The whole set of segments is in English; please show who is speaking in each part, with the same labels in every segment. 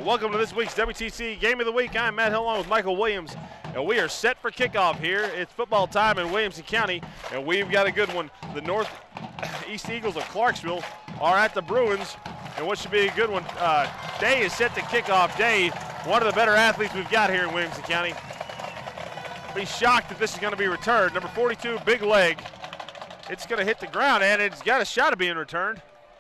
Speaker 1: Welcome to this week's WTC Game of the Week. I'm Matt Hill along with Michael Williams, and we are set for kickoff here. It's football time in Williamson County, and we've got a good one. The Northeast Eagles of Clarksville are at the Bruins, and what should be a good one. Day is set to kick off. Day, one of the better athletes we've got here in Williamson County. Be shocked if this is going to be returned. Number 42, big leg. It's going to hit the ground, and it's got a shot of being returned.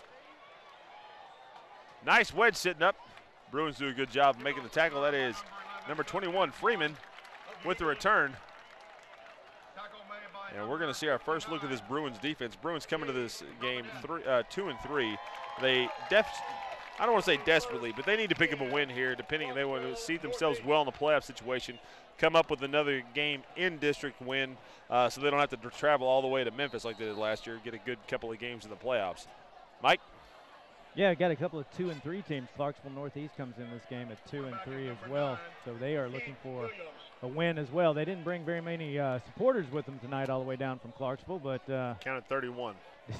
Speaker 1: Nice wedge sitting up. Bruins do a good job of making the tackle. That is number 21, Freeman, with the return. And we're going to see our first look at this Bruins defense. Bruins coming to this game 2-3. I don't want to say desperately, but they need to pick up a win here. They want to see themselves well in the playoff situation, come up with another game in district win, so they don't have to travel all the way to Memphis like they did last year. Get a good couple of games in the playoffs. Mike.
Speaker 2: Yeah, got a couple of 2-3 teams. Clarksville Northeast comes in this game at 2-3 as well, so they are looking for a win as well. They didn't bring very many supporters with them tonight all the way down from Clarksville, but
Speaker 1: counted 31.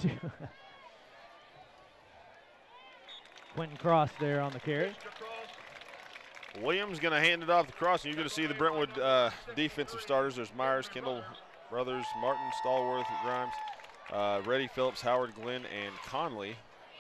Speaker 2: Quentin Cross there on the carry.
Speaker 1: Williams going to hand it off the cross, and you're going to see the Brentwood defensive starters. There's Myers, Kendall, Brothers, Martin, Stallworth, Grimes, Reddy, Phillips, Howard, Glenn, and Conley.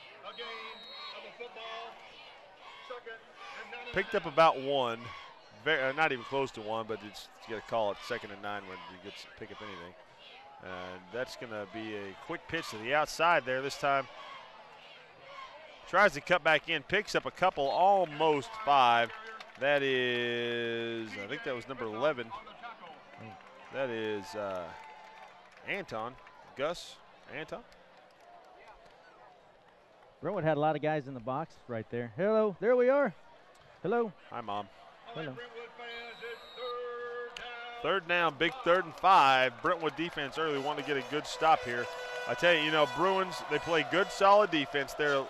Speaker 1: Picked up about one, not even close to one, but you got to call it 2nd and 9 when you get to pick up anything. And that's going to be a quick pitch to the outside there this time. Tries to cut back in, picks up a couple, almost 5. That is, I think that was number 11. That is Anton, Gus Anton.
Speaker 2: Brentwood had a lot of guys in the box right there. Hello, there we are. Hello.
Speaker 1: Hi, Mom.
Speaker 2: Hello.
Speaker 1: Third down, big 3rd and 5. Brentwood defense early wanted to get a good stop here. I tell you, Bruins, they play good, solid defense. They're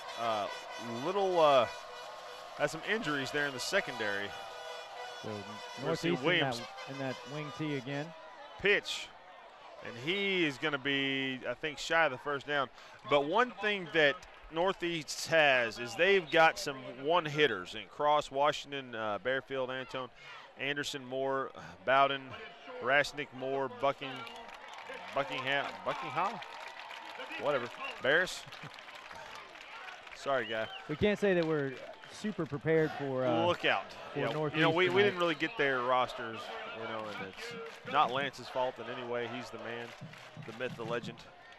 Speaker 1: has some injuries there in the secondary.
Speaker 2: So Northeast Williams in that wing T again.
Speaker 1: Pitch, and he is going to be, I think, shy of the first down. But one thing that Northeast has is they've got some one-hitters in Cross, Washington, Bearfield, Antone, Anderson, Moore, Bowden, Rasnick, Moore, Buckingham, whatever, Barris. Sorry, guy.
Speaker 2: We can't say that we're super prepared for
Speaker 1: look out.
Speaker 2: Northeast.
Speaker 1: We didn't really get their rosters, and it's not Lance's fault in any way. He's the man, the myth, the legend.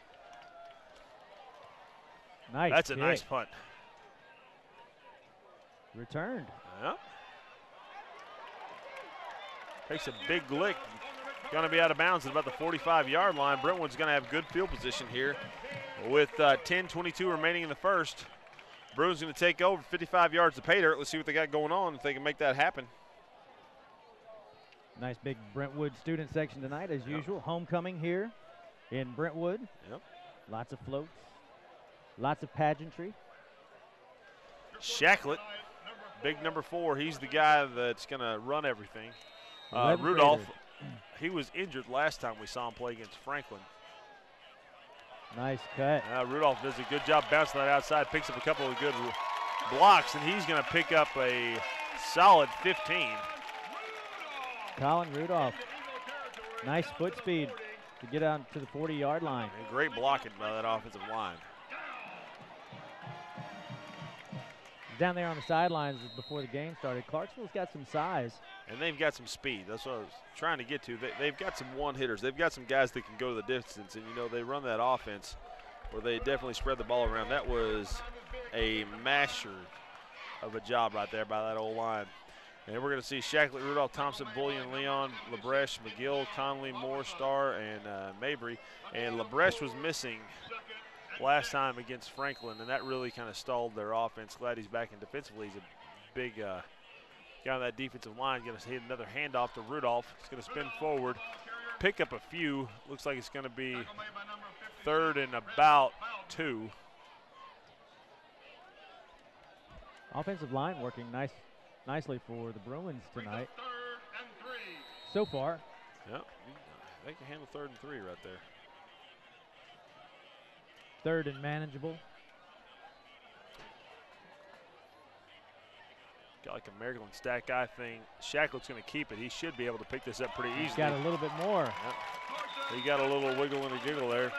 Speaker 2: Nice.
Speaker 1: That's a nice punt.
Speaker 2: Returned.
Speaker 1: Yeah. Takes a big lick. Going to be out of bounds at about the 45-yard line. Brentwood's going to have good field position here with 10:22 remaining in the first. Bruins going to take over 55 yards of pay dirt. Let's see what they got going on if they can make that happen.
Speaker 2: Nice big Brentwood student section tonight as usual. Homecoming here in Brentwood.
Speaker 1: Yep.
Speaker 2: Lots of floats. Lots of pageantry.
Speaker 1: Shacklett, big number 4. He's the guy that's going to run everything. Rudolph, he was injured last time we saw him play against Franklin.
Speaker 2: Nice cut.
Speaker 1: Rudolph does a good job bouncing that outside, picks up a couple of good blocks, and he's going to pick up a solid 15.
Speaker 2: Colin Rudolph, nice foot speed to get out to the 40-yard line.
Speaker 1: And great blocking by that offensive line.
Speaker 2: Down there on the sidelines before the game started, Clarksville's got some size.
Speaker 1: And they've got some speed. That's what I was trying to get to. They've got some one-hitters. They've got some guys that can go the distance, and, they run that offense where they definitely spread the ball around. That was a masher of a job right there by that old line. And we're going to see Shacklett, Rudolph, Thompson, Bullion, Leon, LaBreche, McGill, Conley, Moore, Starr, and Mabry. And LaBreche was missing last time against Franklin, and that really kind of stalled their offense. Glad he's back in defensively. He's a big guy on that defensive line. Going to hit another handoff to Rudolph. He's going to spin forward, pick up a few. Looks like it's going to be 3rd and about 2.
Speaker 2: Offensive line working nicely for the Bruins tonight. So far.
Speaker 1: Yep, they can handle 3rd and 3 right there.
Speaker 2: 3rd and manageable.
Speaker 1: got like a Maryland stack guy thing. Shacklett's going to keep it. He should be able to pick this up pretty easily.
Speaker 2: He's got a little bit more.
Speaker 1: Yep. He got a little wiggle and a giggle there.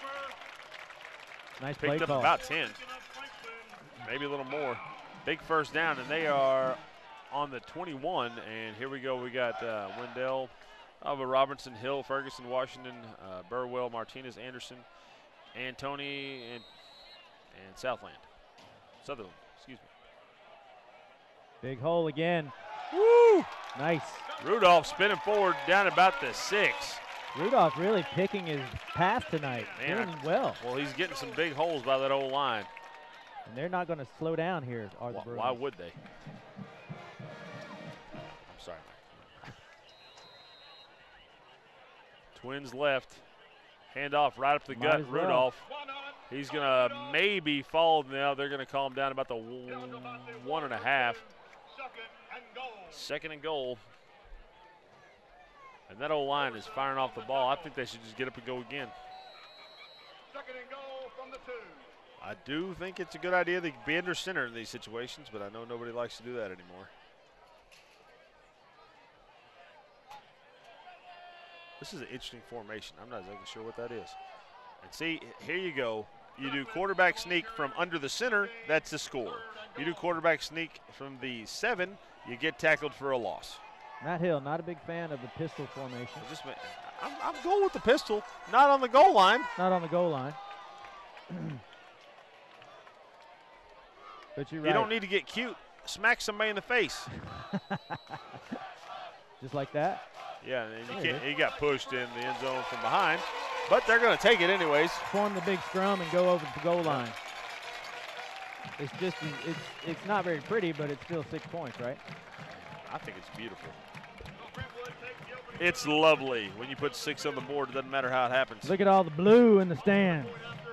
Speaker 2: Nice play
Speaker 1: Picked
Speaker 2: call.
Speaker 1: up about 10, maybe a little more. Big first down, and they are on the 21. And here we go. We got Wendell, Robinson, Hill, Ferguson, Washington, Burwell, Martinez, Anderson, Antony, and Sutherland, excuse me.
Speaker 2: Big hole again.
Speaker 1: Woo!
Speaker 2: Nice.
Speaker 1: Rudolph spinning forward down about the 6.
Speaker 2: Rudolph really picking his path tonight.
Speaker 1: Man,
Speaker 2: doing well.
Speaker 1: Well, he's getting some big holes by that old line.
Speaker 2: And they're not going to slow down here, are the Bruins.
Speaker 1: Why would they? I'm sorry, Mike. Twins left. Handoff right up the gut.
Speaker 2: Well.
Speaker 1: Rudolph. He's going to maybe fall. Now they're going to call him down about the 1.5. Second and goal. And that old line is firing off the ball. I think they should just get up and go again.
Speaker 3: Second and goal from the 2.
Speaker 1: I do think it's a good idea to be under center in these situations, but I know nobody likes to do that anymore. This is an interesting formation. I'm not exactly sure what that is. And see, here you go. You do quarterback sneak from under the center, that's the score. You do quarterback sneak from the 7, you get tackled for a loss.
Speaker 2: Matt Hill, not a big fan of the pistol formation.
Speaker 1: I'm going with the pistol, not on the goal line.
Speaker 2: Not on the goal line. But you're right.
Speaker 1: You don't need to get cute. Smack somebody in the face.
Speaker 2: Just like that?
Speaker 1: Yeah, and he got pushed in the end zone from behind, but they're going to take it anyways.
Speaker 2: Form the big scrum and go over the goal line. It's not very pretty, but it's still 6 points, right?
Speaker 1: I think it's beautiful. It's lovely when you put 6 on the board. It doesn't matter how it happens.
Speaker 2: Look at all the blue in the stands.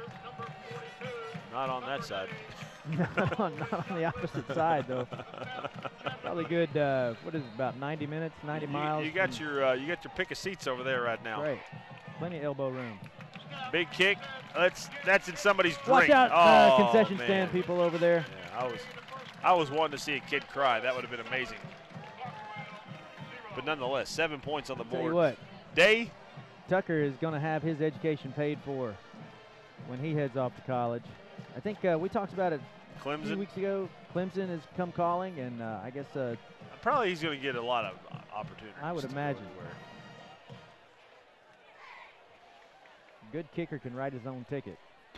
Speaker 1: Not on that side.
Speaker 2: not on the opposite side, though. Probably good. What is it? About 90 minutes, 90 miles.
Speaker 1: You got your pick of seats over there right now.
Speaker 2: Great. Plenty of elbow room.
Speaker 1: Big kick. That's in somebody's
Speaker 2: Watch
Speaker 1: drink.
Speaker 2: out,
Speaker 1: Oh,
Speaker 2: concession
Speaker 1: man.
Speaker 2: stand people over there.
Speaker 1: Yeah, I was wanting to see a kid cry. That would have been amazing. But nonetheless, 7 points on the board.
Speaker 2: Tell you what,
Speaker 1: Day.
Speaker 2: Tucker is going to have his education paid for when he heads off to college. I think we talked about it a few weeks ago. Clemson has come calling, and I guess
Speaker 1: probably he's going to get a lot of opportunities.
Speaker 2: I would imagine. Good kicker can write his own ticket.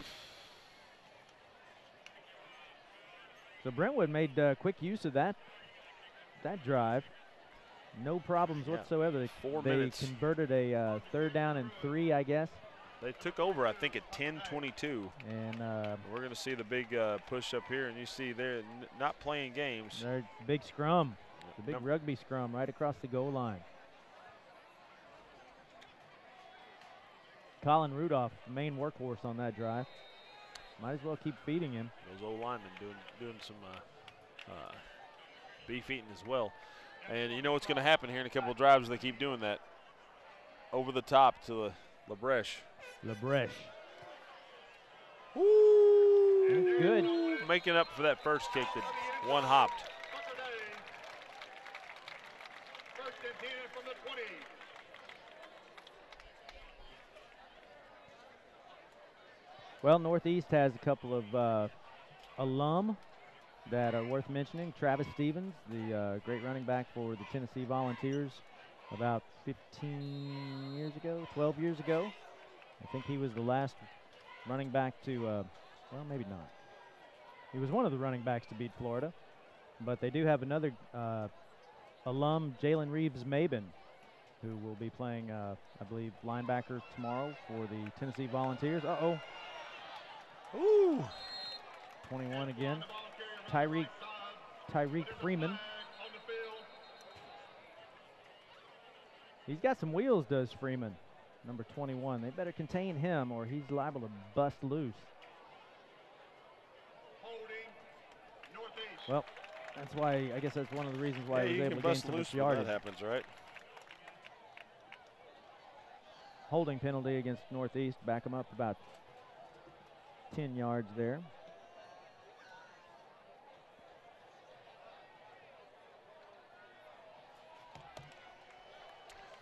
Speaker 2: So Brentwood made quick use of that drive. No problems whatsoever.
Speaker 1: 4
Speaker 2: they
Speaker 1: minutes.
Speaker 2: converted a 3rd down and 3, I guess.
Speaker 1: They took over, I think, at 10-22.
Speaker 2: And
Speaker 1: we're going to see the big push up here, and you see they're not playing games.
Speaker 2: They're big scrum, the big rugby scrum right across the goal line. Colin Rudolph, the main workhorse on that drive. Might as well keep feeding him.
Speaker 1: Those old linemen doing some beef eating as well. And you know what's going to happen here in a couple of drives if they keep doing that. Over the top to LaBreche.
Speaker 2: Ooh, good.
Speaker 1: Making up for that first kick that one hopped.
Speaker 3: First and 10 from the 20.
Speaker 2: Well, Northeast has a couple of alum that are worth mentioning. Travis Stevens, the great running back for the Tennessee Volunteers about 15 years ago, 12 years ago. I think he was the last running back to, well, maybe not. He was one of the running backs to beat Florida. But they do have another alum, Jalen Reeves-Maben, who will be playing, I believe, linebacker tomorrow for the Tennessee Volunteers. Uh-oh.
Speaker 1: Ooh.
Speaker 2: 21 again. Tyreek Freeman. He's got some wheels, does Freeman, number 21. They better contain him or he's liable to bust loose. Well, that's why, I guess that's one of the reasons why he was able to gain so much yardage.
Speaker 1: That happens, right?
Speaker 2: Holding penalty against Northeast, back him up about 10 yards there.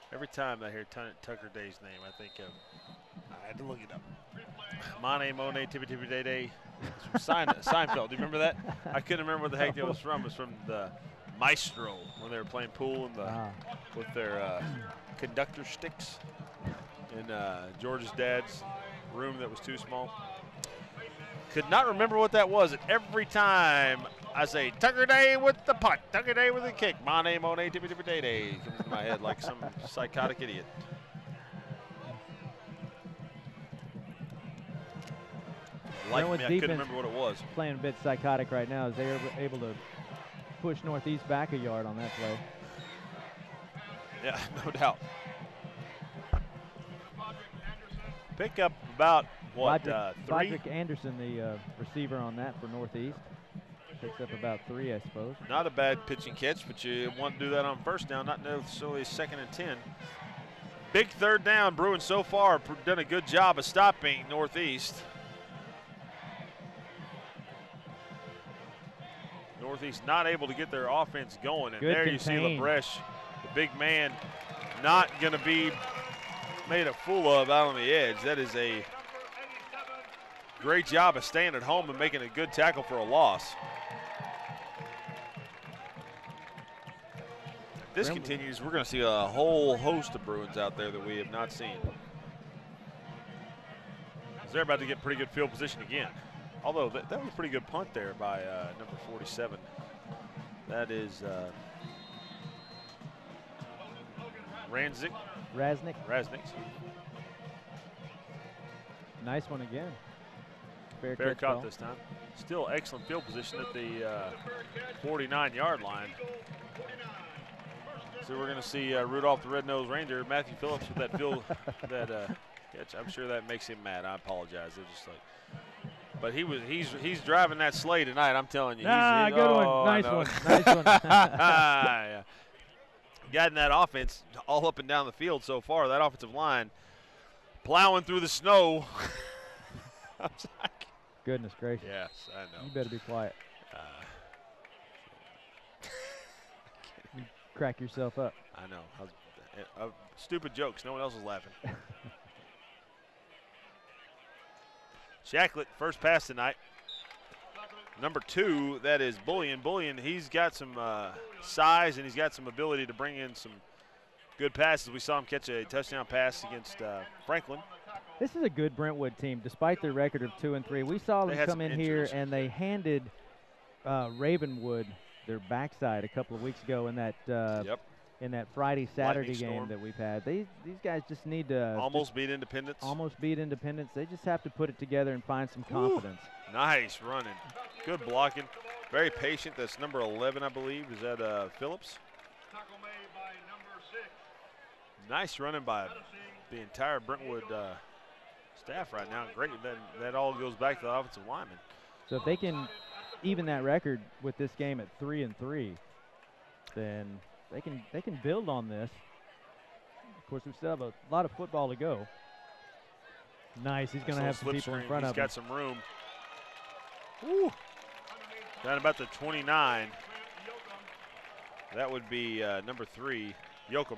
Speaker 1: Every time I hear Tucker Day's name, I think of, I had to look it up. Mane, Monet, Tippy Tippy Day Day. It's from Seinfeld. Do you remember that? I couldn't remember what the heck that was from. It was from the Maestro when they were playing pool in the, with their conductor sticks in George's dad's room that was too small. Could not remember what that was. And every time I say Tucker Day with the putt, Tucker Day with the kick, Mane, Monet, Tippy Tippy Day Day comes into my head like some psychotic idiot. Like me, I couldn't remember what it was.
Speaker 2: Playing a bit psychotic right now as they are able to push Northeast back a yard on that play.
Speaker 1: Yeah, no doubt. Pick up about, what, three?
Speaker 2: Roderick Anderson, the receiver on that for Northeast. Picks up about 3, I suppose.
Speaker 1: Not a bad pitching catch, but you want to do that on first down, not necessarily 2nd and 10. Big 3rd down. Bruins so far done a good job of stopping Northeast. Northeast not able to get their offense going. And there you see LaBreche, the big man, not going to be made a fool of out on the edge. That is a great job of staying at home and making a good tackle for a loss. If this continues, we're going to see a whole host of Bruins out there that we have not seen. They're about to get pretty good field position again. Although that was a pretty good punt there by number 47. That is Raznick.
Speaker 2: Nice one again.
Speaker 1: Fair caught this time. Still excellent field position at the 49-yard line. So we're going to see Rudolph the Red-Nosed Reindeer, Matthew Phillips with that field catch. I'm sure that makes him mad. I apologize. It's just like. But he's driving that sleigh tonight. I'm telling you.
Speaker 2: Good one. Nice one. Nice one.
Speaker 1: Yeah. Got in that offense all up and down the field so far. That offensive line plowing through the snow.
Speaker 2: Goodness gracious.
Speaker 1: Yes, I know.
Speaker 2: You better be quiet. You crack yourself up.
Speaker 1: I know. Stupid jokes. No one else is laughing. Shacklett, first pass tonight. Number 2, that is Bullion. Bullion, he's got some size and he's got some ability to bring in some good passes. We saw him catch a touchdown pass against Franklin.
Speaker 2: This is a good Brentwood team, despite their record of 2-3. We saw them come in here and they handed Ravenwood their backside a couple of weeks ago in that in that Friday-Saturday game that we've had. These guys just need to
Speaker 1: almost beat Independence.
Speaker 2: Almost beat Independence. They just have to put it together and find some confidence.
Speaker 1: Nice running. Good blocking. Very patient. That's number 11, I believe. Is that Phillips? Nice running by the entire Brentwood staff right now. Great. That all goes back to the offensive lineman.
Speaker 2: So if they can even that record with this game at 3-3, then they can build on this. Of course, we still have a lot of football to go. Nice. He's going to have some people in front of him.
Speaker 1: He's got some room. Woo. Down about the 29. That would be number 3, Yoakum.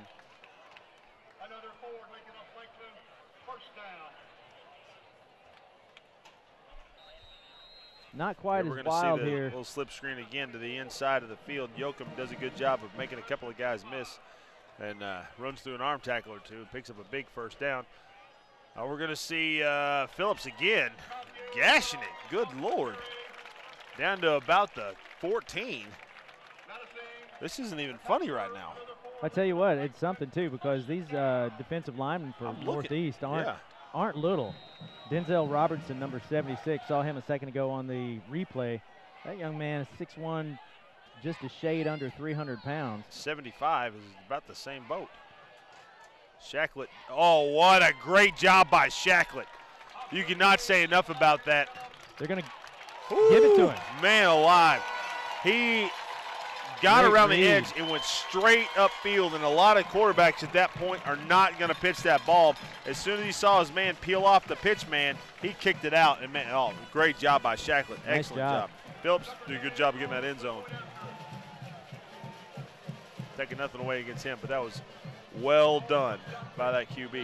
Speaker 2: Not quite as wild here.
Speaker 1: Little slip screen again to the inside of the field. Yoakum does a good job of making a couple of guys miss and runs through an arm tackle or two, picks up a big first down. We're going to see Phillips again, gashing it. Good Lord. Down to about the 14. This isn't even funny right now.
Speaker 2: I tell you what, it's something too, because these defensive linemen for Northeast aren't little. Denzel Robertson, number 76, saw him a second ago on the replay. That young man is 6'1", just a shade under 300 pounds.
Speaker 1: 75 is about the same boat. Shacklett, oh, what a great job by Shacklett. You cannot say enough about that.
Speaker 2: They're going to give it to him.
Speaker 1: Man alive. He got around the edge and went straight upfield, and a lot of quarterbacks at that point are not going to pitch that ball. As soon as he saw his man peel off the pitch man, he kicked it out. And man, oh, great job by Shacklett. Excellent job. Phillips did a good job of getting that end zone. Taking nothing away against him, but that was Well done by that QB.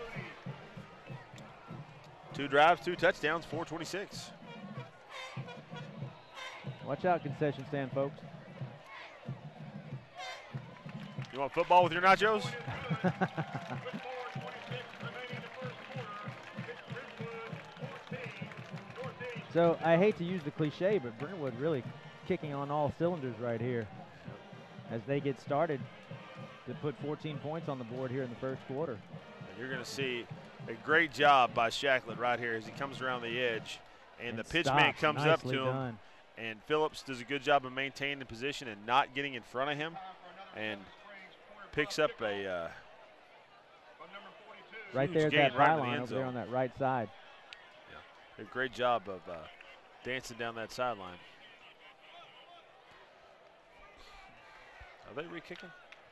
Speaker 1: 2 drives, 2 touchdowns, 426.
Speaker 2: Watch out, concession stand, folks.
Speaker 1: You want football with your nachos?
Speaker 2: So I hate to use the cliche, but Brentwood really kicking on all cylinders right here as they get started to put 14 points on the board here in the first quarter.
Speaker 1: And you're going to see a great job by Shacklett right here as he comes around the edge. And the pitch man comes up to him. And Phillips does a good job of maintaining the position and not getting in front of him. And picks up a
Speaker 2: right there at that byline over there on that right side.
Speaker 1: Yeah, a great job of dancing down that sideline. Are they re-kicking?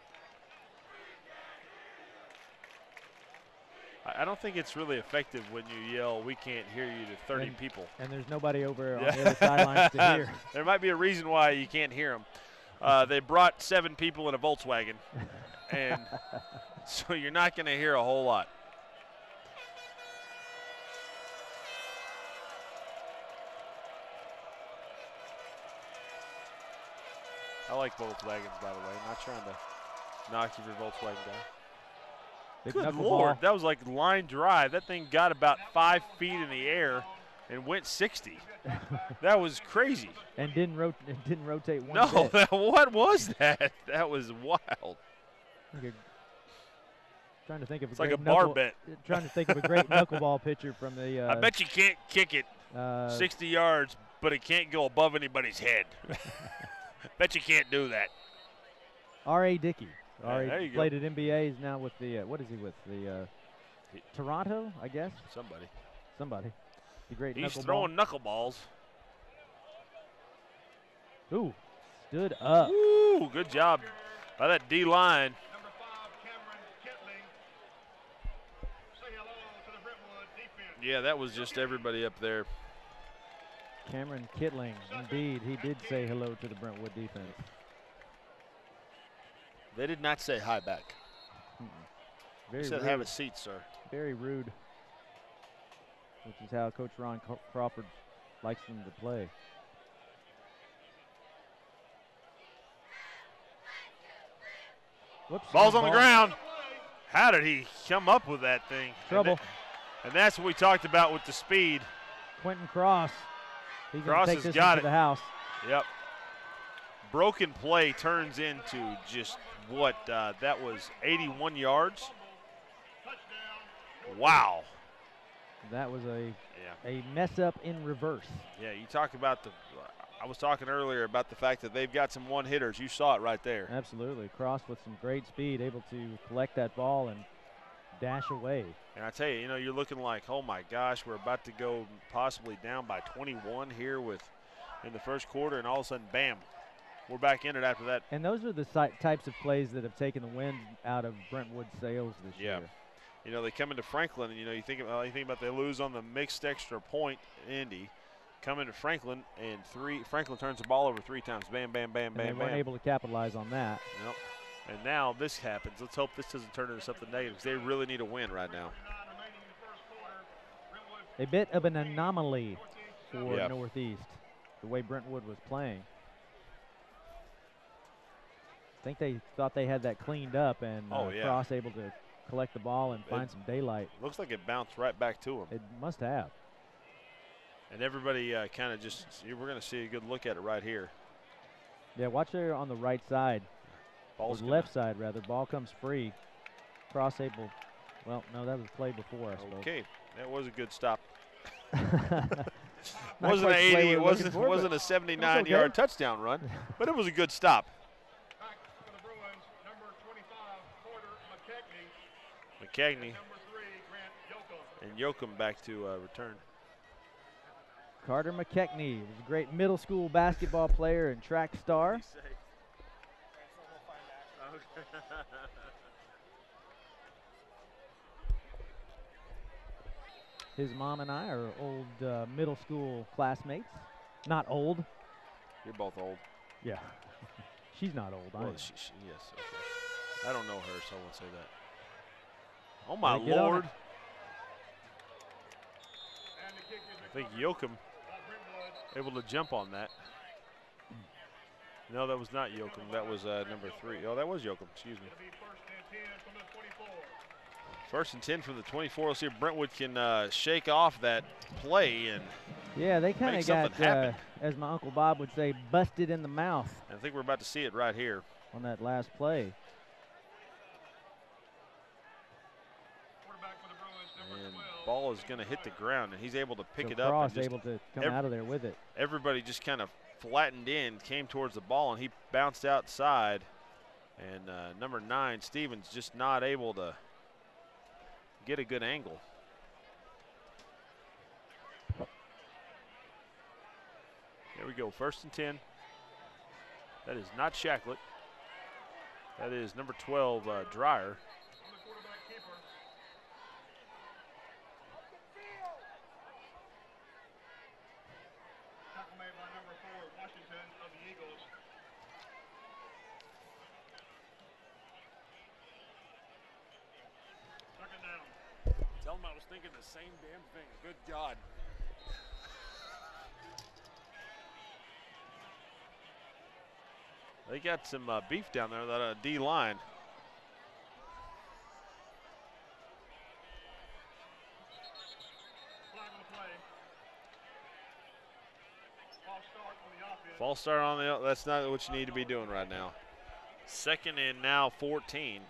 Speaker 1: I don't think it's really effective when you yell, "We can't hear you" to 30 people.
Speaker 2: And there's nobody over on the other sidelines to hear.
Speaker 1: There might be a reason why you can't hear them. They brought 7 people in a Volkswagen, and so you're not going to hear a whole lot. I like Volkswagens, by the way. Not trying to knock you for Volkswagen guy. Good Lord, that was like line drive. That thing got about 5 feet in the air and went 60. That was crazy.
Speaker 2: And didn't rotate one
Speaker 1: No,
Speaker 2: bit.
Speaker 1: What was that? That was wild.
Speaker 2: Trying to think of
Speaker 1: it's like a bar bet.
Speaker 2: Trying to think of a great knuckleball pitcher from the.
Speaker 1: I bet you can't kick it 60 yards, but it can't go above anybody's head. Bet you can't do that.
Speaker 2: R.A. Dickey.
Speaker 1: There you
Speaker 2: played at NBA. He's now with the what is he with? The Toronto, I guess. Somebody. The great
Speaker 1: He's
Speaker 2: knuckleball.
Speaker 1: throwing knuckleballs.
Speaker 2: Ooh, stood up.
Speaker 1: Ooh, good job by that D line.
Speaker 3: Number 5, Cameron Kittling. Say hello to the Brentwood defense.
Speaker 1: Yeah, that was just everybody up there.
Speaker 2: Cameron Kittling, indeed, he did say hello to the Brentwood defense.
Speaker 1: They did not say hi back.
Speaker 2: Very
Speaker 1: he said,
Speaker 2: rude.
Speaker 1: "Have a seat, sir."
Speaker 2: Very rude, which is how Coach Ron Crawford likes them to play. Whoops,
Speaker 1: Ball's on the ground. How did he come up with that thing?
Speaker 2: Trouble.
Speaker 1: And that's what we talked about with the speed.
Speaker 2: Quentin Cross. He's going
Speaker 1: Cross
Speaker 2: to take
Speaker 1: has
Speaker 2: this
Speaker 1: got
Speaker 2: into
Speaker 1: it.
Speaker 2: the house.
Speaker 1: Yep. Broken play turns into just what? That was 81 yards. Wow.
Speaker 2: That was a mess up in reverse.
Speaker 1: Yeah, you talk about the. I was talking earlier about the fact that they've got some one hitters. You saw it right there.
Speaker 2: Absolutely. Cross with some great speed, able to collect that ball and dash away.
Speaker 1: And I tell you, you're looking like, oh my gosh, we're about to go possibly down by 21 here in the first quarter, and all of a sudden, bam, we're back in it after that.
Speaker 2: And those are the types of plays that have taken the wind out of Brentwood's sails this year.
Speaker 1: They come into Franklin, and you think about they lose on the mixed extra point, Indy. Come into Franklin, and Franklin turns the ball over 3 times. Bam, bam, bam,
Speaker 2: and
Speaker 1: bam,
Speaker 2: they weren't able to capitalize on that.
Speaker 1: Yep. And now this happens. Let's hope this doesn't turn into something negative because they really need a win right now.
Speaker 2: A bit of an anomaly for Northeast, the way Brentwood was playing. I think they thought they had that cleaned up, and Cross able to collect the ball and find some daylight.
Speaker 1: Looks like it bounced right back to him.
Speaker 2: It must have.
Speaker 1: And everybody kind of we're going to see a good look at it right here.
Speaker 2: Yeah, watch there on the right side.
Speaker 1: Ball's
Speaker 2: left side, rather. Ball comes free. Cross able. Well, no, that was played before, I suppose.
Speaker 1: Okay, that was a good stop.
Speaker 2: Not
Speaker 1: wasn't
Speaker 2: quite
Speaker 1: an
Speaker 2: the play
Speaker 1: 80.
Speaker 2: we're looking for,
Speaker 1: Wasn't a 79-yard touchdown run, but it was a good stop.
Speaker 3: Back for the Bruins, number 25, Porter McKechnie.
Speaker 1: McKechnie
Speaker 3: Number 3, Grant Yoakum.
Speaker 1: and Yoakum back to return.
Speaker 2: Carter McKechnie was a great middle school basketball player and track star. His mom and I are old middle school classmates. Not old.
Speaker 1: You're both old.
Speaker 2: Yeah. She's not old.
Speaker 1: Well,
Speaker 2: I am.
Speaker 1: yes. Okay. I don't know her, so I won't say that. Oh, my
Speaker 2: Gotta get on
Speaker 1: Lord.
Speaker 2: it.
Speaker 3: And the kick is
Speaker 1: I think Yoakum
Speaker 3: Brentwood.
Speaker 1: able to jump on that. No, that was not Yoakum. That was number 3. Oh, that was Yoakum. Excuse me.
Speaker 3: It'll be first and 10 from the 24.
Speaker 1: First and 10 from the 24. Let's see if Brentwood can shake off that play. And
Speaker 2: Yeah, they kind
Speaker 1: make
Speaker 2: of got,
Speaker 1: something happen.
Speaker 2: as my Uncle Bob would say, busted in the mouth
Speaker 1: I think we're about to see it right here.
Speaker 2: on that last play.
Speaker 3: Quarterback for the Bruins, number
Speaker 1: And
Speaker 3: 12.
Speaker 1: ball is going to hit the ground, and he's able to pick
Speaker 2: So
Speaker 1: it up.
Speaker 2: Cross
Speaker 1: And just
Speaker 2: able to come
Speaker 1: ev-
Speaker 2: out of there with it.
Speaker 1: everybody just kind of flattened in, came towards the ball, and he bounced outside. And number 9, Stevens, just not able to get a good angle. Here we go, first and 10. That is not Shacklet. That is number 12, Dreyer.
Speaker 3: On the quarterback keeper. Tackle made by number 4, Washington of the Eagles. Second down.
Speaker 1: Tell him I was thinking the same damn thing. Good God. They got some beef down there, that D line.
Speaker 3: Flag on the play. False start on the offense.
Speaker 1: False start on the. That's not what you need to be doing right now. Second and now 14.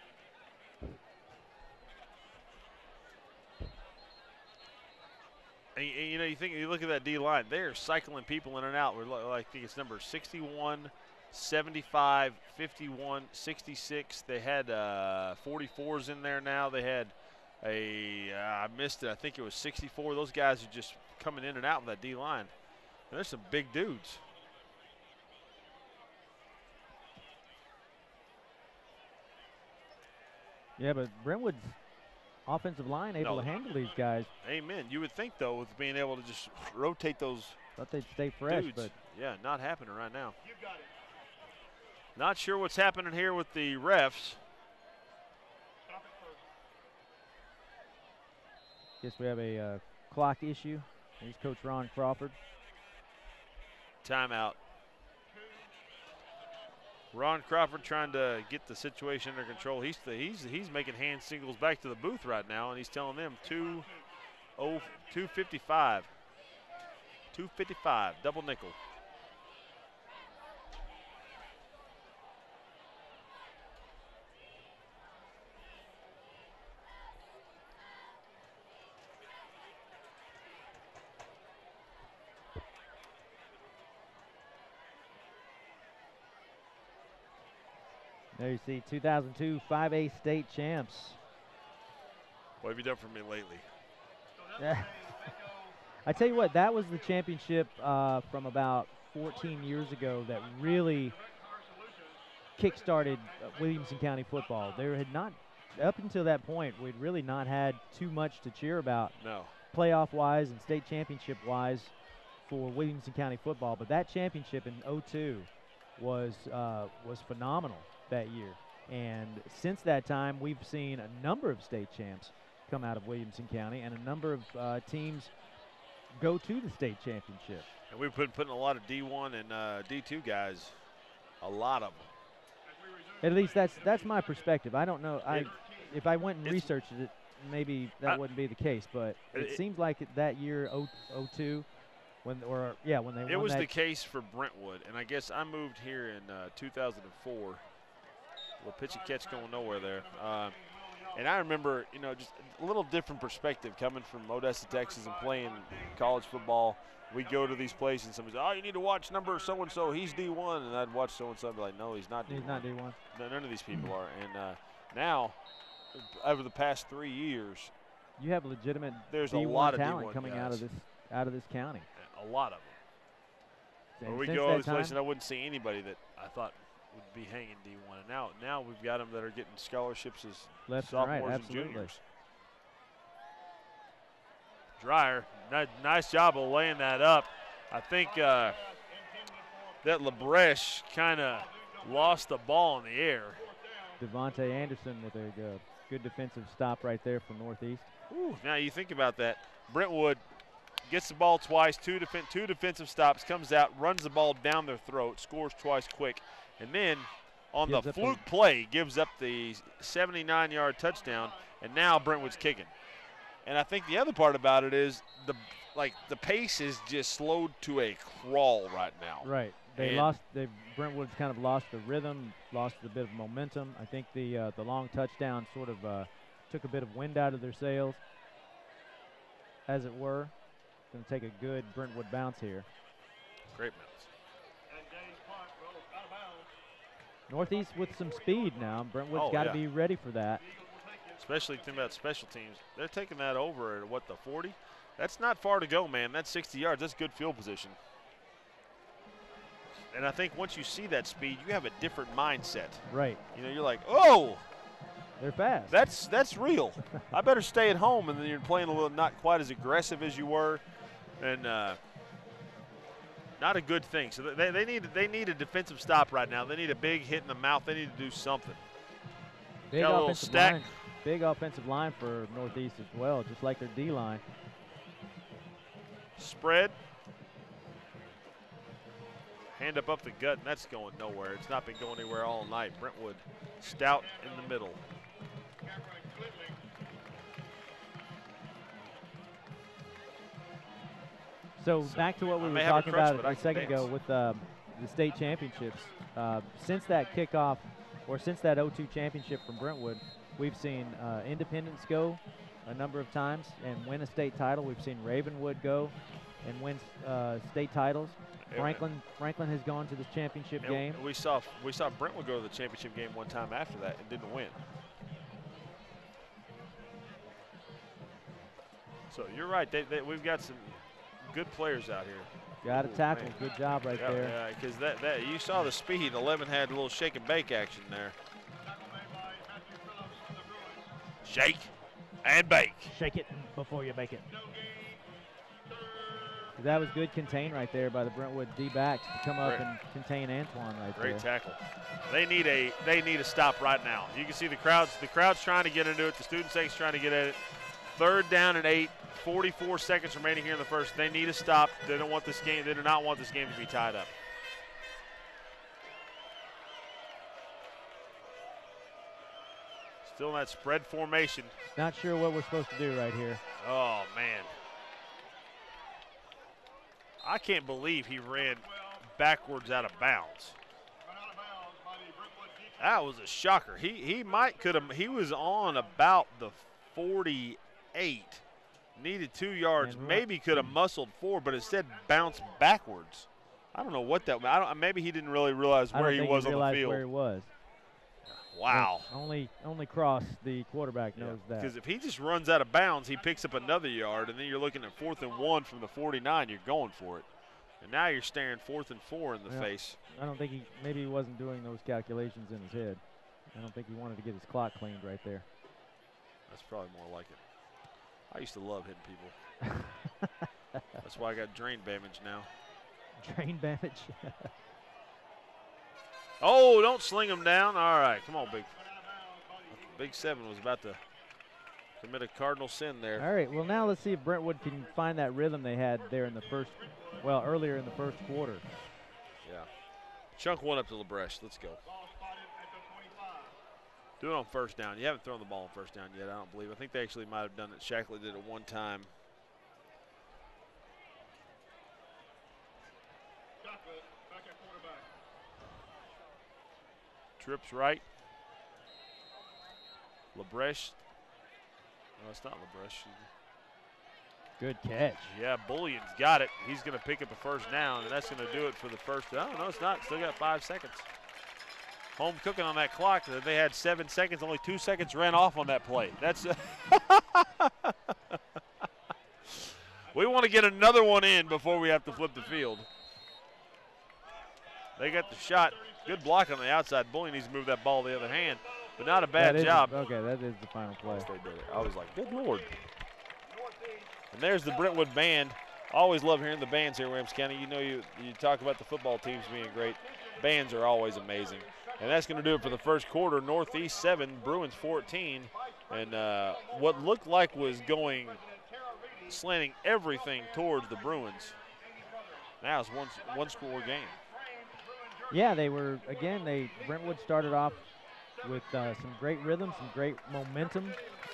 Speaker 1: And, you know, you look at that D line. They're cycling people in and out. I think it's number 61, 75, 51, 66. They had 44s in there now. They had I missed it. I think it was 64. Those guys are just coming in and out of that D line. And there's some big dudes.
Speaker 2: Yeah, but Brentwood's offensive line able
Speaker 1: No.
Speaker 2: to handle these guys.
Speaker 1: Amen. You would think, though, with being able to just rotate those
Speaker 2: Thought they'd stay fresh,
Speaker 1: dudes.
Speaker 2: but
Speaker 1: Yeah, not happening right now.
Speaker 3: You got it.
Speaker 1: Not sure what's happening here with the refs.
Speaker 3: Stop it first.
Speaker 2: guess we have a clock issue. Here's Coach Ron Crawford.
Speaker 1: Timeout. Ron Crawford trying to get the situation under control. He's making hand signals back to the booth right now, and he's telling them 2:55. 2:55, double nickel.
Speaker 2: There you see 2002 5A state champs.
Speaker 1: What have you done for me lately?
Speaker 2: Yeah. I tell you what, that was the championship from about 14 years ago that really kick-started Williamson County football. There had not, up until that point, we'd really not had too much to cheer about
Speaker 1: No.
Speaker 2: playoff-wise and state championship-wise for Williamson County football. But that championship in '02 was phenomenal that year. And since that time, we've seen a number of state champs come out of Williamson County and a number of teams go to the state championship.
Speaker 1: And we've been putting a lot of D1 and D2 guys, a lot of them.
Speaker 2: At least that's my perspective. I don't know. If I went and
Speaker 1: it's-
Speaker 2: researched it, maybe that wouldn't be the case. But it seems like that year, '02, when they won
Speaker 1: It was
Speaker 2: that.
Speaker 1: the case for Brentwood, and I guess I moved here in 2004. Well, pitch and catch going nowhere there. And I remember, you know, just a little different perspective coming from Odessa, Texas, and playing college football. We'd go to these places, and somebody said, "Oh, you need to watch number so-and-so. He's D1." And I'd watch so-and-so and be like, "No, he's not D1.
Speaker 2: He's not D1.
Speaker 1: No, none of these people are." And now, over the past 3 years,
Speaker 2: You have legitimate
Speaker 1: there's a
Speaker 2: D1
Speaker 1: lot of
Speaker 2: talent
Speaker 1: D1
Speaker 2: coming
Speaker 1: guys.
Speaker 2: out of this county.
Speaker 1: A lot of them.
Speaker 2: And
Speaker 1: Or we
Speaker 2: since
Speaker 1: go
Speaker 2: that
Speaker 1: to this place
Speaker 2: time-
Speaker 1: and I wouldn't see anybody that I thought would be hanging D1. And now we've got them that are getting scholarships as
Speaker 2: Left and right,
Speaker 1: sophomores and
Speaker 2: absolutely.
Speaker 1: juniors. Dreyer, nice job of laying that up. I think that LaBreche kind of lost the ball in the air.
Speaker 2: Devontae Anderson with a good defensive stop right there from Northeast.
Speaker 1: Ooh, now you think about that. Brentwood gets the ball twice, two defensive stops, comes out, runs the ball down their throat, scores twice quick, and then on the fluke play gives up the 79-yard touchdown, and now Brentwood's kicking. And I think the other part about it is the pace is just slowed to a crawl right now.
Speaker 2: Right. Brentwood's kind of lost the rhythm, lost a bit of momentum. I think the long touchdown sort of took a bit of wind out of their sails, as it were. Going to take a good Brentwood bounce here.
Speaker 1: Great bounce.
Speaker 2: Northeast with some speed now. Brentwood's got to be ready for that.
Speaker 1: Especially thinking about special teams. They're taking that over at, what, the 40? That's not far to go, man. That's 60 yards. That's good field position. And I think once you see that speed, you have a different mindset.
Speaker 2: Right.
Speaker 1: You know, you're like, oh,
Speaker 2: they're fast.
Speaker 1: That's real. I better stay at home, and then you're playing a little not quite as aggressive as you were, and not a good thing. So they need a defensive stop right now. They need a big hit in the mouth. They need to do something.
Speaker 2: Big offensive line. Big offensive line for Northeast as well, just like their D line.
Speaker 1: Spread. Hand up the gut, and that's going nowhere. It's not been going anywhere all night. Brentwood stout in the middle.
Speaker 2: So back to what we were talking about a second ago with the state championships. Since that kickoff, or since that 0-2 championship from Brentwood, we've seen Independence go a number of times and win a state title. We've seen Ravenwood go and win state titles. Franklin has gone to this championship game.
Speaker 1: We saw Brentwood go to the championship game one time after that and didn't win. So you're right. We've got some good players out here.
Speaker 2: Got a tackle. Good job right there.
Speaker 1: Yeah, because that you saw the speed. 11 had a little shake and bake action there. Shake and bake.
Speaker 2: Shake it before you bake it. That was good contain right there by the Brentwood D-backs to come up and contain Antoine right there.
Speaker 1: Great tackle. They need a stop right now. You can see the crowd's trying to get into it. The student section trying to get at it. 3rd down and 8. 44 seconds remaining here in the first. They need a stop. They don't want this game. They do not want this game to be tied up. Still in that spread formation.
Speaker 2: Not sure what we're supposed to do right here.
Speaker 1: Oh, man. I can't believe he ran backwards out of bounds. That was a shocker. He was on about the 48. Needed 2 yards, maybe could have muscled forward, but instead bounced backwards. I don't know what that meant. Maybe he didn't really realize where he was on the field.
Speaker 2: Where he was.
Speaker 1: Wow.
Speaker 2: Only Cross, the quarterback, knows that.
Speaker 1: Because if he just runs out of bounds, he picks up another yard, and then you're looking at 4th and 1 from the 49. You're going for it. And now you're staring 4th and 4 in the face.
Speaker 2: I don't think maybe he wasn't doing those calculations in his head. I don't think he wanted to get his clock cleaned right there.
Speaker 1: That's probably more like it. I used to love hitting people. That's why I got drain damage now.
Speaker 2: Drain damage?
Speaker 1: Oh, don't sling him down. All right, come on, Big 7 was about to commit a cardinal sin there.
Speaker 2: All right, well, now let's see if Brentwood can find that rhythm they had there in the earlier in the first quarter.
Speaker 1: Yeah. Chunk one up to LaBreche. Let's go. Do it on 1st down. You haven't thrown the ball on 1st down yet, I don't believe. I think they actually might have done it. Shackley did it one time. Trips right. LaBreche. No, it's not LaBreche.
Speaker 2: Good catch.
Speaker 1: Yeah, Bullion's got it. He's going to pick up the 1st down, and that's going to do it for the first. Oh, no, it's not. Still got 5 seconds. Home cooking on that clock. They had 7 seconds. Only 2 seconds ran off on that play. That's. We want to get another one in before we have to flip the field. They got the shot. Good block on the outside. Bullion needs to move that ball the other hand, but not a bad job.
Speaker 2: Okay, that is the final play.
Speaker 1: They did it. I was like, good Lord. And there's the Brentwood band. I always love hearing the bands here in Williamson County. You know, you talk about the football teams being great. Bands are always amazing. And that's going to do it for the first quarter. Northeast 7, Bruins 14. And what looked like was slanting everything towards the Bruins. Now it's one score game.
Speaker 2: Yeah, they were, again, Brentwood started off with some great rhythm, some great momentum.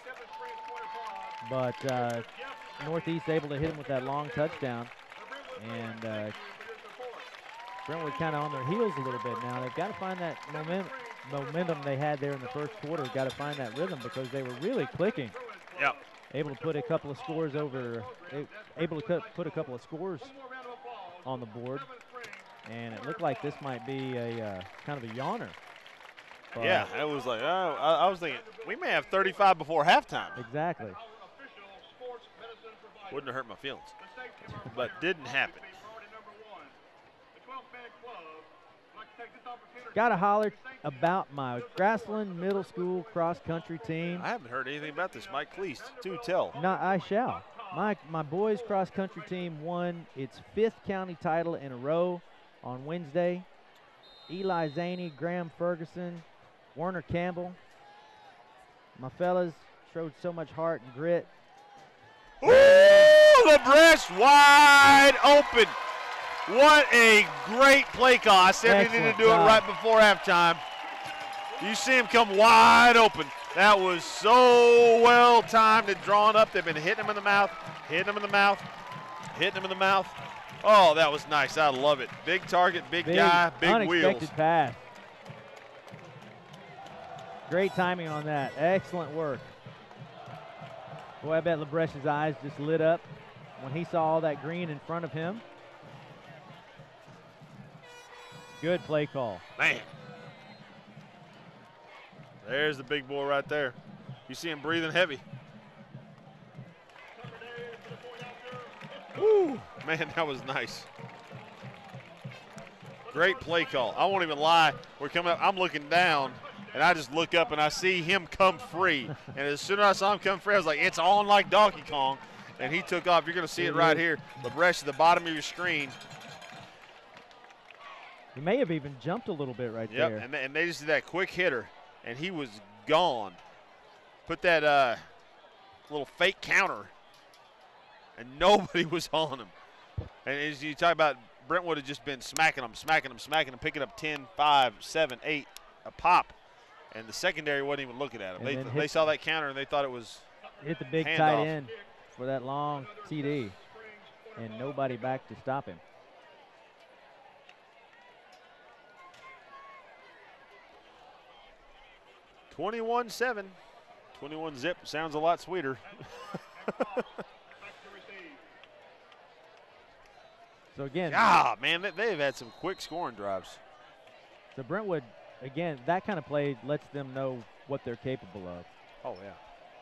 Speaker 2: But Northeast able to hit them with that long touchdown. And Brentwood kind of on their heels a little bit now. They've got to find that momentum they had there in the first quarter. Got to find that rhythm because they were really clicking.
Speaker 1: Yep.
Speaker 2: Able to put a couple of scores put a couple of scores on the board. And it looked like this might be a kind of a yawner. But
Speaker 1: yeah, it was like, I was thinking, we may have 35 before halftime.
Speaker 2: Exactly.
Speaker 1: Wouldn't have hurt my feelings. But didn't happen.
Speaker 2: Got to holler about my Grassland Middle School cross-country team.
Speaker 1: I haven't heard anything about this. Mike Cleese, do tell.
Speaker 2: No, I shall. My boys' cross-country team won its 5th county title in a row on Wednesday. Eli Zaney, Graham Ferguson, Werner Campbell. My fellas showed so much heart and grit.
Speaker 1: Ooh, the breast wide open. What a great play call. I said we needed to do it right before halftime. You see him come wide open. That was so well timed and drawn up. They've been hitting him in the mouth, hitting him in the mouth, hitting him in the mouth. Oh, that was nice. I love it. Big target, big guy, big
Speaker 2: unexpected
Speaker 1: wheels.
Speaker 2: Pass. Great timing on that. Excellent work. Boy, I bet LaBreche's eyes just lit up when he saw all that green in front of him. Good play call.
Speaker 1: Man. There's the big boy right there. You see him breathing heavy. Woo, man, that was nice. Great play call. I won't even lie. We're coming up. I'm looking down, and I just look up, and I see him come free. And as soon as I saw him come free, I was like, it's on like Donkey Kong. And he took off. You're going to see it right here. LaBreche at the bottom of your screen.
Speaker 2: He may have even jumped a little bit right there.
Speaker 1: Yep, and they just did that quick hitter, and he was gone. Put that little fake counter, and nobody was on him. And as you talk about, Brentwood had just been smacking them, picking up 10, 5, 7, 8 a pop. And the secondary wasn't even looking at him. They saw that counter, and they thought it was
Speaker 2: hit the big tight end for that long TD, and nobody back to stop him.
Speaker 1: 21-7. 21 zip sounds a lot sweeter.
Speaker 2: So again,
Speaker 1: man, they've had some quick scoring drives.
Speaker 2: So Brentwood, again, that kind of play lets them know what they're capable of.
Speaker 1: Oh, yeah.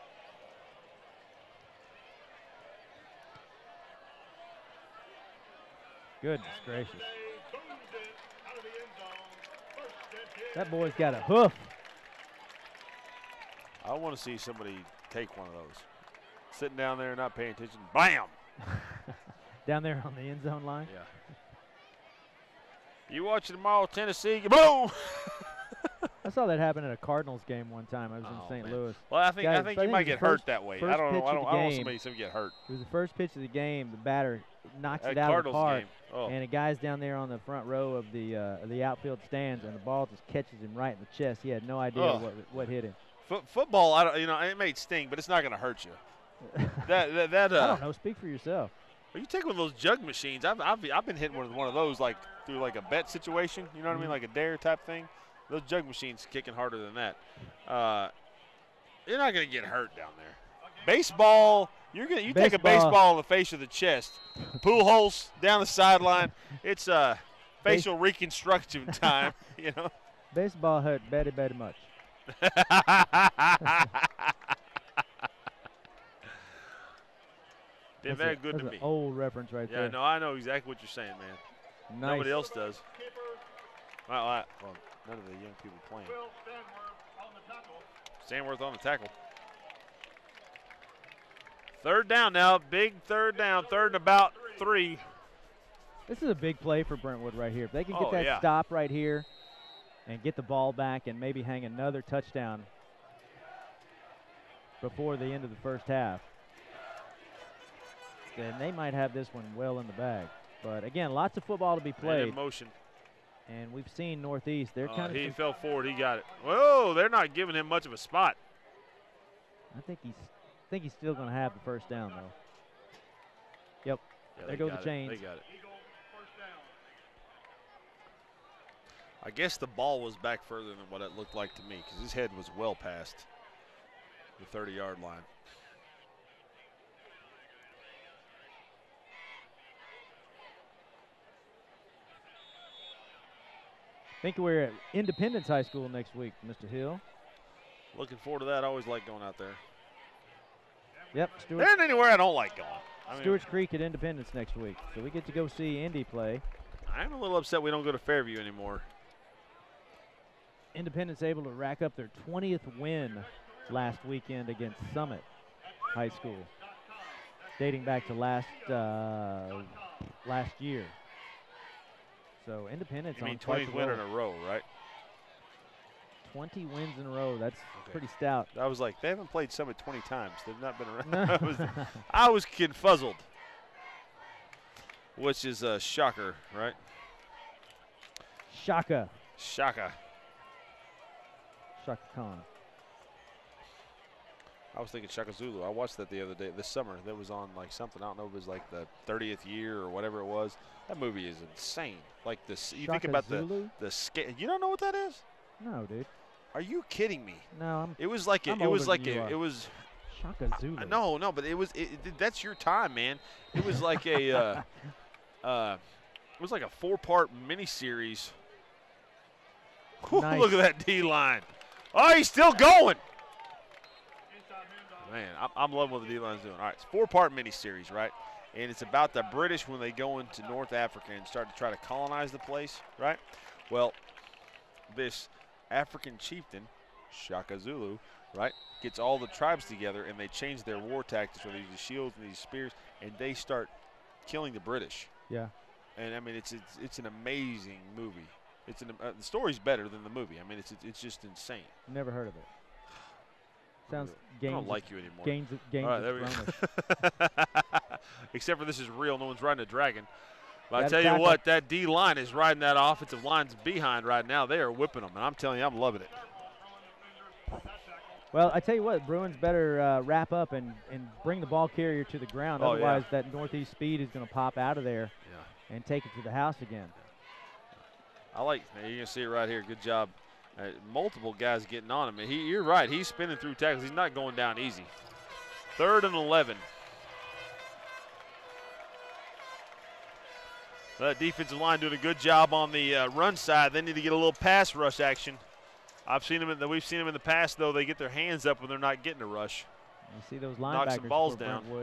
Speaker 2: Goodness gracious. That boy's got a hoof.
Speaker 1: I want to see somebody take one of those. Sitting down there, not paying attention. Bam!
Speaker 2: Down there on the end zone line?
Speaker 1: Yeah. You watching tomorrow, Tennessee? Boom!
Speaker 2: I saw that happen at a Cardinals game one time. I was in St. Louis.
Speaker 1: Well, I think you might get hurt that way. I don't know. I don't want somebody to get hurt.
Speaker 2: It was the first pitch of the game. The batter knocks it out
Speaker 1: Cardinals
Speaker 2: of the park.
Speaker 1: Oh.
Speaker 2: And a guy's down there on the front row of the outfield stands, and the ball just catches him right in the chest. He had no idea what hit him.
Speaker 1: Football, it may sting, but it's not going to hurt you. I
Speaker 2: don't know. Speak for yourself.
Speaker 1: Well, you take one of those jug machines. I've been hitting one of those like through like a bet situation. You know what I mean, like a dare type thing. Those jug machines kicking harder than that. You're not going to get hurt down there. Baseball, you take a baseball in the face of the chest. Pool holes down the sideline. It's facial reconstruction time. You know.
Speaker 2: Baseball hurt very, very much.
Speaker 1: They're very good to me.
Speaker 2: That's an old reference right there.
Speaker 1: Yeah, no, I know exactly what you're saying, man.
Speaker 2: Nice.
Speaker 1: Nobody else does. Well, none of the young people playing. Stanworth on the tackle. Third down now, big third down, third and about 3.
Speaker 2: This is a big play for Brentwood right here. If they can get that stop right here and get the ball back and maybe hang another touchdown before the end of the first half, then they might have this one well in the bag. But again, lots of football to be played.
Speaker 1: In motion.
Speaker 2: And we've seen Northeast. They're kind of.
Speaker 1: He fell forward. He got it. Whoa! They're not giving him much of a spot.
Speaker 2: I think he's still going to have the first down though. Yep.
Speaker 1: Yeah,
Speaker 2: there go the chains.
Speaker 1: They got it. I guess the ball was back further than what it looked like to me because his head was well past the 30-yard line.
Speaker 2: I think we're at Independence High School next week, Mr. Hill.
Speaker 1: Looking forward to that. I always like going out there.
Speaker 2: Yep.
Speaker 1: There isn't anywhere I don't like going.
Speaker 2: Stewart's Creek at Independence next week. So we get to go see Indy play.
Speaker 1: I'm a little upset we don't go to Fairview anymore.
Speaker 2: Independence able to rack up their 20th win last weekend against Summit High School, dating back to last year. So Independence
Speaker 1: you
Speaker 2: on
Speaker 1: mean 20th win in a row, right?
Speaker 2: 20 wins in a row. That's pretty stout.
Speaker 1: I was like, they haven't played Summit 20 times. They've not been around. I was confuzzled, which is a shocker, right?
Speaker 2: Shaka.
Speaker 1: Shaka.
Speaker 2: Shaka Khan.
Speaker 1: I was thinking Shaka Zulu. I watched that the other day, this summer. That was on like something. I don't know if it was like the 30th year or whatever it was. That movie is insane. Like this, you think about
Speaker 2: Zulu?
Speaker 1: the scale. You don't know what that is?
Speaker 2: No, dude.
Speaker 1: Are you kidding me?
Speaker 2: No,
Speaker 1: it was like it was like it was
Speaker 2: Shaka Zulu.
Speaker 1: No, but it was that's your time, man. It was like a it was like a 4-part miniseries.
Speaker 2: Nice.
Speaker 1: Look at that D line. Oh, he's still going. Man, I'm loving what the D line's doing. All right, it's a 4-part miniseries, right? And it's about the British when they go into North Africa and start to try to colonize the place, right? Well, this African chieftain, Shaka Zulu, right, gets all the tribes together and they change their war tactics with these shields and these spears, and they start killing the British.
Speaker 2: Yeah.
Speaker 1: And I mean, it's an amazing movie. It's the story's better than the movie. I mean, it's just insane.
Speaker 2: Never heard of it. Sounds
Speaker 1: I don't like you anymore.
Speaker 2: Gains
Speaker 1: all right, there we go. Except for this is real. No one's riding a dragon. But I tell you what, that D line is riding that offensive line's behind right now. They are whipping them, and I'm telling you, I'm loving it.
Speaker 2: Well, I tell you what, Bruins better wrap up and bring the ball carrier to the ground. Otherwise, that Northeast speed is going to pop out of there and take it to the house again.
Speaker 1: I like, you can see it right here. Good job. Multiple guys getting on him. You're right. He's spinning through tackles. He's not going down easy. 3rd and 11. That defensive line doing a good job on the run side. They need to get a little pass rush action. We've seen them in the past, though. They get their hands up when they're not getting a rush.
Speaker 2: You see those linebackers.
Speaker 1: Knock some balls down.
Speaker 2: Brentwood.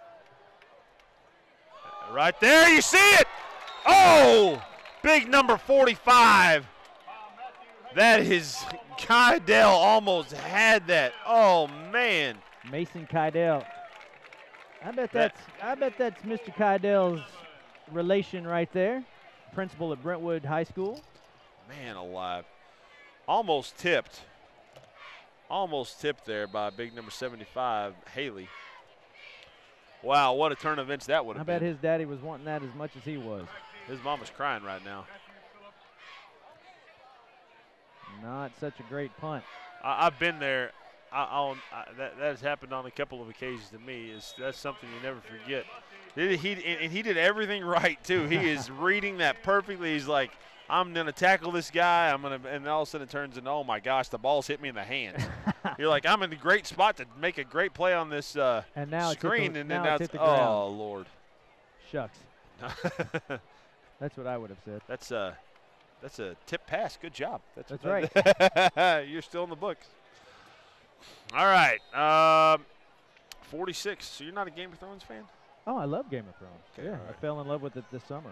Speaker 1: Right there, you see it. Oh, big number 45. That is, Kydell almost had that. Oh man.
Speaker 2: Mason Kydell. I bet that's Mr. Kydell's relation right there. Principal at Brentwood High School.
Speaker 1: Man alive. Almost tipped. Almost tipped there by big number 75, Haley. Wow, what a turn of events that would have been.
Speaker 2: I bet his daddy was wanting that as much as he was.
Speaker 1: His mom is crying right now.
Speaker 2: Not such a great punt.
Speaker 1: I've been there. That has happened on a couple of occasions to me. That's something you never forget. He did everything right, too. He is reading that perfectly. He's like, I'm going to tackle this guy. And all of a sudden it turns into, oh, my gosh, the ball's hit me in the hands. You're like, I'm in a great spot to make a great play on this
Speaker 2: and now
Speaker 1: screen.
Speaker 2: It's
Speaker 1: and then now it's,
Speaker 2: oh,
Speaker 1: Lord.
Speaker 2: Shucks. That's what I would have said.
Speaker 1: That's a tip pass. Good job.
Speaker 2: That's right.
Speaker 1: You're still in the books. All right. 46. So you're not a Game of Thrones fan?
Speaker 2: Oh, I love Game of Thrones.
Speaker 1: Okay,
Speaker 2: yeah,
Speaker 1: right.
Speaker 2: I fell in love with it this summer.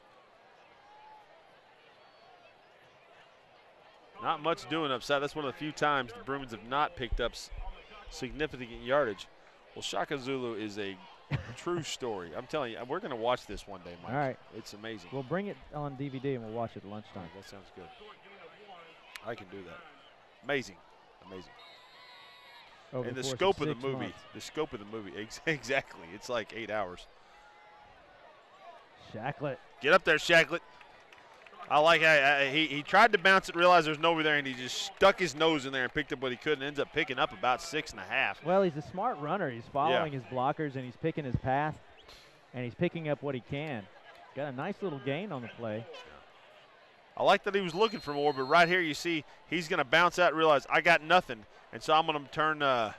Speaker 1: Not much doing upside. That's one of the few times the Bruins have not picked up significant yardage. Well, Shaka Zulu is a true story. I'm telling you, we're going to watch this one day, Mike.
Speaker 2: All right.
Speaker 1: It's amazing.
Speaker 2: We'll bring it on DVD and we'll watch it at lunchtime.
Speaker 1: That sounds good. I can do that. Amazing. Amazing.
Speaker 2: Over
Speaker 1: And the
Speaker 2: course
Speaker 1: scope of the
Speaker 2: 6
Speaker 1: movie,
Speaker 2: months.
Speaker 1: exactly. It's like 8 hours.
Speaker 2: Shacklet.
Speaker 1: Get up there, Shacklet. I like how he tried to bounce it, realized there's nobody there, and he just stuck his nose in there and picked up what he could, and ends up picking up about 6.5.
Speaker 2: Well, he's a smart runner. He's following his blockers, and he's picking his path, and he's picking up what he can. Got a nice little gain on the play.
Speaker 1: I like that he was looking for more, but right here you see he's going to bounce out and realize I got nothing, and so I'm going to turn I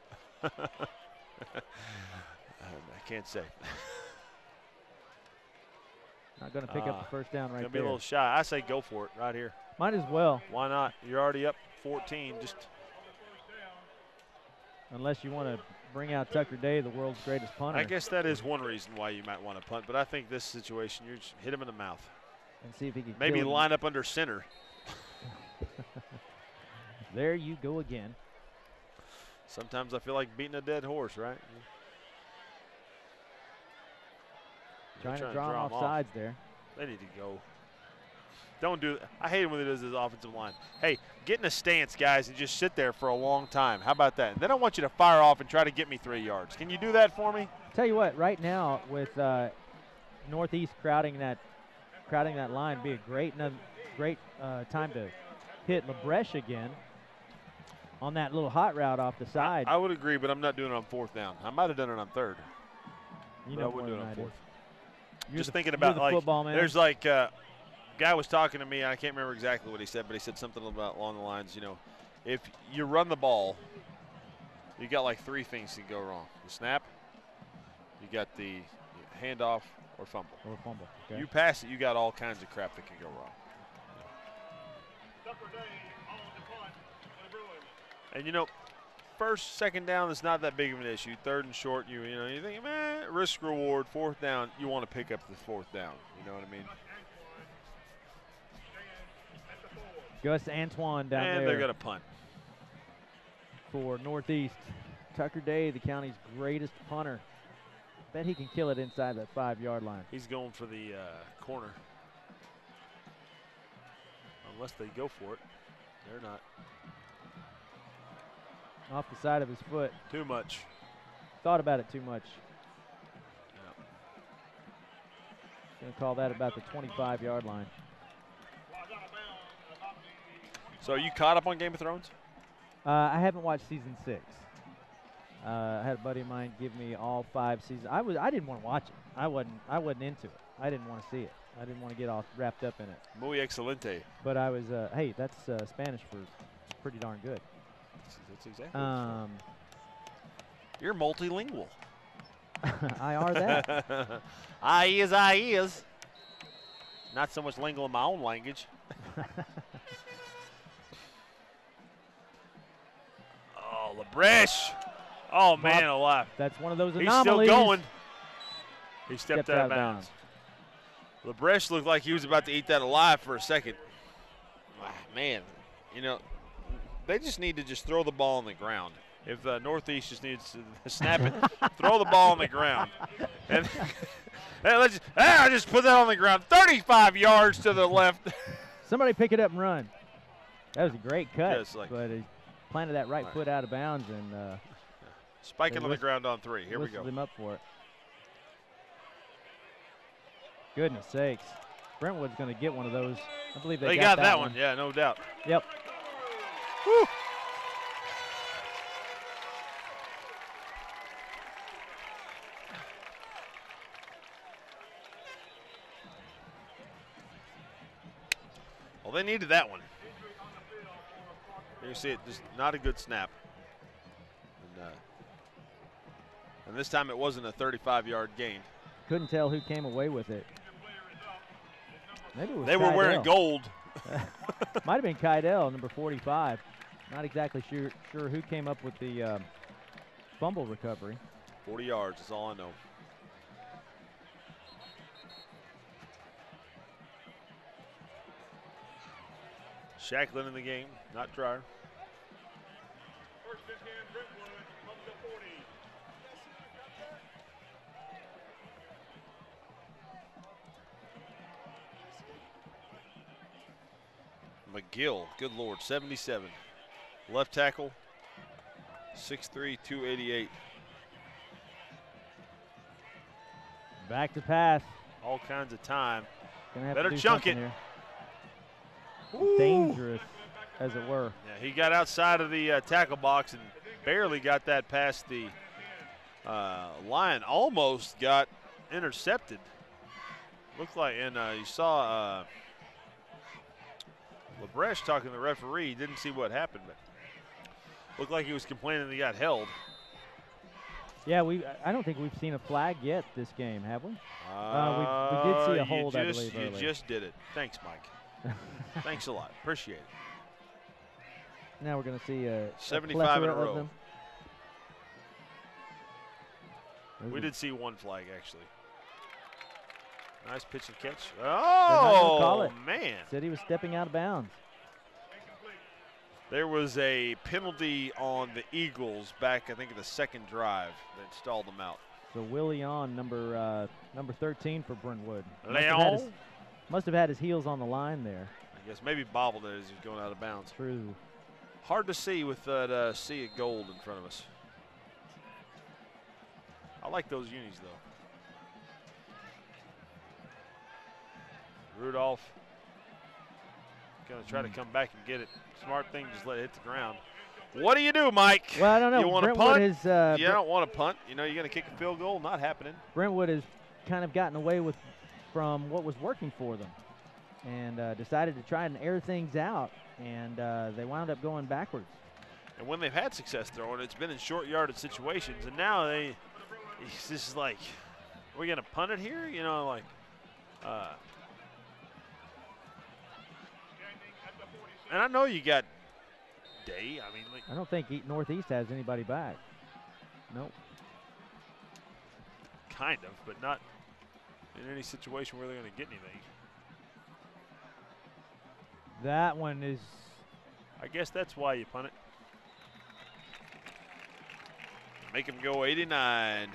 Speaker 1: can't say.
Speaker 2: Not going to pick up the first down right
Speaker 1: Gonna be
Speaker 2: there.
Speaker 1: a little shy. I say go for it right here.
Speaker 2: Might as well.
Speaker 1: Why not? You're already up 14. Just
Speaker 2: unless you want to bring out Tucker Day, the world's greatest punter.
Speaker 1: I guess that is one reason why you might want to punt, but I think this situation, you just hit him in the mouth.
Speaker 2: And see if he can
Speaker 1: Maybe
Speaker 2: kill
Speaker 1: line up under center.
Speaker 2: There you go again.
Speaker 1: Sometimes I feel like beating a dead horse, right?
Speaker 2: Trying to draw him off sides there.
Speaker 1: They need to go. Don't do that. I hate it when it does this offensive line. Hey, get in a stance, guys, and just sit there for a long time. How about that? And then I want you to fire off and try to get me 3 yards. Can you do that for me?
Speaker 2: Tell you what, right now with Northeast crowding that line, be a great time to hit LaBreche again on that little hot route off the side.
Speaker 1: I would agree, but I'm not doing it on 4th down. I might have done it on 3rd.
Speaker 2: You know,
Speaker 1: I wouldn't do it on 4th.
Speaker 2: Just
Speaker 1: thinking about like
Speaker 2: football man.
Speaker 1: There's like guy was talking to me. I can't remember exactly what he said, but he said something about along the lines, you know, if you run the ball, you got like 3 things that can go wrong: the snap, you got the handoff, or fumble.
Speaker 2: Okay.
Speaker 1: You pass it, you got all kinds of crap that can go wrong. And you know, 1st, 2nd down is not that big of an issue. 3rd and short, you know, you think, man, risk reward. 4th down, you want to pick up the 4th down. You know what I mean?
Speaker 2: Gus Antoine down there.
Speaker 1: And they're going to punt.
Speaker 2: For Northeast. Tucker Day, the county's greatest punter. Bet he can kill it inside that 5-yard line.
Speaker 1: He's going for the corner. Unless they go for it. They're not.
Speaker 2: Off the side of his foot.
Speaker 1: Too much.
Speaker 2: Thought about it too much.
Speaker 1: Yeah.
Speaker 2: Going to call that about the 25-yard line.
Speaker 1: So are you caught up on Game of Thrones?
Speaker 2: I haven't watched season 6. I had a buddy of mine give me all 5 seasons. I didn't want to watch it. I wasn't into it. I didn't want to see it. I didn't want to get all wrapped up in it.
Speaker 1: Muy excelente.
Speaker 2: But I was, hey, that's Spanish for pretty darn good.
Speaker 1: That's exactly. You're multilingual.
Speaker 2: I are that.
Speaker 1: I is. Not so much lingual in my own language. Oh, LaBreche. Oh, man alive.
Speaker 2: That's one of those
Speaker 1: He's
Speaker 2: anomalies.
Speaker 1: still going. He stepped out of bounds. LaBreche looked like he was about to eat that alive for a second. Man, you know, they just need to just throw the ball on the ground. If Northeast just needs to snap it, throw the ball on the ground. And I just put that on the ground. 35 yards to the left.
Speaker 2: Somebody pick it up and run. That was a great cut,
Speaker 1: Just like
Speaker 2: but he planted that right foot out of bounds and
Speaker 1: spiking on the ground on 3. Here we go.
Speaker 2: Whistled him up for it. Goodness sakes. Brentwood's going to get one of those. I believe they
Speaker 1: got that one. Yeah, no doubt.
Speaker 2: Yep.
Speaker 1: Woo. Well, they needed that one. You can see it, just not a good snap. And this time it wasn't a 35-yard gain.
Speaker 2: Couldn't tell who came away with it. Maybe it was
Speaker 1: They were wearing gold.
Speaker 2: Might have been Kydell, number 45. Not exactly sure who came up with the fumble recovery.
Speaker 1: 40 yards is all I know. Shacklin in the game, not Dreyer.
Speaker 3: First and 10, Brentwood from the 40.
Speaker 1: McGill, good Lord, 77. Left tackle, 6'3", 288.
Speaker 2: Back to pass.
Speaker 1: All kinds of time.
Speaker 2: Gonna have
Speaker 1: Better
Speaker 2: to do
Speaker 1: chunk
Speaker 2: something
Speaker 1: it.
Speaker 2: Here. Dangerous, as it were.
Speaker 1: Yeah, he got outside of the tackle box and barely got that past the line. Almost got intercepted. Looked like, and you saw LaBreche talking to the referee. He didn't see what happened, but looked like he was complaining that he got held.
Speaker 2: Yeah, I don't think we've seen a flag yet this game, have we? We did see a hold, I believe, earlier.
Speaker 1: You just did it. Thanks, Mike. Thanks a lot. Appreciate it.
Speaker 2: Now we're going to see a
Speaker 1: 75 in a
Speaker 2: plethora
Speaker 1: row.
Speaker 2: of them.
Speaker 1: We did see one flag, actually. Nice pitch and catch.
Speaker 2: Call
Speaker 1: Oh,
Speaker 2: it.
Speaker 1: man.
Speaker 2: Said he was stepping out of bounds.
Speaker 1: There was a penalty on the Eagles back, I think, in the second drive that stalled them out.
Speaker 2: So Williamson, number 13 for Brentwood.
Speaker 1: Leon?
Speaker 2: Must have had his heels on the line there.
Speaker 1: I guess maybe bobbled it as he was going out of bounds.
Speaker 2: True.
Speaker 1: Hard to see with that sea of gold in front of us. I like those unis, though. Rudolph going to try to come back and get it. Smart thing, just let it hit the ground. What do you do, Mike?
Speaker 2: Well, I don't know.
Speaker 1: You want to
Speaker 2: Brentwood
Speaker 1: punt? You don't want to punt. You know you're going to kick a field goal. Not happening.
Speaker 2: Brentwood has kind of gotten away from what was working for them and decided to try and air things out, and they wound up going backwards. And
Speaker 1: when they've had success throwing, it's been in short yardage situations, and now it's just like, are we going to punt it here? You know, like, and I know you got Day. I mean, like,
Speaker 2: I don't think Northeast has anybody back. Nope.
Speaker 1: Kind of, but not in any situation where they're going to get anything.
Speaker 2: That one is.
Speaker 1: I guess that's why you punt it. Make him go 89.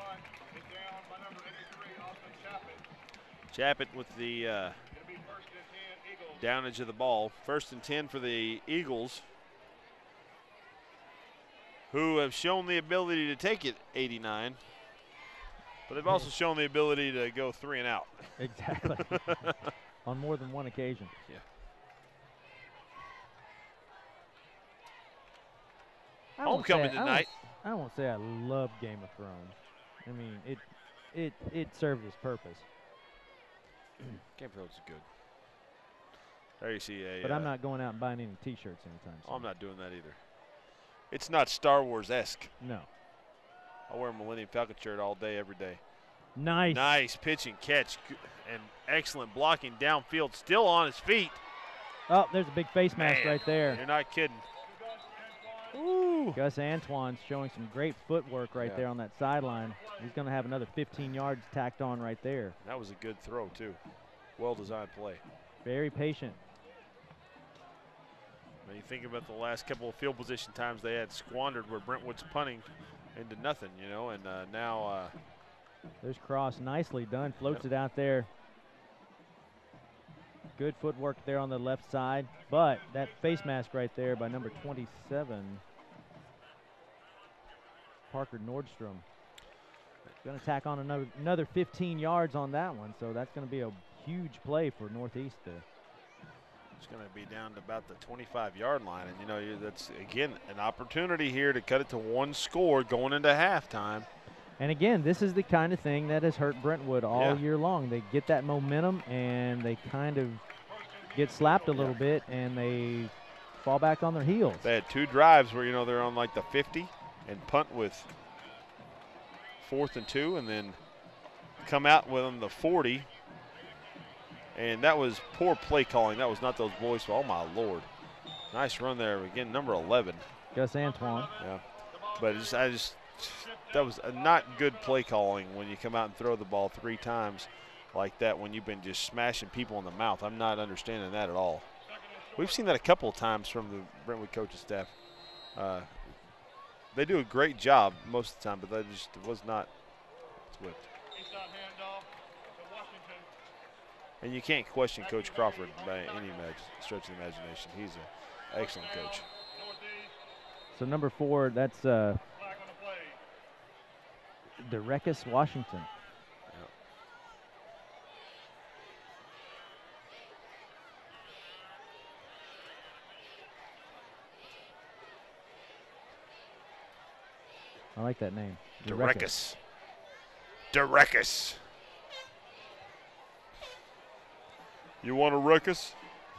Speaker 1: Chappett with the downage of the ball. 1st and 10 for the Eagles, who have shown the ability to take it 89, but they've also shown the ability to go 3 and out.
Speaker 2: Exactly. On more than one occasion.
Speaker 1: Yeah. Homecoming tonight.
Speaker 2: I won't say I love Game of Thrones. I mean, it served its purpose.
Speaker 1: Game of Thrones is good. There you see a.
Speaker 2: But I'm not going out and buying any T-shirts anytime soon.
Speaker 1: I'm not doing that either. It's not Star Wars-esque.
Speaker 2: No.
Speaker 1: I wear a Millennium Falcon shirt all day, every day.
Speaker 2: Nice.
Speaker 1: Nice pitch and catch, and excellent blocking downfield. Still on his feet.
Speaker 2: Oh, there's a big face mask right there.
Speaker 1: You're not kidding.
Speaker 2: Ooh. Gus Antoine's showing some great footwork right there on that sideline. He's going to have another 15 yards tacked on right there.
Speaker 1: That was a good throw, too. Well-designed play.
Speaker 2: Very patient.
Speaker 1: When you think about the last couple of field position times they had squandered where Brentwood's punting into nothing, you know, and now.
Speaker 2: There's Cross, nicely done, floats it out there. Good footwork there on the left side, but that face mask right there by number 27, Parker Nordstrom. Going to tack on another 15 yards on that one, so that's going to be a huge play for Northeast there.
Speaker 1: It's going to be down to about the 25-yard line, and, you know, that's, again, an opportunity here to cut it to 1 score going into halftime.
Speaker 2: And, again, this is the kind of thing that has hurt Brentwood all year long. They get that momentum, and they kind of get slapped a little bit, and they fall back on their heels.
Speaker 1: They had 2 drives where, you know, they're on like the 50 and punt with 4th and 2, and then come out with them the 40. And that was poor play calling. That was not those boys. Oh, my Lord. Nice run there. Again, number 11.
Speaker 2: Gus Antoine.
Speaker 1: Yeah. But that was a not good play calling when you come out and throw the ball 3 times like that when you've been just smashing people in the mouth. I'm not understanding that at all. We've seen that a couple of times from the Brentwood coaching staff. They do a great job most of the time, but that just was not whipped. And you can't question Coach Crawford by any stretch of the imagination. He's an excellent coach.
Speaker 2: So number 4, that's DeRecus Washington.
Speaker 1: Yep.
Speaker 2: I like that name.
Speaker 1: DeRecus. DeRecus. You want a ruckus?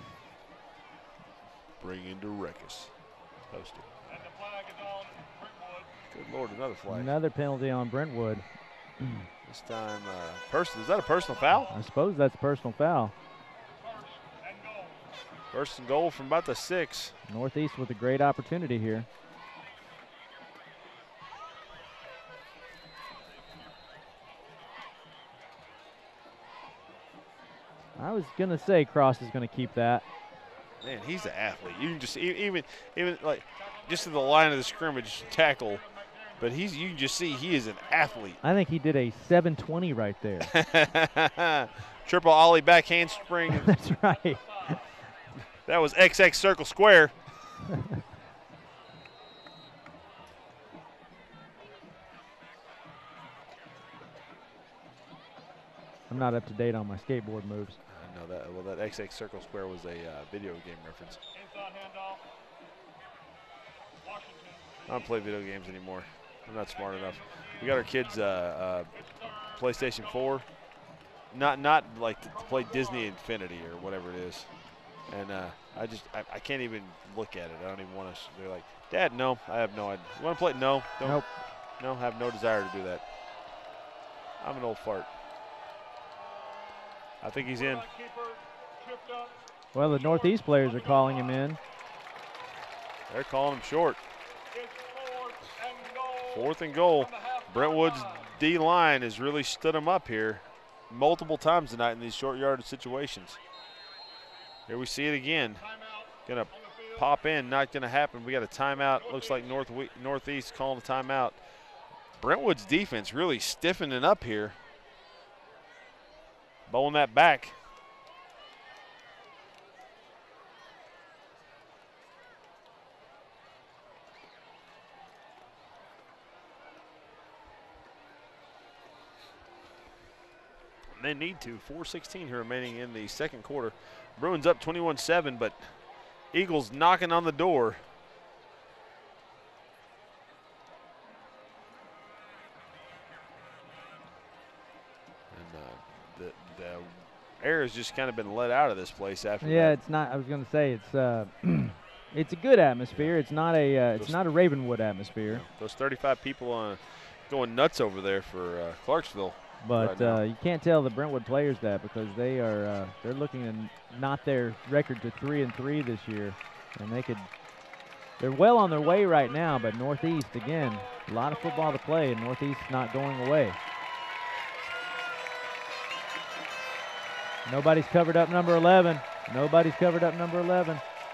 Speaker 1: Bring in DeRecus. Post it.
Speaker 3: And the flag is on Brentwood.
Speaker 1: Good Lord, another flag.
Speaker 2: Another penalty on Brentwood.
Speaker 1: This time, is that a personal foul?
Speaker 2: I suppose that's a personal foul.
Speaker 3: First and goal.
Speaker 1: First and goal from about the 6.
Speaker 2: Northeast with a great opportunity here. I was going to say Cross is going to keep that.
Speaker 1: Man, he's an athlete. You can just even like just to the line of the scrimmage tackle, but you can just see he is an athlete.
Speaker 2: I think he did a 720 right there.
Speaker 1: Triple ollie back handspring.
Speaker 2: That's right.
Speaker 1: That was XX circle square.
Speaker 2: I'm not up to date on my skateboard moves.
Speaker 1: I know that. Well, that XX circle square was a video game reference.
Speaker 3: Inside handoff. Washington.
Speaker 1: I don't play video games anymore. I'm not smart enough. We got our kids PlayStation 4. Not like to play Disney Infinity or whatever it is. And I can't even look at it. I don't even want to. They're like, Dad, no, I have no idea. You want to play? No, don't.
Speaker 2: Nope.
Speaker 1: No, I have no desire to do that. I'm an old fart. I think he's in.
Speaker 2: Well, the Northeast players are calling him in.
Speaker 1: They're calling him short. 4th and goal. Brentwood's D-line has really stood him up here multiple times tonight in these short yardage situations. Here we see it again. Gonna pop in, not gonna happen. We got a timeout. Looks like Northeast calling a timeout. Brentwood's defense really stiffening up here. Bowling that back. They need to. 4:16 here remaining in the second quarter. Bruins up 21-7, but Eagles knocking on the door. And the air has just kind of been let out of this place after that.
Speaker 2: Yeah, it's not. I was going to say it's it's a good atmosphere. It's not a Ravenwood atmosphere.
Speaker 1: Those 35 people going nuts over there for Clarksville.
Speaker 2: But
Speaker 1: right
Speaker 2: you can't tell the Brentwood players that because they're looking to knot their record to 3-3 this year, and they're well on their way right now. But Northeast again, a lot of football to play, and Northeast not going away. Nobody's covered up number 11. Nobody's covered up number 11.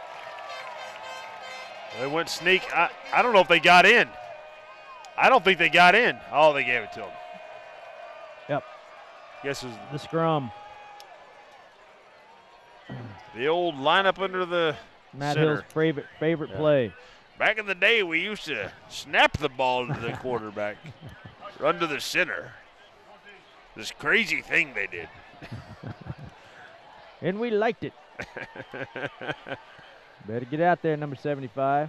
Speaker 1: They went sneak. I don't know if they got in. I don't think they got in. Oh, they gave it to them.
Speaker 2: Yep.
Speaker 1: Guess it was
Speaker 2: the scrum.
Speaker 1: The old lineup under the
Speaker 2: Matt
Speaker 1: center.
Speaker 2: Hill's favorite play.
Speaker 1: Back in the day, we used to snap the ball to the quarterback under the center. This crazy thing they did.
Speaker 2: And we liked it. Better get out there, number 75.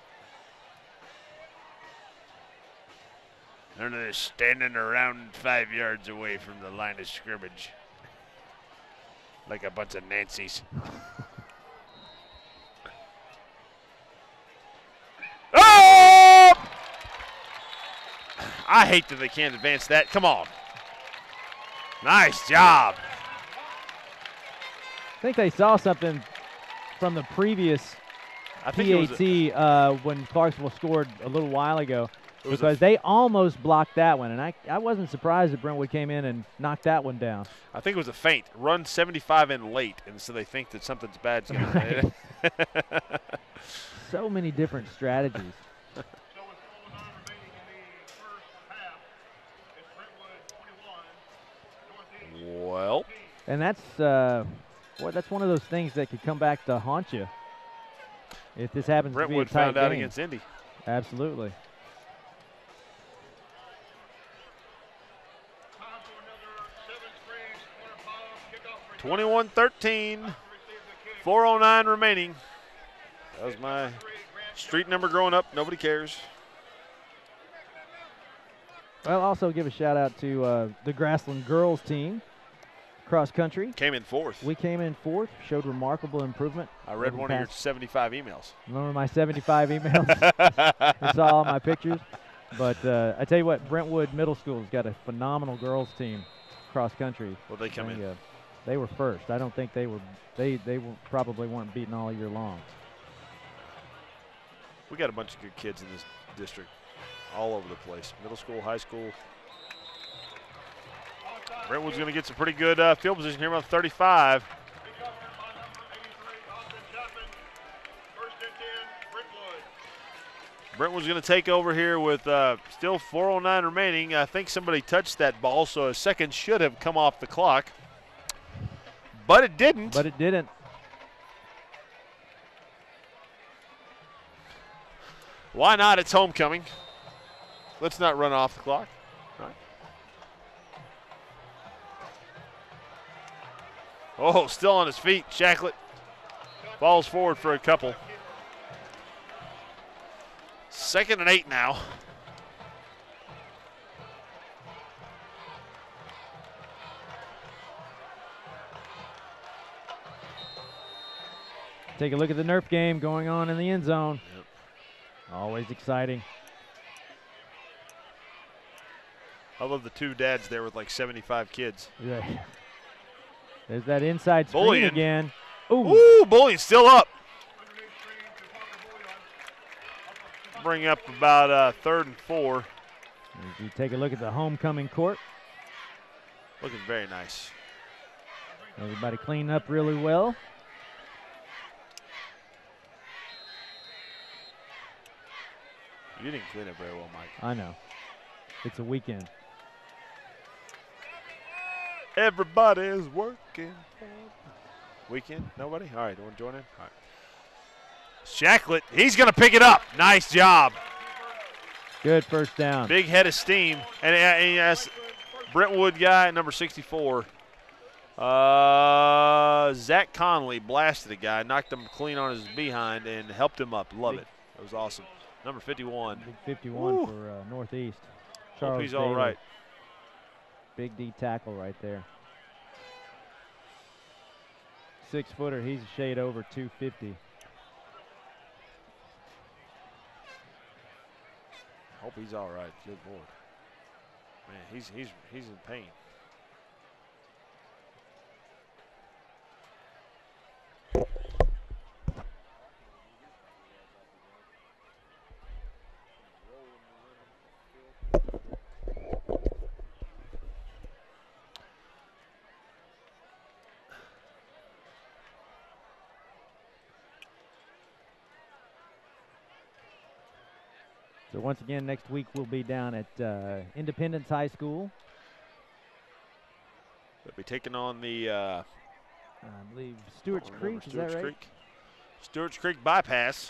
Speaker 1: None of this standing around 5 yards away from the line of scrimmage like a bunch of Nancy's. Oh! I hate that they can't advance that. Come on. Nice job.
Speaker 2: I think they saw something from the previous PAT when Clarksville scored a little while ago. Because they almost blocked that one, and I wasn't surprised that Brentwood came in and knocked that one down.
Speaker 1: I think it was a feint. Run 75 in late, and so they think that something's bad's going to happen.
Speaker 2: So many different strategies.
Speaker 3: So with 4:09 remaining in the first half, it's Brentwood 21, Northeast
Speaker 1: Well,
Speaker 2: And that's boy, that's one of those things that could come back to haunt you if this happens
Speaker 1: Brentwood
Speaker 2: to be a tight
Speaker 1: found out
Speaker 2: game.
Speaker 1: against Indy.
Speaker 2: Absolutely.
Speaker 3: Time for another 7th grade quarter ball. Kickoff for
Speaker 1: 21-13, 4:09 remaining. That was my street number growing up. Nobody cares.
Speaker 2: Well, also give a shout out to the Grassland girls team, cross country.
Speaker 1: Came in 4th.
Speaker 2: We came in 4th, showed remarkable improvement.
Speaker 1: I read
Speaker 2: over
Speaker 1: one
Speaker 2: the
Speaker 1: of your
Speaker 2: past-
Speaker 1: 75 emails.
Speaker 2: Remember my 75 emails? You saw all my pictures. But I tell you what, Brentwood Middle School's got a phenomenal girls team, cross country.
Speaker 1: Well, they come in.
Speaker 2: They were first. I don't think they were. They probably weren't beaten all year long.
Speaker 1: We got a bunch of good kids in this district, all over the place. Middle school, high school. Brentwood's going to get some pretty good field position here on 35.
Speaker 3: Kickoff by number 83, Austin Chapman. 1st and 10, Brentwood.
Speaker 1: Brentwood's going to take over here with still 4:09 remaining. I think somebody touched that ball, so a second should have come off the clock. But it didn't.
Speaker 2: But it didn't.
Speaker 1: Why not? It's homecoming. Let's not run off the clock. All right. Oh, still on his feet. Shacklett falls forward for a couple. 2nd and 8 now.
Speaker 2: Take a look at the Nerf game going on in the end zone.
Speaker 1: Yep.
Speaker 2: Always exciting.
Speaker 1: I love the two dads there with like 75 kids.
Speaker 2: Yeah. There's that inside screen
Speaker 1: Bullion.
Speaker 2: again. Ooh.
Speaker 1: Ooh, Bullion still up. Bring up about 3rd and 4.
Speaker 2: As you take a look at the homecoming court,
Speaker 1: Looking very nice.
Speaker 2: everybody cleaned up really well.
Speaker 1: You didn't clean up very well, Mike.
Speaker 2: I know. It's a weekend.
Speaker 1: Everybody's working. Weekend? Nobody? All right, you want to join in? All right. Shacklett, he's going to pick it up. Nice job.
Speaker 2: Good first down.
Speaker 1: Big head of steam. And yes, Brentwood guy, number 64. Zach Conley blasted a guy, knocked him clean on his behind, and helped him up. Love it. That was awesome. Number 51.
Speaker 2: Big 51
Speaker 1: Woo.
Speaker 2: for Northeast.
Speaker 1: Hope
Speaker 2: Charles
Speaker 1: he's all
Speaker 2: Bailey.
Speaker 1: right.
Speaker 2: Big D tackle right there. 6-footer, he's a shade over 250.
Speaker 1: Hope he's all right. Good Lord. Man, he's in pain.
Speaker 2: So once again, next week we'll be down at Independence High School.
Speaker 1: They'll be taking on the
Speaker 2: I believe Stewart's Creek, is that right?
Speaker 1: Creek. Stewart's Creek bypass.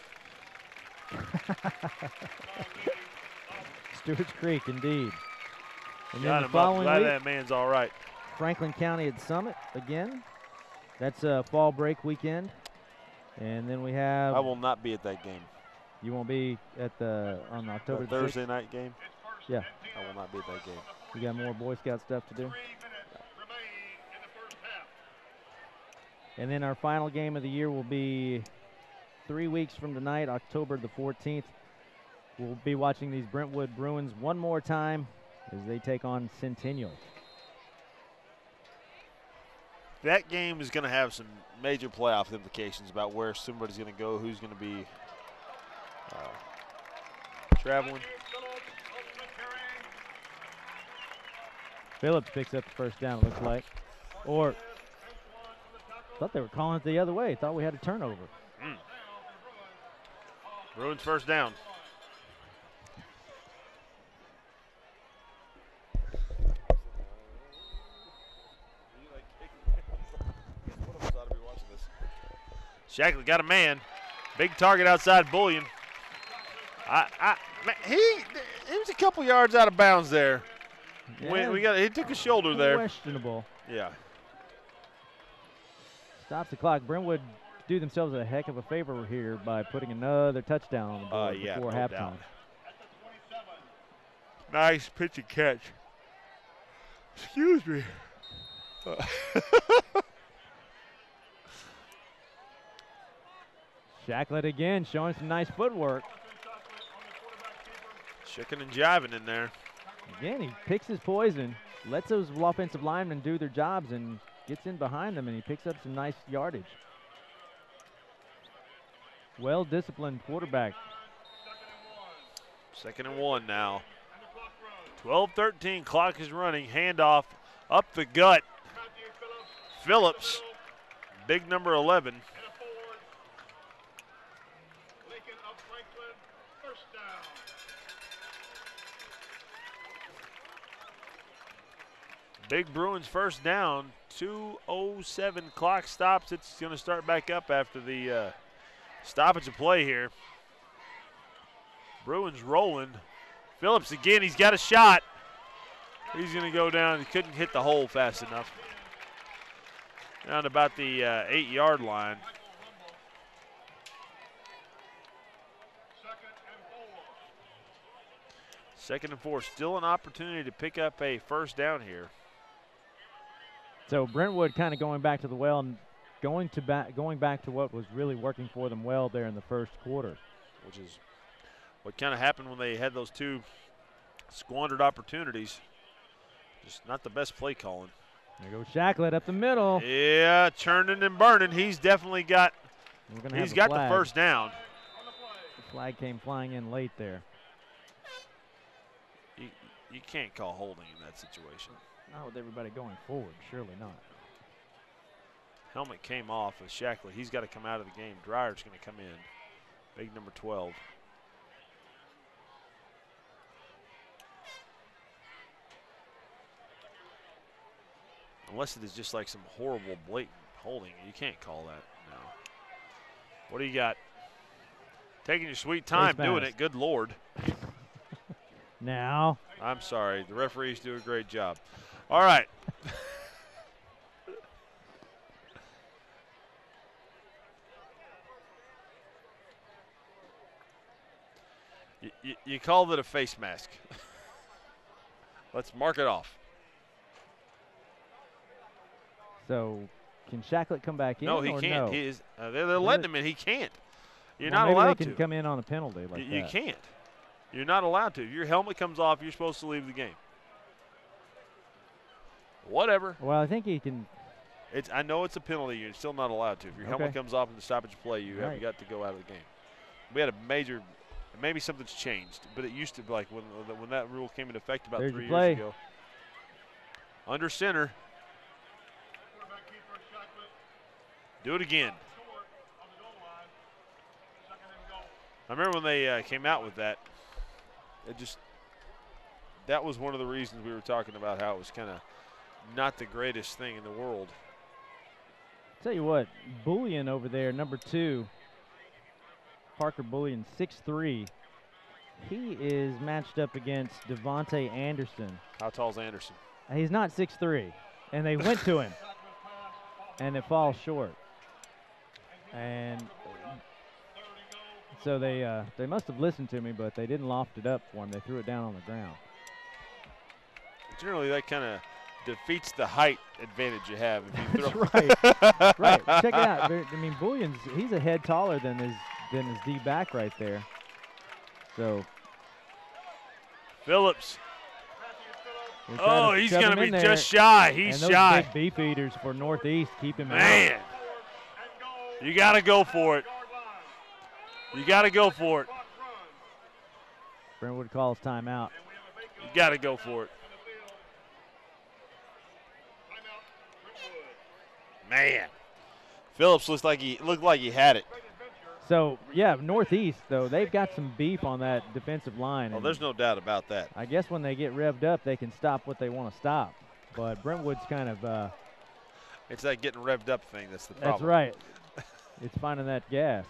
Speaker 2: Stewart's Creek, indeed. And
Speaker 1: Got
Speaker 2: then the
Speaker 1: him up.
Speaker 2: following
Speaker 1: Glad
Speaker 2: week,
Speaker 1: that man's all right.
Speaker 2: Franklin County at Summit again. That's a fall break weekend. And then we have,
Speaker 1: I will not be at that game.
Speaker 2: you won't be at on October
Speaker 1: The
Speaker 2: the 6th?
Speaker 1: Thursday night game.
Speaker 2: Yeah.
Speaker 1: I will not be at that game.
Speaker 2: You got more Boy Scout stuff to do.
Speaker 3: 3 minutes remaining in the first half.
Speaker 2: And then our final game of the year will be 3 weeks from tonight, October the 14th. We'll be watching these Brentwood Bruins one more time as they take on Centennial.
Speaker 1: That game is going to have some major playoff implications about where somebody's going to go, who's going to be traveling.
Speaker 2: Phillips picks up the first down, it looks like. Or, thought they were calling it the other way. Thought we had a turnover.
Speaker 1: Bruins first down. Shackley got a man. Big target outside Bullion. Man, he was a couple yards out of bounds there.
Speaker 2: Yeah,
Speaker 1: He took a shoulder there.
Speaker 2: Questionable.
Speaker 1: Yeah.
Speaker 2: Stops the clock. Brentwood do themselves a heck of a favor here by putting another touchdown on the board before
Speaker 1: no
Speaker 2: halftime.
Speaker 1: doubt. Nice pitch and catch. Excuse me.
Speaker 2: Shacklett again showing some nice footwork.
Speaker 1: Chicken and jiving in there.
Speaker 2: Again, he picks his poison, lets those offensive linemen do their jobs, and gets in behind them, and he picks up some nice yardage. Well-disciplined quarterback.
Speaker 1: 2nd and 1 now. 12-13, clock is running. Handoff up the gut. Phillips, big number 11. Big Bruins first down. 2:07 clock stops. It's going to start back up after the stoppage of play here. Bruins rolling. Phillips again. He's got a shot. He's going to go down. He couldn't hit the hole fast enough. Down about the 8-yard line. 2nd and 4. Still an opportunity to pick up a first down here.
Speaker 2: So Brentwood kind of going back to the well and going back to what was really working for them well there in the first quarter.
Speaker 1: Which is what kind of happened when they had those two squandered opportunities. Just not the best play calling.
Speaker 2: There goes Shacklett up the middle.
Speaker 1: Yeah, churning and burning. He's definitely got the first down.
Speaker 2: The flag came flying in late there.
Speaker 1: You can't call holding in that situation.
Speaker 2: Not with everybody going forward, surely not.
Speaker 1: Helmet came off with Shackley. He's got to come out of the game. Dreyer's going to come in. Big number 12. Unless it is just like some horrible, blatant holding. You can't call that now. What do you got? Taking your sweet time doing it. Good Lord.
Speaker 2: Now.
Speaker 1: I'm sorry. The referees do a great job. All right. You called it a face mask. Let's mark it off.
Speaker 2: So, can Shacklett come back in?
Speaker 1: No, he can't.
Speaker 2: No?
Speaker 1: He is. They're letting him in. He can't. You're not
Speaker 2: maybe
Speaker 1: allowed
Speaker 2: they can come in on a penalty like that.
Speaker 1: You can't. You're not allowed to. If your helmet comes off, you're supposed to leave the game. Whatever.
Speaker 2: Well, I think he can.
Speaker 1: I know it's a penalty. You're still not allowed to. If your helmet comes off in the stoppage play, you have got to go out of the game. We had a major. Maybe something's changed, but it used to be like when that rule came into effect about 3 years ago. Under center. Do it again. I remember when they came out with that. That was one of the reasons we were talking about how it was kind of not the greatest thing in the world.
Speaker 2: Tell you what, Bullion over there, number 2, Parker Bullion, 6'3". He is matched up against Devontae Anderson.
Speaker 1: How tall is Anderson?
Speaker 2: He's not 6'3", and they went to him, and it falls short. And so they must have listened to me, but they didn't loft it up for him. They threw it down on the ground.
Speaker 1: Generally, that kind of defeats the height advantage you have. If you
Speaker 2: That's
Speaker 1: throw
Speaker 2: right. Right. Check it out. I mean, Bullion's he's a head taller than his D back right there. So
Speaker 1: Phillips. Oh, he's going to be just shy. He's
Speaker 2: and
Speaker 1: shy.
Speaker 2: Those big beef eaters for Northeast keep him out.
Speaker 1: Man, you got to go for it. You got to go for it.
Speaker 2: Brentwood calls timeout.
Speaker 1: You got to go for it. Man, Phillips looked like he had it.
Speaker 2: So yeah, Northeast though they've got some beef on that defensive line.
Speaker 1: Oh, there's no doubt about that.
Speaker 2: I guess when they get revved up, they can stop what they want to stop. But Brentwood's kind of.
Speaker 1: It's that getting revved up thing that's the problem.
Speaker 2: That's right. It's finding that gas.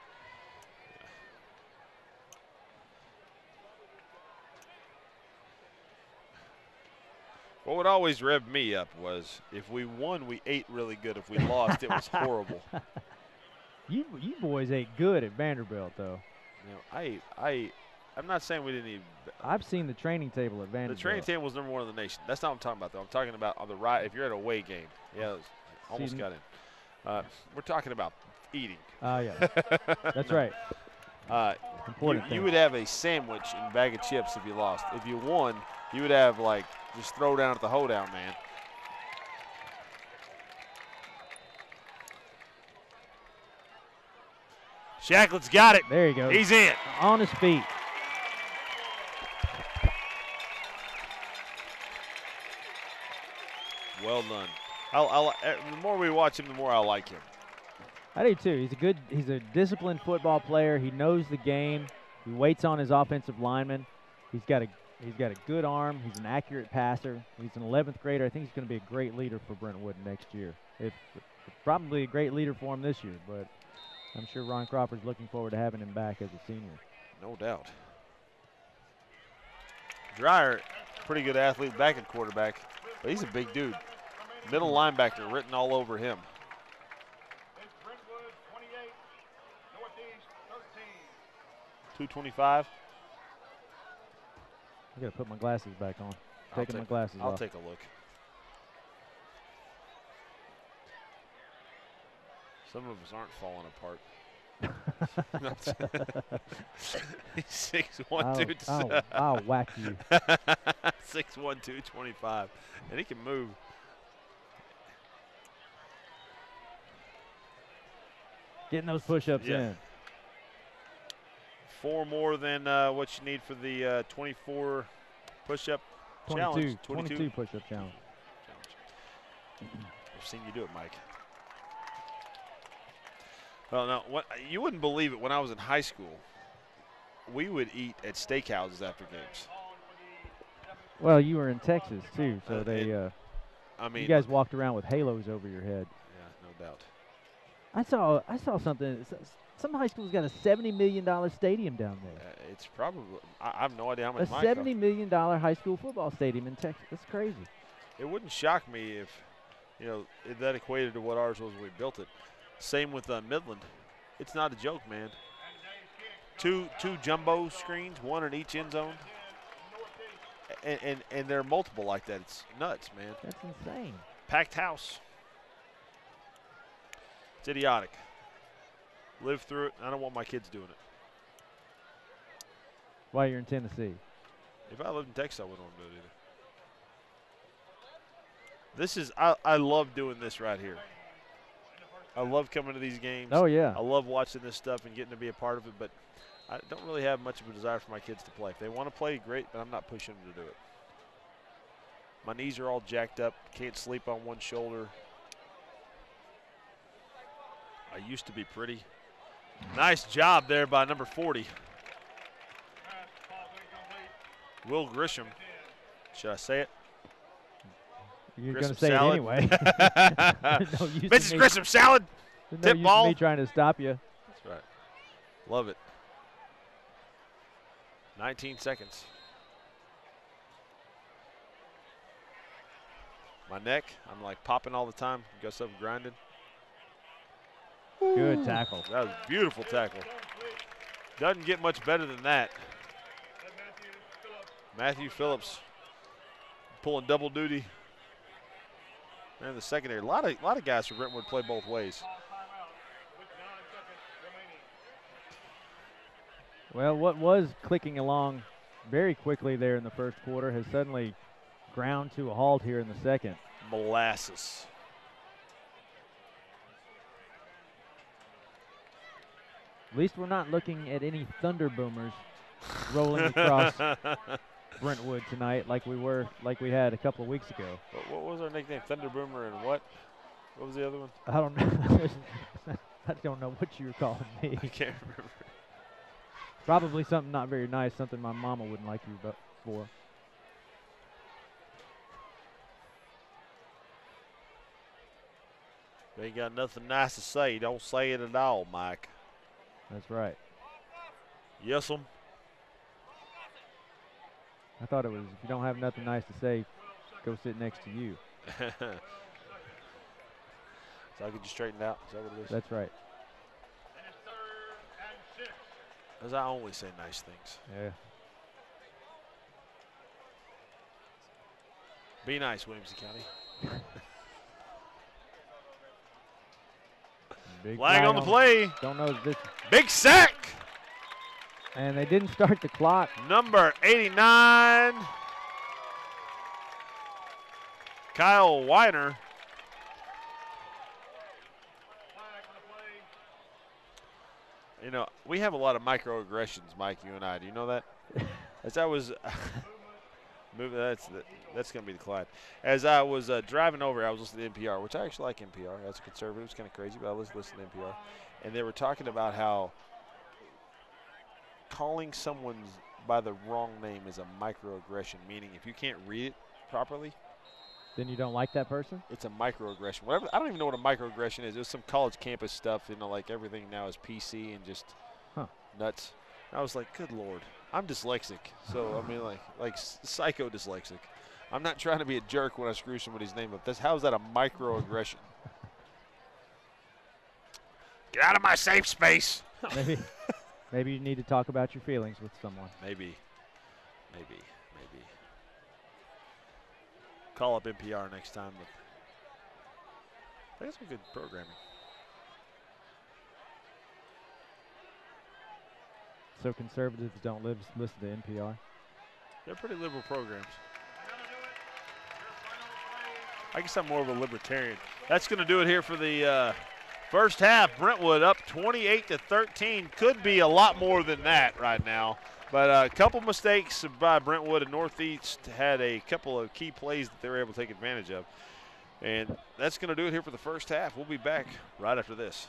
Speaker 1: What would always rev me up was if we won, we ate really good. If we lost, it was horrible.
Speaker 2: You boys ate good at Vanderbilt, though.
Speaker 1: You know, I'm not saying we didn't eat.
Speaker 2: I've seen the training table at Vanderbilt.
Speaker 1: The training table was number 1 in the nation. That's not what I'm talking about, though. I'm talking about on the right. If you're at a away game, yeah, almost got in. We're talking about eating.
Speaker 2: Oh, yeah. That's right. Important
Speaker 1: you would have a sandwich and a bag of chips if you lost. If you won, you would have, like, just throw down at the hoedown, man. Shacklett's got it.
Speaker 2: There you go.
Speaker 1: He's in.
Speaker 2: On his feet.
Speaker 1: Well done. The more we watch him, the more I like him.
Speaker 2: I do too. He's a disciplined football player. He knows the game. He waits on his offensive lineman. He's got a good arm. He's an accurate passer. He's an 11th grader. I think he's going to be a great leader for Brentwood next year. It's probably a great leader for him this year, but I'm sure Ron Crawford's looking forward to having him back as a senior.
Speaker 1: No doubt. Dreyer, pretty good athlete, back at quarterback, but he's a big dude. Middle linebacker written all over him.
Speaker 3: It's Brentwood 28, Northeast 13.
Speaker 1: 225.
Speaker 2: I got to put my glasses back on. Taking my glasses off.
Speaker 1: I'll take a look. Some of us aren't falling apart. He's 6'1",
Speaker 2: I'll whack you.
Speaker 1: 6'1", 225, and he can move.
Speaker 2: Getting those push-ups
Speaker 1: Yeah.
Speaker 2: in.
Speaker 1: 4 more than what you need for the 24 push-up
Speaker 2: 22,
Speaker 1: challenge.
Speaker 2: 22 push-up challenge.
Speaker 1: I've seen you do it, Mike. Well, now, you wouldn't believe it. When I was in high school, we would eat at steakhouses after games.
Speaker 2: Well, you were in Texas too, so
Speaker 1: I mean,
Speaker 2: you guys walked around with halos over your head.
Speaker 1: Yeah, no doubt.
Speaker 2: I saw something. Some high school's got a $70 million stadium down there.
Speaker 1: It's probably, I have no idea how much
Speaker 2: A
Speaker 1: mine cost.
Speaker 2: $70 million high school football stadium in Texas. That's crazy.
Speaker 1: It wouldn't shock me if, if that equated to what ours was when we built it. Same with Midland. It's not a joke, man. Two jumbo screens, 1 in each end zone. And they're multiple like that. It's nuts, man.
Speaker 2: That's insane.
Speaker 1: Packed house. It's idiotic. Live through it. I don't want my kids doing it.
Speaker 2: While you're in Tennessee.
Speaker 1: If I lived in Texas, I wouldn't want to do it either. This is, I love doing this right here. I love coming to these games.
Speaker 2: Oh, yeah.
Speaker 1: I love watching this stuff and getting to be a part of it, but I don't really have much of a desire for my kids to play. If they want to play, great, but I'm not pushing them to do it. My knees are all jacked up. Can't sleep on one shoulder. I used to be pretty. Nice job there by number 40. Will Grisham. Should I say it?
Speaker 2: You're going to
Speaker 1: Grisham
Speaker 2: say
Speaker 1: salad.
Speaker 2: it anyway. No use in
Speaker 1: Mrs.
Speaker 2: me-
Speaker 1: Grisham salad.
Speaker 2: there's
Speaker 1: tip
Speaker 2: no use in
Speaker 1: ball.
Speaker 2: me trying to stop you.
Speaker 1: That's right. Love it. 19 seconds. My neck, I'm like popping all the time. Got something grinding.
Speaker 2: Good tackle.
Speaker 1: That was a beautiful tackle. Doesn't get much better than that. Matthew Phillips pulling double duty. And the secondary. A lot of guys from Brentwood play both ways.
Speaker 2: Well, what was clicking along very quickly there in the first quarter has suddenly ground to a halt here in the second.
Speaker 1: Molasses.
Speaker 2: At least we're not looking at any Thunder Boomers rolling across Brentwood tonight like we had a couple of weeks ago.
Speaker 1: What was our nickname? Thunder Boomer and what? What was the other one?
Speaker 2: I don't know. I don't know what you were calling me.
Speaker 1: I can't remember.
Speaker 2: Probably something not very nice, something my mama wouldn't like you for.
Speaker 1: If you ain't got nothing nice to say, don't say it at all, Mike.
Speaker 2: That's right.
Speaker 1: Yes'm.
Speaker 2: I thought it was, if you don't have nothing nice to say, go sit next to you.
Speaker 1: So I could just straighten out. Is that what it is?
Speaker 2: That's right.
Speaker 3: And it's 3rd and 6.
Speaker 1: Because I only say nice things.
Speaker 2: Yeah.
Speaker 1: Be nice, Williamson County.
Speaker 2: Big
Speaker 1: Flag on the play.
Speaker 2: Don't know this.
Speaker 1: Big sack.
Speaker 2: And they didn't start the clock.
Speaker 1: Number 89, Kyle Weiner.
Speaker 3: Flag on the play.
Speaker 1: You know, we have a lot of microaggressions, Mike, you and I. Do you know that? As I was moving, that's going to be the Clyde. As I was driving over, I was listening to NPR, which I actually like NPR. As a conservative, it's kind of crazy, but I listen to NPR. And they were talking about how calling someone by the wrong name is a microaggression, meaning if you can't read it properly,
Speaker 2: Then you don't like that person?
Speaker 1: it's a microaggression. Whatever, I don't even know what a microaggression is. It was some college campus stuff, you know, like everything now is PC and just nuts. And I was like, good Lord, I'm dyslexic. So, I mean, like psycho dyslexic. I'm not trying to be a jerk when I screw somebody's name up. How is that a microaggression? Get out of my safe space.
Speaker 2: Maybe you need to talk about your feelings with someone.
Speaker 1: Maybe. Call up NPR next time. But I think some good programming.
Speaker 2: So conservatives don't listen to NPR?
Speaker 1: They're pretty liberal programs. I guess I'm more of a libertarian. That's going to do it here for the first half. Brentwood up 28-13. Could be a lot more than that right now. But a couple mistakes by Brentwood, and Northeast had a couple of key plays that they were able to take advantage of. And that's going to do it here for the first half. We'll be back right after this.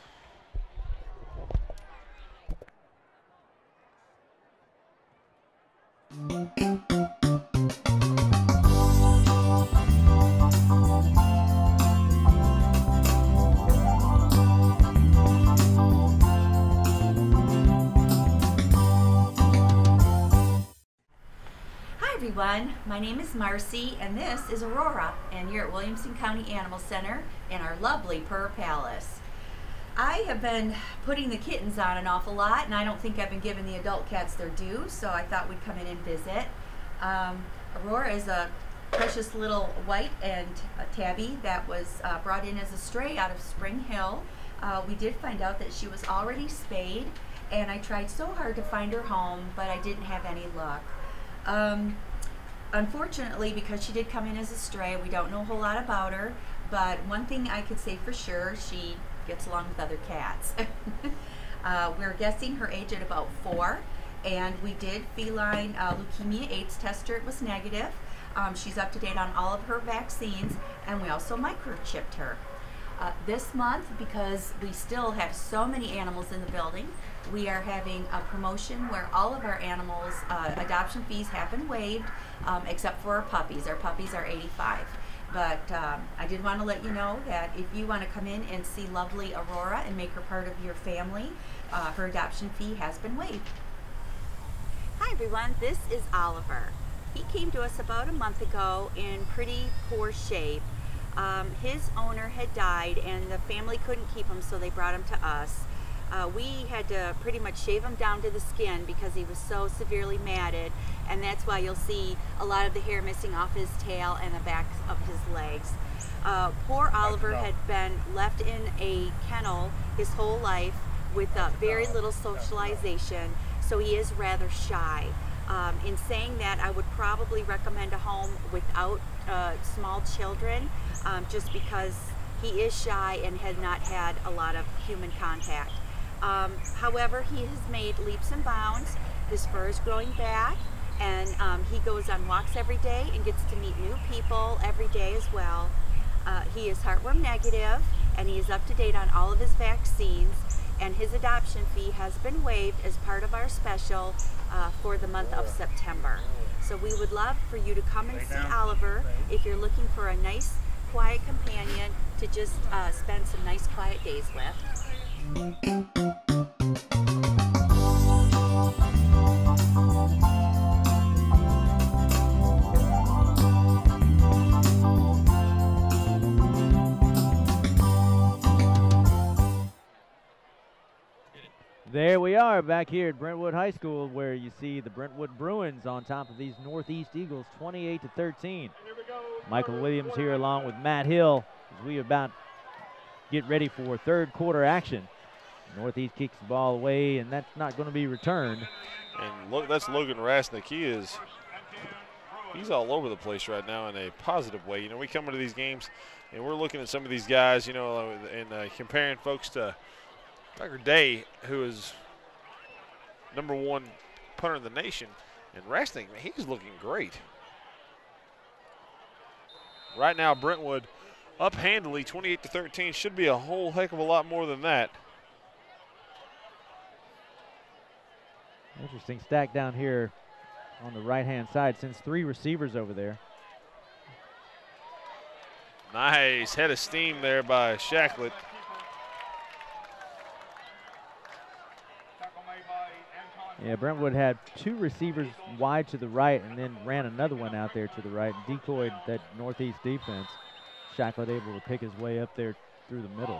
Speaker 4: Everyone, my name is Marcy and this is Aurora, and you're at Williamson County Animal Center in our lovely Purr Palace. I have been putting the kittens on an awful lot, and I don't think I've been giving the adult cats their due, so I thought we'd come in and visit. Aurora is a precious little white and tabby that was brought in as a stray out of Spring Hill. We did find out that she was already spayed, and I tried so hard to find her home, but I didn't have any luck. Unfortunately, because she did come in as a stray, we don't know a whole lot about her, but one thing I could say for sure, she gets along with other cats. We're guessing her age at about 4, and we did feline leukemia AIDS test her. It was negative. She's up to date on all of her vaccines, and we also microchipped her. This month, because we still have so many animals in the building, we are having a promotion where all of our animals' adoption fees have been waived, except for our puppies. Our puppies are $85. But I did want to let you know that if you want to come in and see lovely Aurora and make her part of your family, her adoption fee has been waived. Hi everyone, this is Oliver. He came to us about a month ago in pretty poor shape. His owner had died and the family couldn't keep him, so they brought him to us. We had to pretty much shave him down to the skin because he was so severely matted, and that's why you'll see a lot of the hair missing off his tail and the back of his legs. Poor Oliver had been left in a kennel his whole life with very little socialization, so he is rather shy. In saying that, I would probably recommend a home without small children, just because he is shy and has not had a lot of human contact. However, he has made leaps and bounds. His fur is growing back, and he goes on walks every day and gets to meet new people every day as well. He is heartworm negative, and he is up to date on all of his vaccines, and his adoption fee has been waived as part of our special for the month of September. So we would love for you to come and see Oliver if you're looking for a nice, quiet companion to just spend some nice quiet days with.
Speaker 2: There we are back here at Brentwood High School, where you see the Brentwood Bruins on top of these Northeast Eagles, 28-13. Michael Williams here along with Matt Hill as we about get ready for third quarter action. Northeast kicks the ball away, and that's not going to be returned.
Speaker 1: And look, that's Logan Rasnick. He's all over the place right now in a positive way. You know, we come into these games and we're looking at some of these guys, you know, and comparing folks to Tucker Day, who is #1 punter in the nation, and Rasnick, man, he's looking great. Right now, Brentwood up handily, 28-13. Should be a whole heck of a lot more than that.
Speaker 2: Interesting stack down here on the right-hand side, since 3 receivers over there.
Speaker 1: Nice head of steam there by Shacklett.
Speaker 2: Yeah, Brentwood had 2 receivers wide to the right and then ran another one out there to the right and decoyed that Northeast defense. Shacklett able to pick his way up there through the middle.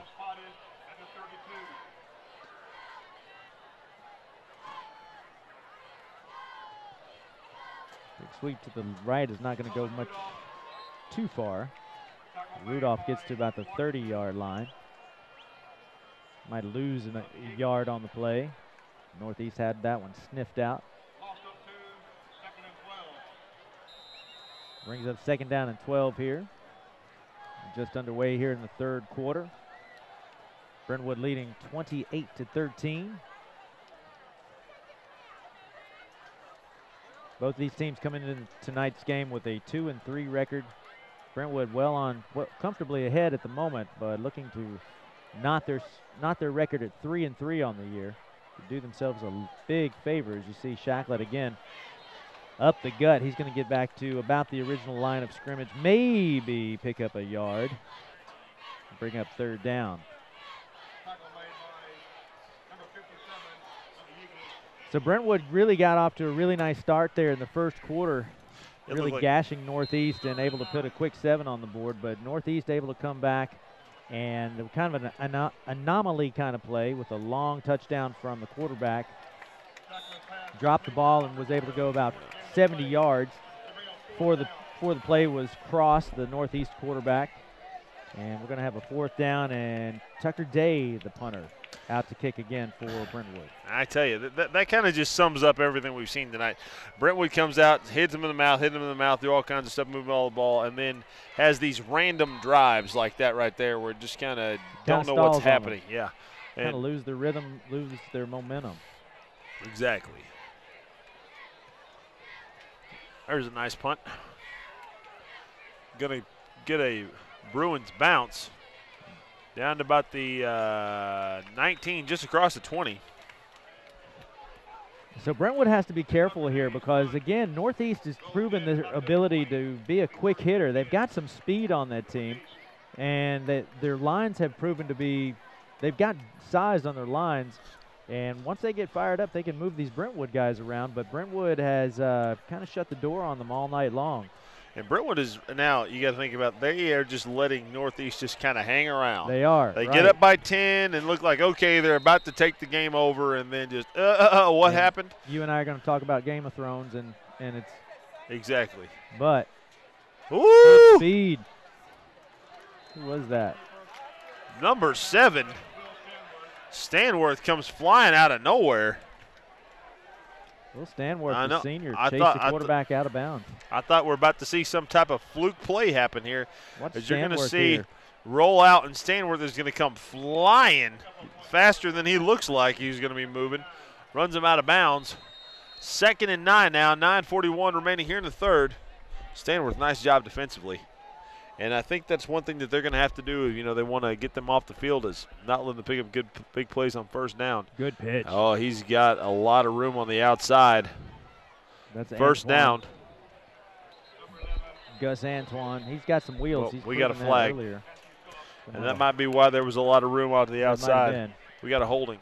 Speaker 2: Big sweep to the right is not going to go much too far. Rudolph gets to about the 30-yard line. Might lose a yard on the play. Northeast had that one sniffed out. Brings up 2nd down and 12 here. Just underway here in the third quarter. Brentwood leading 28-13. Both of these teams coming into tonight's game with a 2-3 record. Brentwood comfortably ahead at the moment, but looking to knot their record at 3-3 on the year. To do themselves a big favor, as you see Shacklett again up the gut. He's going to get back to about the original line of scrimmage, maybe pick up a yard, bring up 3rd down. So Brentwood really got off to a really nice start there in the first quarter, really gashing Northeast and able to put a quick 7 on the board, but Northeast able to come back. And kind of an anomaly kind of play with a long touchdown from the quarterback. Dropped the ball and was able to go about 70 yards before the play was crossed, the Northeast quarterback. And we're going to have a 4th down, and Tucker Day, the punter, out to kick again for Brentwood.
Speaker 1: I tell you, that kind of just sums up everything we've seen tonight. Brentwood comes out, hits him in the mouth, do all kinds of stuff, moving all the ball, and then has these random drives like that right there where just kind of don't know what's happening. Yeah.
Speaker 2: Kind of lose their rhythm, lose their momentum.
Speaker 1: Exactly. There's a nice punt. Going to get a Bruins bounce down to about the 19, just across the 20.
Speaker 2: So Brentwood has to be careful here because, again, Northeast has proven their ability to be a quick hitter. They've got some speed on that team, and their lines have proven to be – they've got size on their lines, and once they get fired up, they can move these Brentwood guys around. But Brentwood has kind of shut the door on them all night long.
Speaker 1: And Brentwood is now, you got to think about, they are just letting Northeast just kind of hang around.
Speaker 2: They are.
Speaker 1: They get up by 10 and look like, okay, they're about to take the game over, and then just, what happened?
Speaker 2: You and I are going to talk about Game of Thrones, and it's.
Speaker 1: Exactly.
Speaker 2: But.
Speaker 1: Ooh!
Speaker 2: Speed. Who was that?
Speaker 1: Number 7. Stanworth comes flying out of nowhere.
Speaker 2: Will Stanworth, the senior, chased the quarterback out of bounds.
Speaker 1: I thought we're about to see some type of fluke play happen here.
Speaker 2: As
Speaker 1: you're going to see roll out, and Stanworth is going to come flying faster than he looks like he's going to be moving. Runs him out of bounds. 2nd and 9 now, 9:41 remaining here in the third. Stanworth, nice job defensively. And I think that's one thing that they're going to have to do. You know, they want to get them off the field, is not let them pick up good big plays on 1st down.
Speaker 2: Good pitch.
Speaker 1: Oh, he's got a lot of room on the outside.
Speaker 2: That's
Speaker 1: 1st down.
Speaker 2: Gus Antoine, he's got some wheels.
Speaker 1: Well, we got a flag. And that might be why there was a lot of room out to the outside. We got a holding.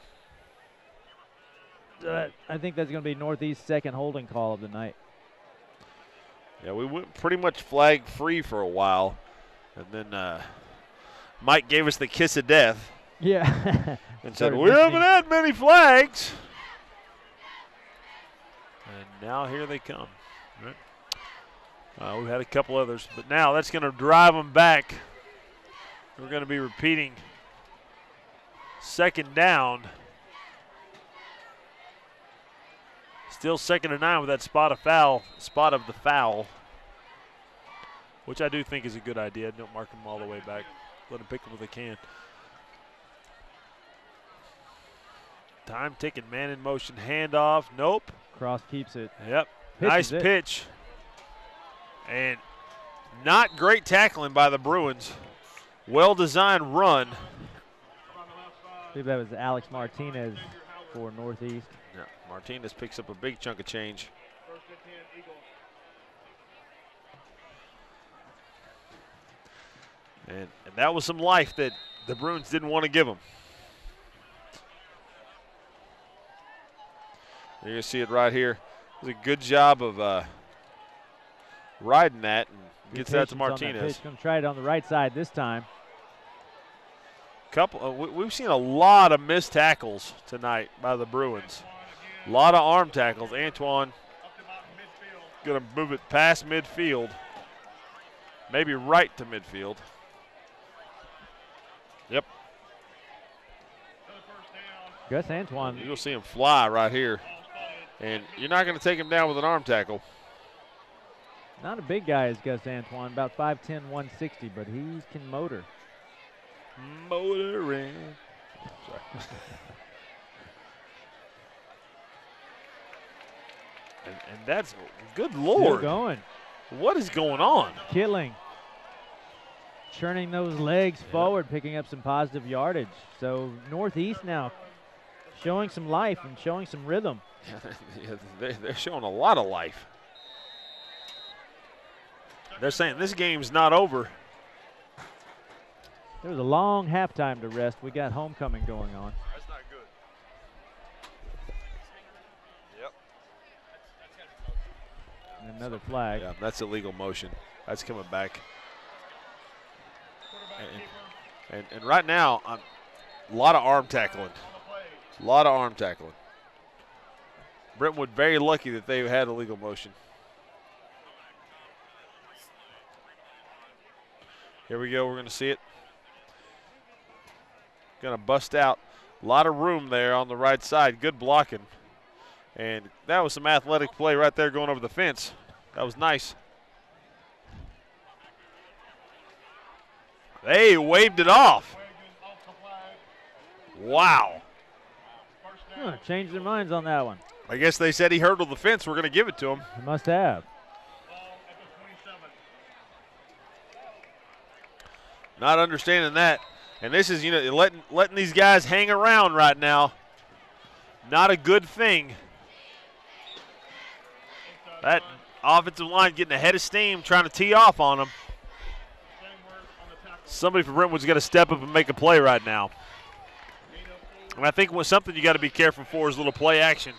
Speaker 2: I think that's going to be Northeast's second holding call of the night.
Speaker 1: Yeah, we went pretty much flag free for a while. And then Mike gave us the kiss of death.
Speaker 2: Yeah.
Speaker 1: And said, we haven't had many flags. And now here they come. Right. We've had a couple others. But now that's going to drive them back. We're going to be repeating second down. Still 2nd and 9 with that spot of the foul, which I do think is a good idea. Don't mark them all the way back. Let them pick them if they can. Time ticking, man in motion, handoff. Nope.
Speaker 2: Cross keeps it.
Speaker 1: Yep. Nice pitch. And not great tackling by the Bruins. Well-designed run.
Speaker 2: I believe that was Alex Martinez for Northeast.
Speaker 1: Yeah, Martinez picks up a big chunk of change. And that was some life that the Bruins didn't want to give them. You're going to see it right here. It was a good job of riding that and gets that to Martinez.
Speaker 2: Going to try it on the right side this time.
Speaker 1: We've seen a lot of missed tackles tonight by the Bruins. A lot of arm tackles. Antoine going to move it past midfield. Maybe right to midfield. Yep.
Speaker 2: Gus Antoine.
Speaker 1: You'll see him fly right here. And you're not going to take him down with an arm tackle.
Speaker 2: Not a big guy as Gus Antoine, about 5'10", 160, but he can motor.
Speaker 1: Motoring. Sorry. and that's, good Lord.
Speaker 2: Still going.
Speaker 1: What is going on?
Speaker 2: Killing. Churning those legs forward, picking up some positive yardage. So Northeast now showing some life and showing some rhythm.
Speaker 1: Yeah, they're showing a lot of life. They're saying this game's not over.
Speaker 2: There was a long halftime to rest. We got homecoming going on.
Speaker 1: That's not good. Yep.
Speaker 2: And another flag.
Speaker 1: Yeah, that's illegal motion. That's coming back. And right now, a lot of arm tackling. A lot of arm tackling. Brentwood very lucky that they had illegal motion. Here we go. We're going to see it. Going to bust out. A lot of room there on the right side. Good blocking. And that was some athletic play right there going over the fence. That was nice. They waved it off. Wow.
Speaker 2: Changed their minds on that one.
Speaker 1: I guess they said he hurdled the fence. We're going to give it to him.
Speaker 2: He must have.
Speaker 1: Not understanding that. And this is, letting these guys hang around right now. Not a good thing. That offensive line getting ahead of steam, trying to tee off on them. Somebody from Brentwood's got to step up and make a play right now. And I think something you got to be careful for is a little play action.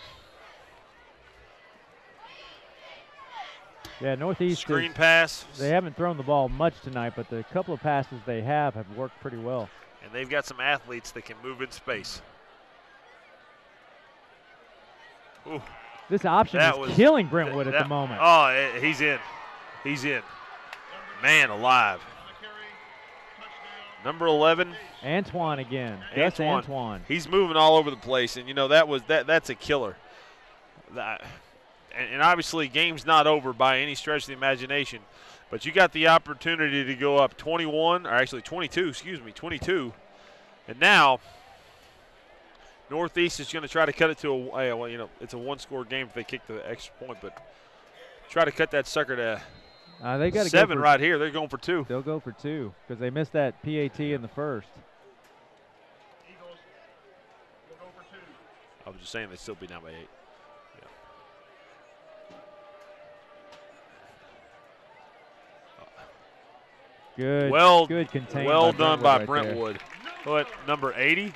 Speaker 2: Yeah, Northeast.
Speaker 1: Screen pass.
Speaker 2: They haven't thrown the ball much tonight, but the couple of passes they have worked pretty well.
Speaker 1: And they've got some athletes that can move in space. Ooh.
Speaker 2: This option is killing Brentwood at the moment.
Speaker 1: Oh, he's in. He's in. Man alive. Number 11.
Speaker 2: Antoine again. Gus Antoine.
Speaker 1: He's moving all over the place, and that's a killer. And obviously, game's not over by any stretch of the imagination. But you got the opportunity to go up 22. And now, Northeast is going to try to cut it to it's a one-score game if they kick the extra point, but try to cut that sucker to
Speaker 2: they got
Speaker 1: 7 right here. They're going for 2.
Speaker 2: They'll go for 2 because they missed that PAT in the first.
Speaker 3: Eagles will go for 2.
Speaker 1: I was just saying they'd still be down by 8.
Speaker 2: Good.
Speaker 1: Well,
Speaker 2: good contained.
Speaker 1: Well done by
Speaker 2: Brentwood right there.
Speaker 1: Brentwood. What, number 80?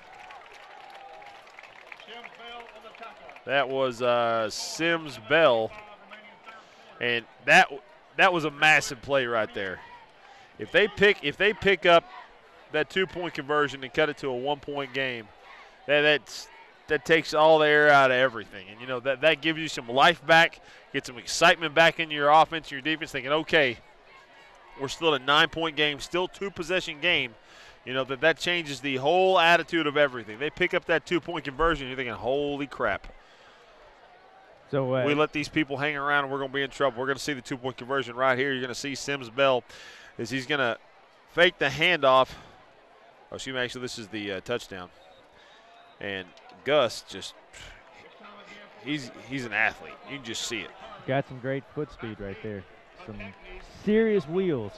Speaker 1: That was Sims Bell, and that was a massive play right there. If they pick up that 2-point conversion and cut it to a 1-point game, that takes all the air out of everything. And, you know, that gives you some life back, get some excitement back into your offense, your defense, thinking, okay, we're still a 9-point game, still 2-possession game. You know, that changes the whole attitude of everything. They pick up that 2-point conversion, you're thinking, holy crap.
Speaker 2: So
Speaker 1: we let these people hang around and we're going to be in trouble. We're going to see the 2-point conversion right here. You're going to see Sims Bell as he's going to fake the handoff. Oh, actually, this is the touchdown. And Gus just, he's an athlete. You can just see it.
Speaker 2: Got some great foot speed right there. Some serious wheels.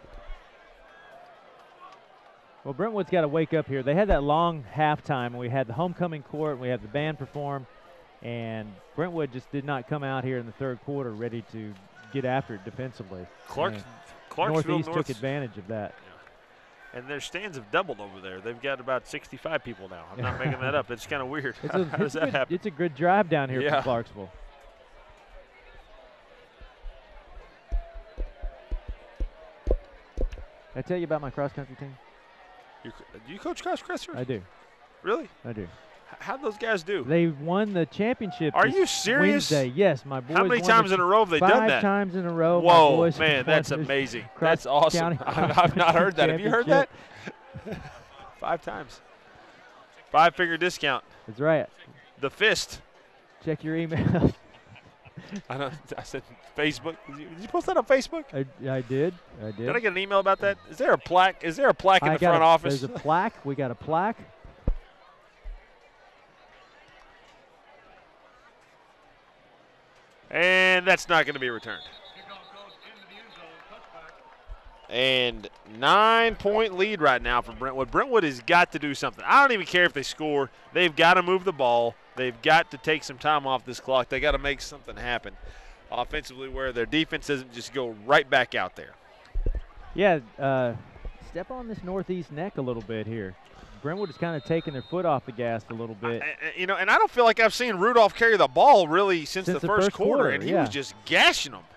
Speaker 2: Well, Brentwood's got to wake up here. They had that long halftime. We had the homecoming court. We had the band perform. And Brentwood just did not come out here in the third quarter ready to get after it defensively.
Speaker 1: Clarksville
Speaker 2: Northeast took advantage of that.
Speaker 1: Yeah. And their stands have doubled over there. They've got about 65 people now. I'm not making that up. It's kind of weird. How does that happen?
Speaker 2: It's a good drive down here from Clarksville. Did I tell you about my cross-country team?
Speaker 1: Do you coach cross-country?
Speaker 2: I do.
Speaker 1: Really?
Speaker 2: I do.
Speaker 1: How'd those guys do?
Speaker 2: They won the championship.
Speaker 1: Are you serious?
Speaker 2: Wednesday. Yes, my boys.
Speaker 1: How many times in a row have they done that?
Speaker 2: 5 times in a row.
Speaker 1: Whoa, man, that's amazing. That's awesome. I've not heard that. Have you heard that? 5 times. 5-figure discount.
Speaker 2: That's right.
Speaker 1: The fist.
Speaker 2: Check your email.
Speaker 1: I said Facebook. Did you post that on Facebook?
Speaker 2: I did.
Speaker 1: Did I get an email about that? Is there a plaque? Is there a plaque in the front office?
Speaker 2: There's a plaque. We got a plaque.
Speaker 1: And that's not going to be returned. And 9-point lead right now for Brentwood. Brentwood has got to do something. I don't even care if they score. They've got to move the ball. They've got to take some time off this clock. They got to make something happen offensively where their defense doesn't just go right back out there.
Speaker 2: Yeah, step on this Northeast neck a little bit here. Brentwood is kind of taking their foot off the gas a little bit.
Speaker 1: You know, and I don't feel like I've seen Rudolph carry the ball really since the first quarter, and he was just gashing them.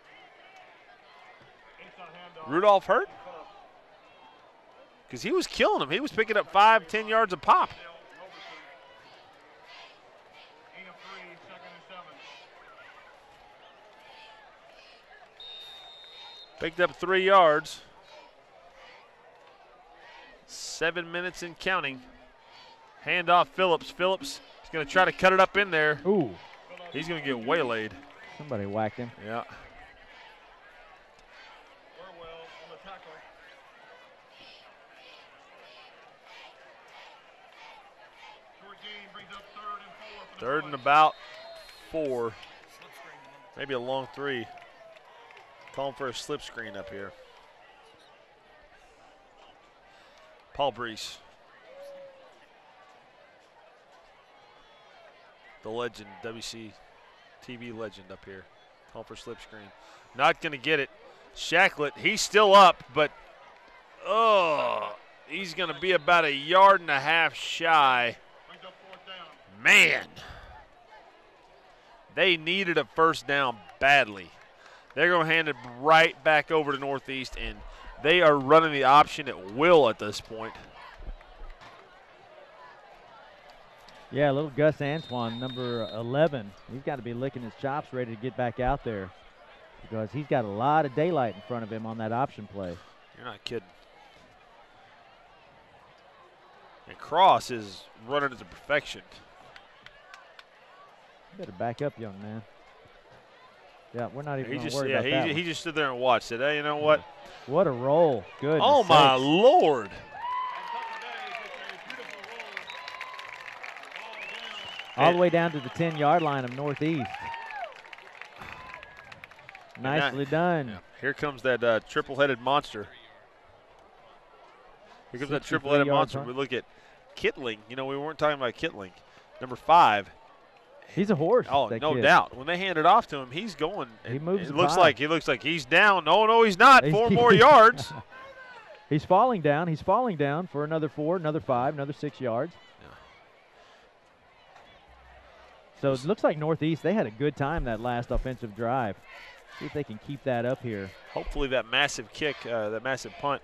Speaker 1: Rudolph hurt? Because he was killing them. He was picking up 5-10 yards a pop. Picked up 3 yards. 7 minutes and counting. Handoff Phillips. Phillips is going to try to cut it up in there.
Speaker 2: Ooh.
Speaker 1: He's going to get waylaid.
Speaker 2: Somebody whacked him.
Speaker 1: Yeah. Third and about 4. Maybe a long 3. Calling for a slip screen up here. Paul Brees. The legend, WC-TV legend up here. Call for slip screen. Not going to get it. Shacklett, he's still up, but he's going to be about 1.5 yards shy. Man, they needed a first down badly. They're going to hand it right back over to Northeast, and they are running the option at will at this point.
Speaker 2: Yeah, little Gus Antoine, number 11. He's got to be licking his chops, ready to get back out there because he's got a lot of daylight in front of him on that option play.
Speaker 1: You're not kidding. And Cross is running to perfection.
Speaker 2: You better back up, young man. Yeah, we're not even going to worry about that.
Speaker 1: He just stood there and watched it. Hey, you know what?
Speaker 2: What a roll. Good.
Speaker 1: Oh, my Lord.
Speaker 2: All the way down to the 10-yard line of Northeast. Nicely done.
Speaker 1: Yeah. Here comes that triple-headed monster. Here comes that triple-headed monster. We look at Kittling. You know, we weren't talking about Kittling. Number 5.
Speaker 2: He's a horse.
Speaker 1: Oh, no doubt. When they hand it off to him, he's going.
Speaker 2: He moves.
Speaker 1: It looks like he's down. No, he's not. 4 more yards.
Speaker 2: He's falling down. He's falling down for another 4, another 5, another 6 yards.
Speaker 1: Yeah.
Speaker 2: So it looks like Northeast, they had a good time that last offensive drive. See if they can keep that up here.
Speaker 1: Hopefully that massive kick, that massive punt,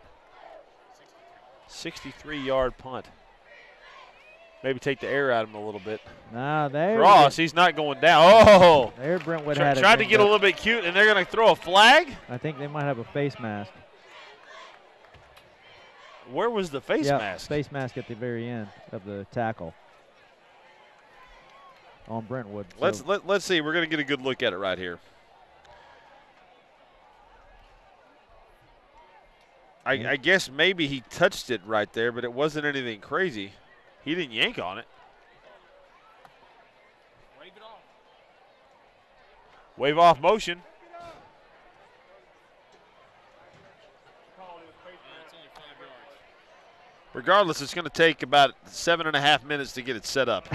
Speaker 1: 63-yard punt. Maybe take the air out of him a little bit.
Speaker 2: Nah, there.
Speaker 1: Cross, he's not going down. Oh!
Speaker 2: There Brentwood had it.
Speaker 1: Tried to get a little bit cute, and they're going to throw a flag?
Speaker 2: I think they might have a face mask.
Speaker 1: Where was the face mask?
Speaker 2: Face mask at the very end of the tackle on Brentwood.
Speaker 1: Let's see. We're going to get a good look at it right here. I guess maybe he touched it right there, but it wasn't anything crazy. He didn't yank on it.
Speaker 5: Wave it off.
Speaker 1: Wave off motion. Regardless, it's going to take about 7.5 minutes to get it set up.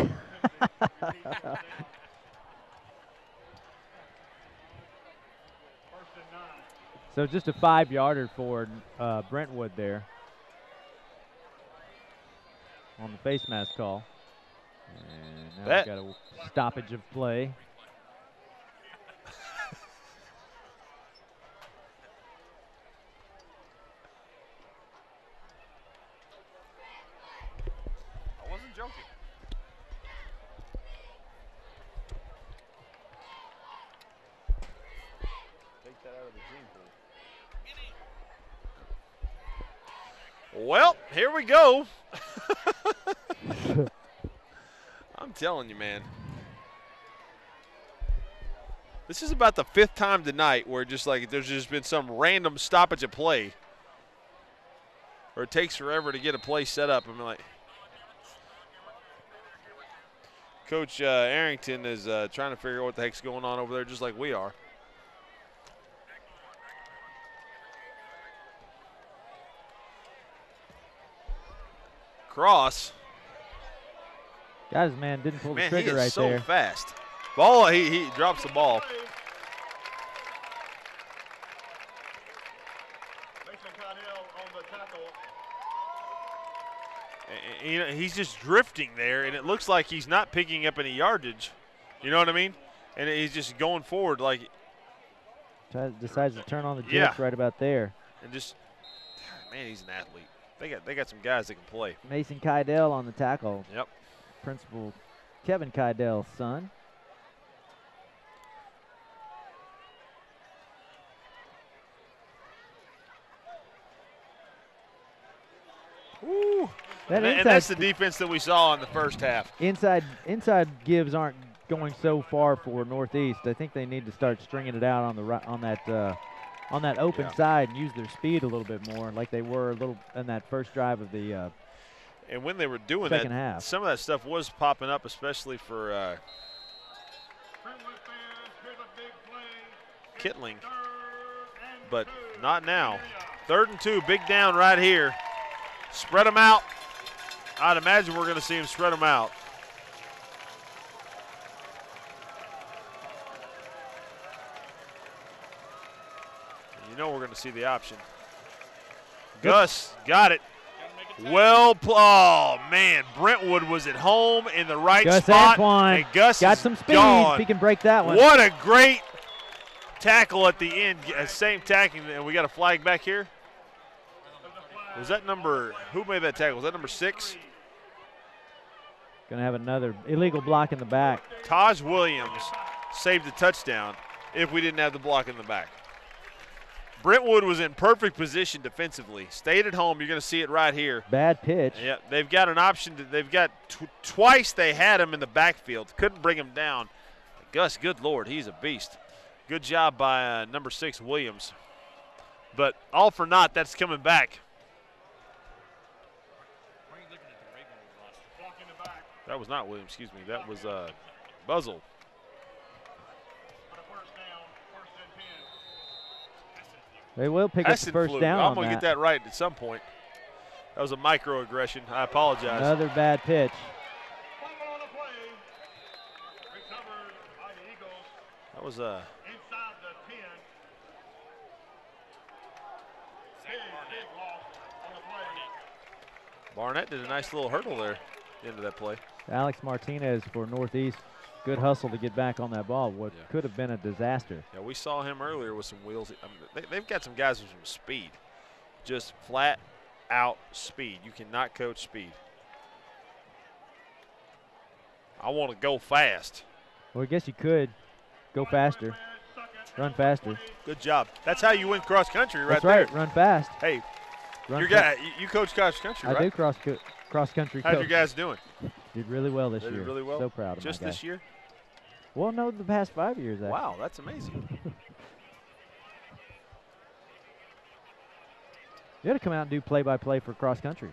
Speaker 2: So just a 5-yarder for Brentwood there on the face mask call. And now we've got a stoppage of play.
Speaker 1: I wasn't joking. Take that out of the gene pool. Well, here we go. I'm telling you, man. This is about the 5th time tonight where just like there's just been some random stoppage of play. Or it takes forever to get a play set up. I'm like, Coach Arrington is trying to figure out what the heck's going on over there just like we are. Cross.
Speaker 2: Guys, man, didn't pull the trigger right
Speaker 1: there.
Speaker 2: there.
Speaker 1: He is so fast. Ball, he drops the ball. And, you know, he's just drifting there, and it looks like he's not picking up any yardage. You know what I mean? And he's just going forward like.
Speaker 2: Decides to turn on the jets right about there.
Speaker 1: And just, man, he's an athlete. They got some guys that can play.
Speaker 2: Mason Kydell on the tackle.
Speaker 1: Yep.
Speaker 2: Principal Kevin Kydell's son.
Speaker 1: Woo. And that's the defense that we saw in the first half.
Speaker 2: Inside gives aren't going so far for Northeast. I think they need to start stringing it out on the on that open side and use their speed a little bit more, like they were a little in that first drive of the.
Speaker 1: And when they were doing
Speaker 2: second
Speaker 1: that,
Speaker 2: half.
Speaker 1: Some of that stuff was popping up, especially for Kittling, but not now. 3rd and 2, big down right here. Spread them out. I'd imagine we're going to see him spread them out. And you know we're going to see the option. Gus got it. Well, oh man, Brentwood was at home in the right spot.
Speaker 2: And
Speaker 1: Gus
Speaker 2: got some speed.
Speaker 1: Gone.
Speaker 2: He can break that one.
Speaker 1: What a great tackle at the end. Same tackling, and we got a flag back here. Was that number? Who made that tackle? Was that number 6?
Speaker 2: Gonna have another illegal block in the back.
Speaker 1: Taj Williams saved the touchdown. If we didn't have the block in the back. Brentwood was in perfect position defensively. Stayed at home. You're going to see it right here.
Speaker 2: Bad pitch.
Speaker 1: Yeah, they've got an option. They've got twice they had him in the backfield. Couldn't bring him down. Gus, good Lord, he's a beast. Good job by number 6, Williams. But all for naught, that's coming back. That was not Williams, excuse me. That was Buzzle.
Speaker 2: They will pick up the first down
Speaker 1: I'm going to get that right at some point. That was a microaggression. I apologize.
Speaker 2: Another bad pitch.
Speaker 1: That was a. Barnett did a nice little hurdle there at the end of that play.
Speaker 2: Alex Martinez for Northeast. Good hustle to get back on that ball. What could have been a disaster.
Speaker 1: Yeah, we saw him earlier with some wheels. I mean, they've got some guys with some speed. Just flat out speed. You cannot coach speed. I want to go fast.
Speaker 2: Well, I guess you could go faster, run faster.
Speaker 1: Good job. That's how you win cross country right
Speaker 2: That's
Speaker 1: there.
Speaker 2: right, run fast.
Speaker 1: Hey,
Speaker 2: Run
Speaker 1: your guy, you coach cross country, right?
Speaker 2: I do cross country
Speaker 1: How's
Speaker 2: coach.
Speaker 1: your guys doing?
Speaker 2: Did really well this
Speaker 1: They
Speaker 2: year.
Speaker 1: did really well?
Speaker 2: So proud of
Speaker 1: Just
Speaker 2: my guy.
Speaker 1: this year?
Speaker 2: Well, no, the past 5 years, actually.
Speaker 1: Wow, that's amazing.
Speaker 2: You got to come out and do play-by-play for cross country.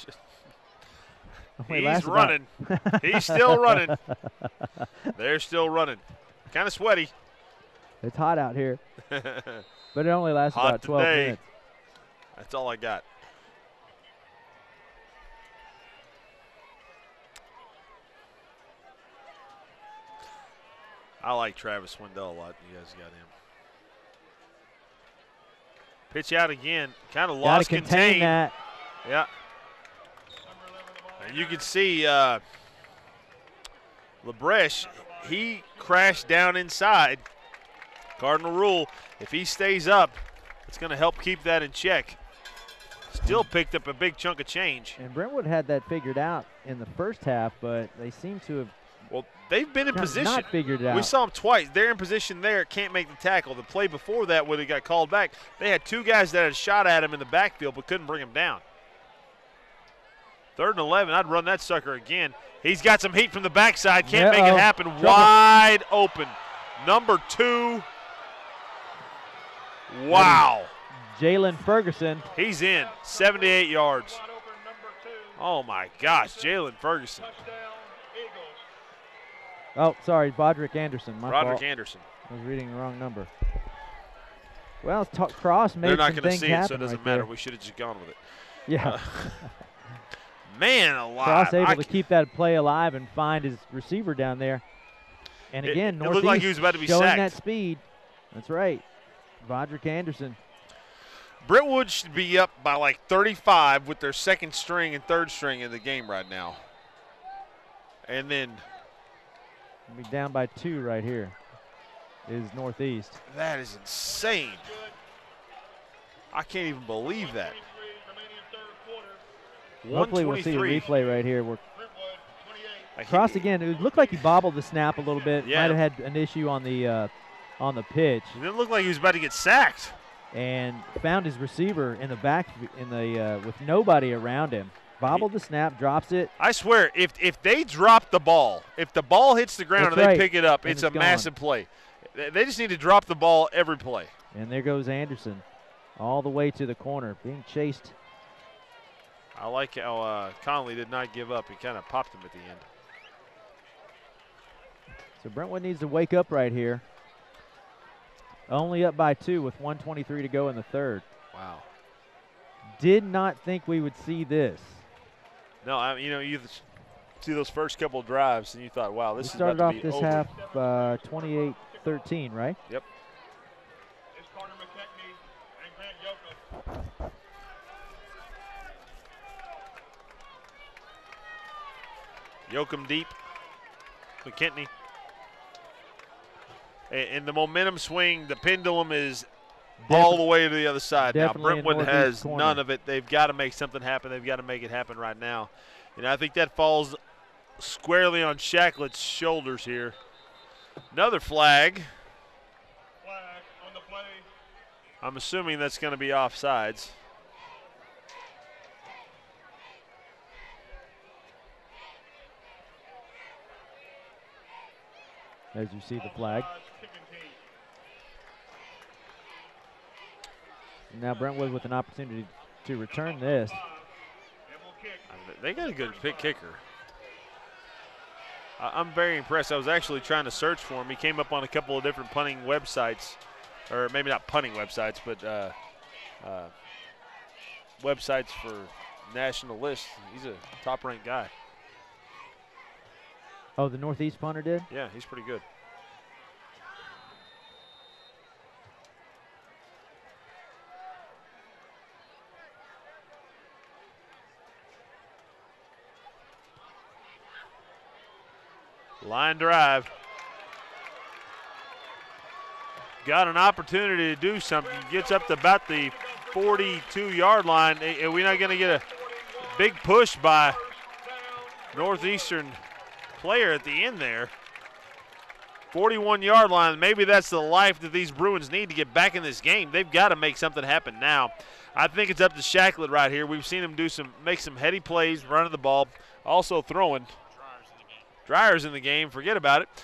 Speaker 1: He's running. He's still running. They're still running. Kind of sweaty.
Speaker 2: It's hot out here, but it only lasts
Speaker 1: Hot
Speaker 2: about 12
Speaker 1: today.
Speaker 2: minutes.
Speaker 1: That's all I got. I like Travis Swindell a lot. You guys got him. Pitch out again. Kind of lost
Speaker 2: Gotta contain that.
Speaker 1: Yeah. And you can see LeBreche, he crashed down inside. Cardinal rule, if he stays up, it's going to help keep that in check. Still picked up a big chunk of change.
Speaker 2: And Brentwood had that figured out in the first half, but they seem to have
Speaker 1: they've been in position.
Speaker 2: Not figured it out.
Speaker 1: We saw them twice. They're in position there, can't make the tackle. The play before that would have got called back. They had two guys that had a shot at him in the backfield but couldn't bring him down. 3rd and 11, I'd run that sucker again. He's got some heat from the backside, can't make it happen.
Speaker 2: Trouble.
Speaker 1: Wide open. Number 2. Wow.
Speaker 2: Jalen Ferguson.
Speaker 1: He's in, 78 yards. Oh my gosh, Jalen Ferguson.
Speaker 2: Oh, sorry, Broderick Anderson. My
Speaker 1: Broderick
Speaker 2: fault.
Speaker 1: Anderson.
Speaker 2: I was reading the wrong number. Well, Cross made
Speaker 1: They're not
Speaker 2: some
Speaker 1: going to
Speaker 2: things
Speaker 1: see it, so
Speaker 2: happen
Speaker 1: it doesn't
Speaker 2: right
Speaker 1: matter.
Speaker 2: there.
Speaker 1: We should have just gone with it.
Speaker 2: Yeah.
Speaker 1: Man alive.
Speaker 2: Cross able to keep that play alive and find his receiver down there. And again,
Speaker 1: it looked like he was about to be
Speaker 2: showing
Speaker 1: sacked.
Speaker 2: that speed. That's right. Broderick Anderson.
Speaker 1: Brentwood should be up by like 35 with their 2nd string and 3rd string in the game right now. And then
Speaker 2: Be down by 2 right here. Is Northeast.
Speaker 1: that is insane. I can't even believe that.
Speaker 2: Hopefully we'll see a
Speaker 1: 123.
Speaker 2: replay right here. Where
Speaker 1: Like
Speaker 2: Cross again. It looked like he bobbled the snap a little bit.
Speaker 1: Yeah.
Speaker 2: Might have had an issue on the pitch.
Speaker 1: It didn't look like he was about to get sacked.
Speaker 2: And found his receiver in the back with nobody around him. Bobbled the snap, drops it.
Speaker 1: I swear, if they drop the ball, if the ball hits the ground
Speaker 2: That's
Speaker 1: and
Speaker 2: right.
Speaker 1: they pick it up,
Speaker 2: And
Speaker 1: it's
Speaker 2: it's
Speaker 1: a
Speaker 2: gone.
Speaker 1: massive play. They just need to drop the ball every play.
Speaker 2: And there goes Anderson all the way to the corner, being chased.
Speaker 1: I like how Conley did not give up. He kind of popped him at the end.
Speaker 2: So Brentwood needs to wake up right here. Only up by 2 with 1:23 to go in the 3rd.
Speaker 1: Wow.
Speaker 2: Did not think we would see this.
Speaker 1: No, you see those first couple of drives and you thought, wow, this
Speaker 2: We
Speaker 1: is
Speaker 2: started
Speaker 1: about
Speaker 2: off
Speaker 1: to be
Speaker 2: this
Speaker 1: over.
Speaker 2: half 28-13, right?
Speaker 1: Yep.
Speaker 3: It's Carter McKechnie and Grant Yoakum.
Speaker 1: Yoakum deep. McKechnie. And the momentum swing, the pendulum is all the way to the other side now.
Speaker 2: Definitely in
Speaker 1: Brentwood
Speaker 2: northeast
Speaker 1: has
Speaker 2: corner.
Speaker 1: none of it. They've got to make something happen. They've got to make it happen right now. And I think that falls squarely on Shacklett's shoulders here. Another flag.
Speaker 3: Flag on the play.
Speaker 1: I'm assuming that's going to be offsides.
Speaker 2: As you see the flag.
Speaker 3: Kicking team.
Speaker 2: Now Brentwood with an opportunity to return this.
Speaker 3: And we'll kick.
Speaker 1: They got a good kicker. I'm very impressed. I was actually trying to search for him. He came up on a couple of different punting websites, or maybe not punting websites, but websites for national lists. He's a top-ranked guy.
Speaker 2: Oh, the Northeast punter did?
Speaker 1: Yeah, he's pretty good. Line drive. Got an opportunity to do something. Gets up to about the 42-yard line. Are we not going to get a big push by Northeastern player at the end there? 41-yard line. Maybe that's the life that these Bruins need to get back in this game. They've got to make something happen now. I think it's up to Shacklett right here. We've seen him make some heady plays, running the ball, also throwing. Dryer's in the game. Forget about it.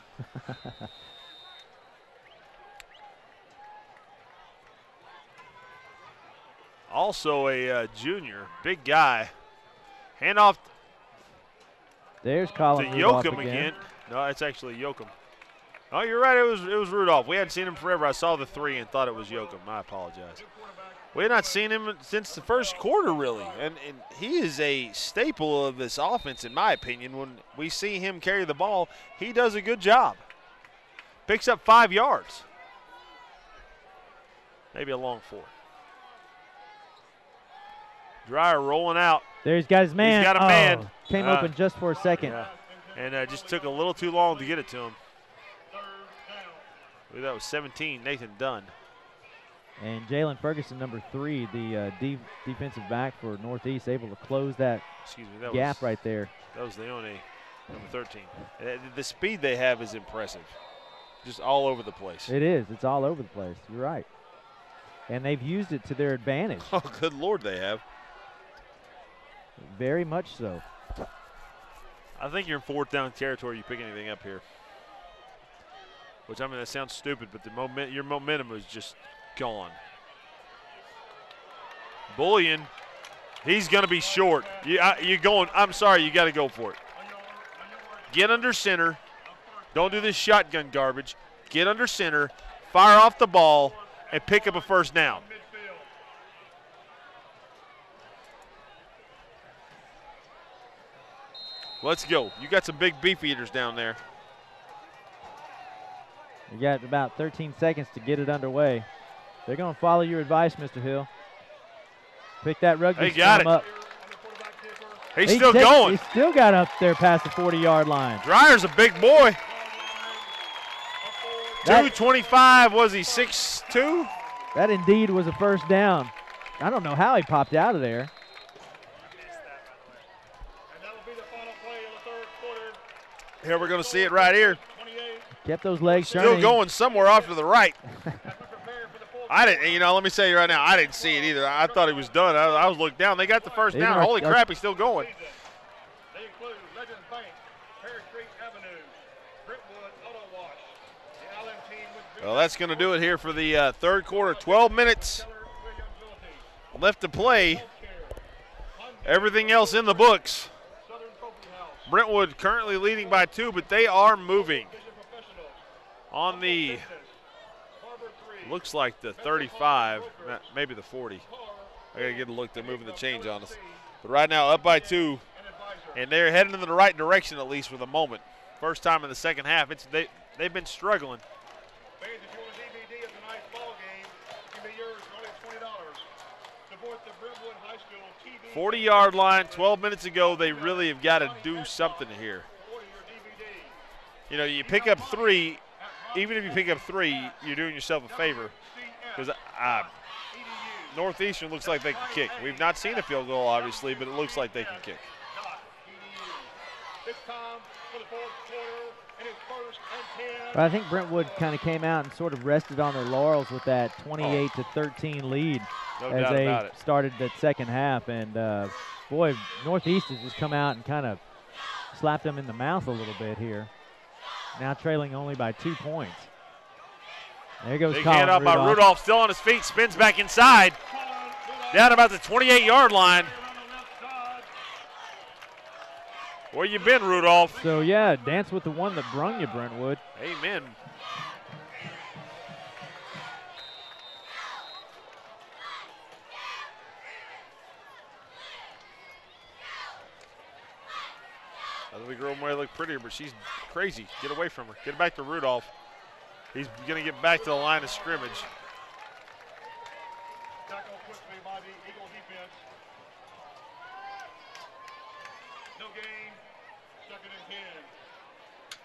Speaker 1: Also a junior, big guy. Handoff.
Speaker 2: There's Colin
Speaker 1: to
Speaker 2: Rudolph
Speaker 1: Yoakum again. No, it's actually Yoakum. Oh, you're right. It was Rudolph. We hadn't seen him forever. I saw the 3 and thought it was Yoakum. I apologize. We had not seen him since the first quarter, really. And he is a staple of this offense, in my opinion. When we see him carry the ball, he does a good job. Picks up 5 yards. Maybe a long 4. Dryer rolling out.
Speaker 2: There he's got his man.
Speaker 1: He's got a man.
Speaker 2: Came open just for a second.
Speaker 1: Yeah. And just took a little too long to get it to him. I believe that was 17, Nathan Dunn.
Speaker 2: And Jalen Ferguson, number 3, the defensive back for Northeast, able to close that gap right there.
Speaker 1: That was Leone, number 13. The speed they have is impressive. Just all over the place.
Speaker 2: It is. It's all over the place. You're right. And they've used it to their advantage.
Speaker 1: Oh, good Lord, they have.
Speaker 2: Very much so.
Speaker 1: I think you're in 4th down territory. You pick anything up here. Which, I mean, that sounds stupid, but your momentum is just gone. Bullion, he's going to be short. You're going, I'm sorry, you got to go for it. Get under center. Don't do this shotgun garbage. Get under center, fire off the ball, and pick up a first down. Let's go. You got some big beef eaters down there.
Speaker 2: You got about 13 seconds to get it underway. They're going to follow your advice, Mr. Hill. Pick that rugby scrum up.
Speaker 1: He's still going.
Speaker 2: He still got up there past the 40-yard line.
Speaker 1: Dryer's a big boy. 225, was he 6'2"?
Speaker 2: That indeed was a first down. I don't know how he popped out of there.
Speaker 1: Here we're going to see it right here.
Speaker 2: Kept those legs
Speaker 1: still
Speaker 2: turning.
Speaker 1: Going somewhere off to the right. I didn't, let me say right now, I didn't see it either. I thought he was done. I was looking down. They got the first down. Holy crap, he's still going.
Speaker 3: They include Legends Bank, Perry Street Avenue, Brentwood Auto Wash, the Allen team with
Speaker 1: well, that's going to do it here for the third quarter. 12 minutes left to play. Everything else in the books. Brentwood currently leading by 2, but they are moving on the, looks like the 35, maybe the 40. I got to get a look. They're moving the change on us. But right now up by 2, and they're heading in the right direction at least for the moment. First time in the second half. They've been struggling. 40-yard line, 12 minutes ago, they really have got to do something here. You pick up 3, even if you pick up 3, you're doing yourself a favor. Because Northeastern looks like they can kick. We've not seen a field goal, obviously, but it looks like they can kick.
Speaker 2: But I think Brentwood kind of came out and sort of rested on their laurels with that 28-13 lead.
Speaker 1: No
Speaker 2: as
Speaker 1: doubt
Speaker 2: they
Speaker 1: about it.
Speaker 2: started that second half. And, boy, Northeast has just come out and kind of slapped them in the mouth a little bit here. Now trailing only by 2 points. There goes
Speaker 1: Big
Speaker 2: Colin
Speaker 1: handoff by Rudolph, still on his feet, spins back inside. Down about the 28-yard line. Where you been, Rudolph?
Speaker 2: So, yeah, dance with the one that brung you, Brentwood.
Speaker 1: Amen. The girl might look prettier, but she's crazy. Get away from her. Get back to Rudolph. He's going to get back to the line of scrimmage.
Speaker 3: Tackle quickly by the Eagle defense. No gain. 2nd and 10.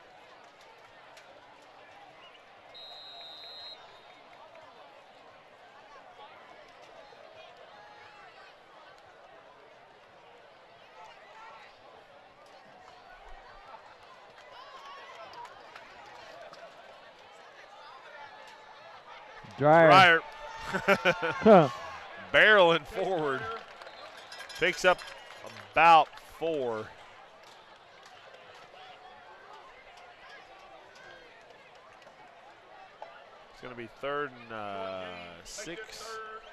Speaker 2: Dreyer.
Speaker 1: Barreling forward. Picks up about 4. It's going to be 3rd and 6.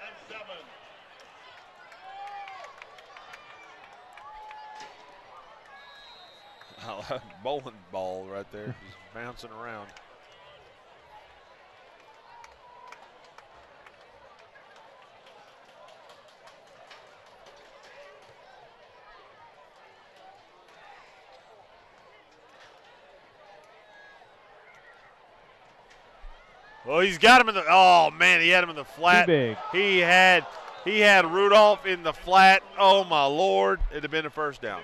Speaker 1: Bowling ball right there, just bouncing around. Well, he's got him in the. Oh man, he had him in the flat.
Speaker 2: Too big.
Speaker 1: He had Rudolph in the flat. Oh my Lord, it'd have been a first down.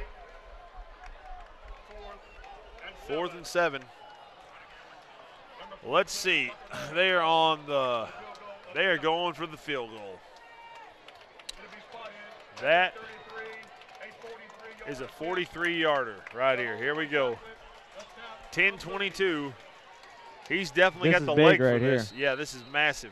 Speaker 1: 4th and 7. Let's see. They are going for the field goal. That is a 43-yarder right here. Here we go. 10-22. He's definitely got the leg for this. Yeah, this is massive.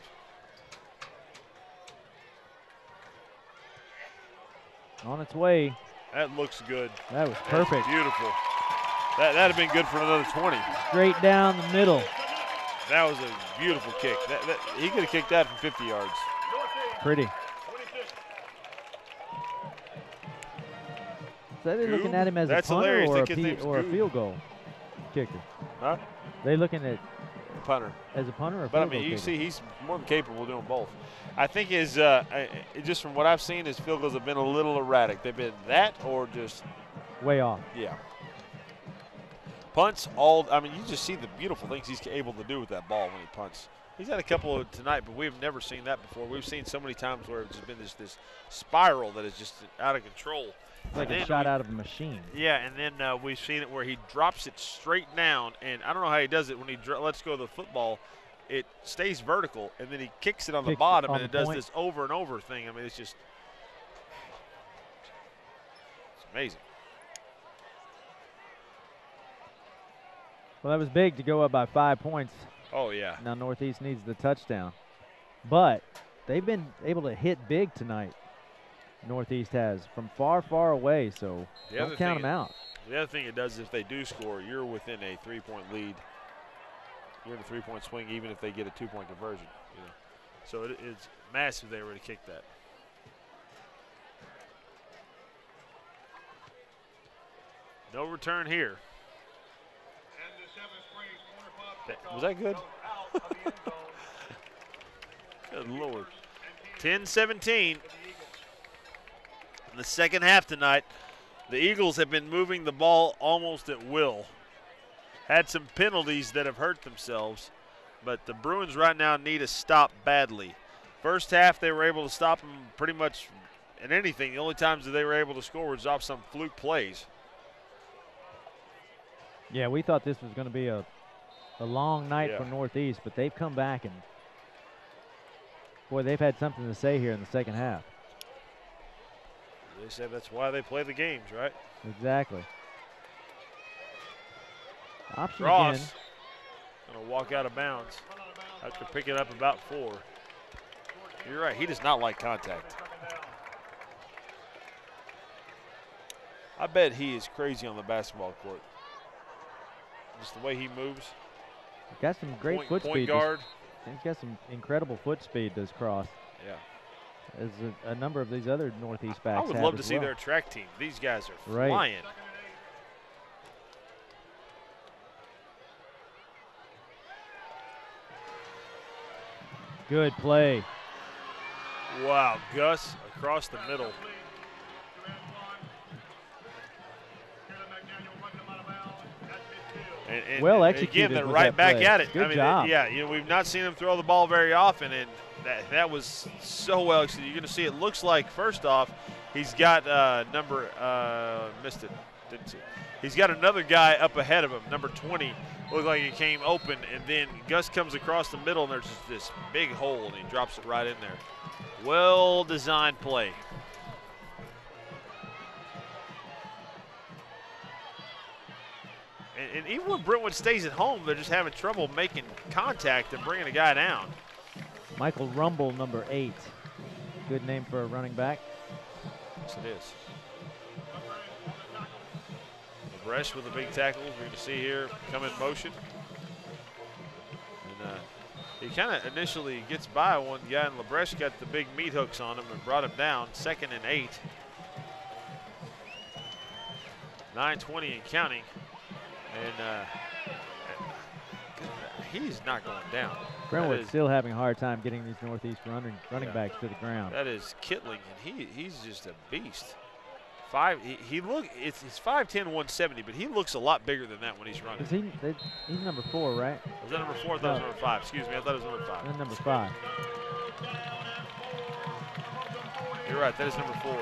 Speaker 2: On its way.
Speaker 1: That looks good.
Speaker 2: That was perfect.
Speaker 1: That's beautiful. That'd have been good for another 20.
Speaker 2: Straight down the middle.
Speaker 1: That was a beautiful kick. He could have kicked that from 50 yards.
Speaker 2: Pretty. So they're looking at him as a punter or a field goal kicker.
Speaker 1: Huh?
Speaker 2: They looking at
Speaker 1: punter.
Speaker 2: As a punter or a
Speaker 1: but I
Speaker 2: field
Speaker 1: mean,
Speaker 2: goal
Speaker 1: you
Speaker 2: kicker?
Speaker 1: see, he's more than capable of doing both. I think just from what I've seen, his field goals have been a little erratic. They've been that or just
Speaker 2: way off.
Speaker 1: Yeah. Punts I mean, you just see the beautiful things he's able to do with that ball when he punts. He's had a couple of tonight, but we've never seen that before. We've seen so many times where it's just been this spiral that is just out of control.
Speaker 2: Like a shot out of a machine.
Speaker 1: Yeah, and then we've seen it where he drops it straight down, and I don't know how he does it when he lets go of the football. It stays vertical, and then he kicks it on the bottom, and it does this over and over thing. I mean, it's amazing.
Speaker 2: Well, that was big to go up by 5 points.
Speaker 1: Oh, yeah.
Speaker 2: Now Northeast needs the touchdown. But they've been able to hit big tonight, Northeast has, from far, far away, so don't count them out.
Speaker 1: The other thing it does is if they do score, you're within a 3-point lead. You're in a 3-point swing even if they get a 2-point conversion. You know? So it's massive they were to kick that. No return here. Was that good? Good Lord. 10-17. In the second half tonight, the Eagles have been moving the ball almost at will. Had some penalties that have hurt themselves, but the Bruins right now need a stop badly. First half, they were able to stop them pretty much in anything. The only times that they were able to score was off some fluke plays.
Speaker 2: Yeah, we thought this was going to be a long night for Northeast, but they've come back and, boy, they've had something to say here in the second half.
Speaker 1: They said that's why they play the games, right?
Speaker 2: Exactly. Option
Speaker 1: Ross
Speaker 2: again.
Speaker 1: Going to walk out of bounds after picking up about 4. You're right. He does not like contact. I bet he is crazy on the basketball court. Just the way he moves.
Speaker 2: He's got some great foot speed.
Speaker 1: Point guard.
Speaker 2: He's got some incredible foot speed, does Cross.
Speaker 1: Yeah.
Speaker 2: As a number of these other Northeast backs
Speaker 1: I would love to see their track team. These guys are flying.
Speaker 2: Good play.
Speaker 1: Wow, Gus across the middle. And
Speaker 2: well executed.
Speaker 1: Again, they're right back at it.
Speaker 2: Good job.
Speaker 1: Yeah, we've not seen him throw the ball very often, and that was so well executed. You're going to see it looks like, first off, he's got missed it. Didn't see it. He's got another guy up ahead of him, number 20. Looked like he came open, and then Gus comes across the middle, and there's just this big hole, and he drops it right in there. Well-designed play. And even when Brentwood stays at home, they're just having trouble making contact and bringing a guy down.
Speaker 2: Michael Rumble, number 8. Good name for a running back.
Speaker 1: Yes, it is. Lebrecht with the big tackles. We're going to see here come in motion. And he kind of initially gets by one guy, and Lebrecht got the big meat hooks on him and brought him down. 2nd and 8. 9:20 and counting. And he's not going down.
Speaker 2: Brentwood's still having a hard time getting these Northeast running backs to the ground.
Speaker 1: That is Kittling, and he's just a beast. He's 5'10", 170, but he looks a lot bigger than that when he's running.
Speaker 2: He's number 4, right?
Speaker 1: Was that number 4? I thought it was number 5. Excuse me, I thought it was number 5.
Speaker 2: That's number 5.
Speaker 1: You're right, that is number 4.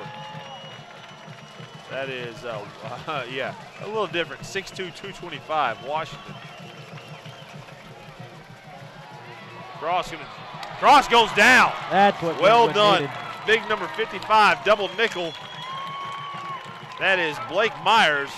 Speaker 1: That is, yeah, a little different. 6'2", 225, Washington. Cross goes down.
Speaker 2: That's what.
Speaker 1: Well done.
Speaker 2: Needed.
Speaker 1: Big number 55, double nickel. That is Blake Myers.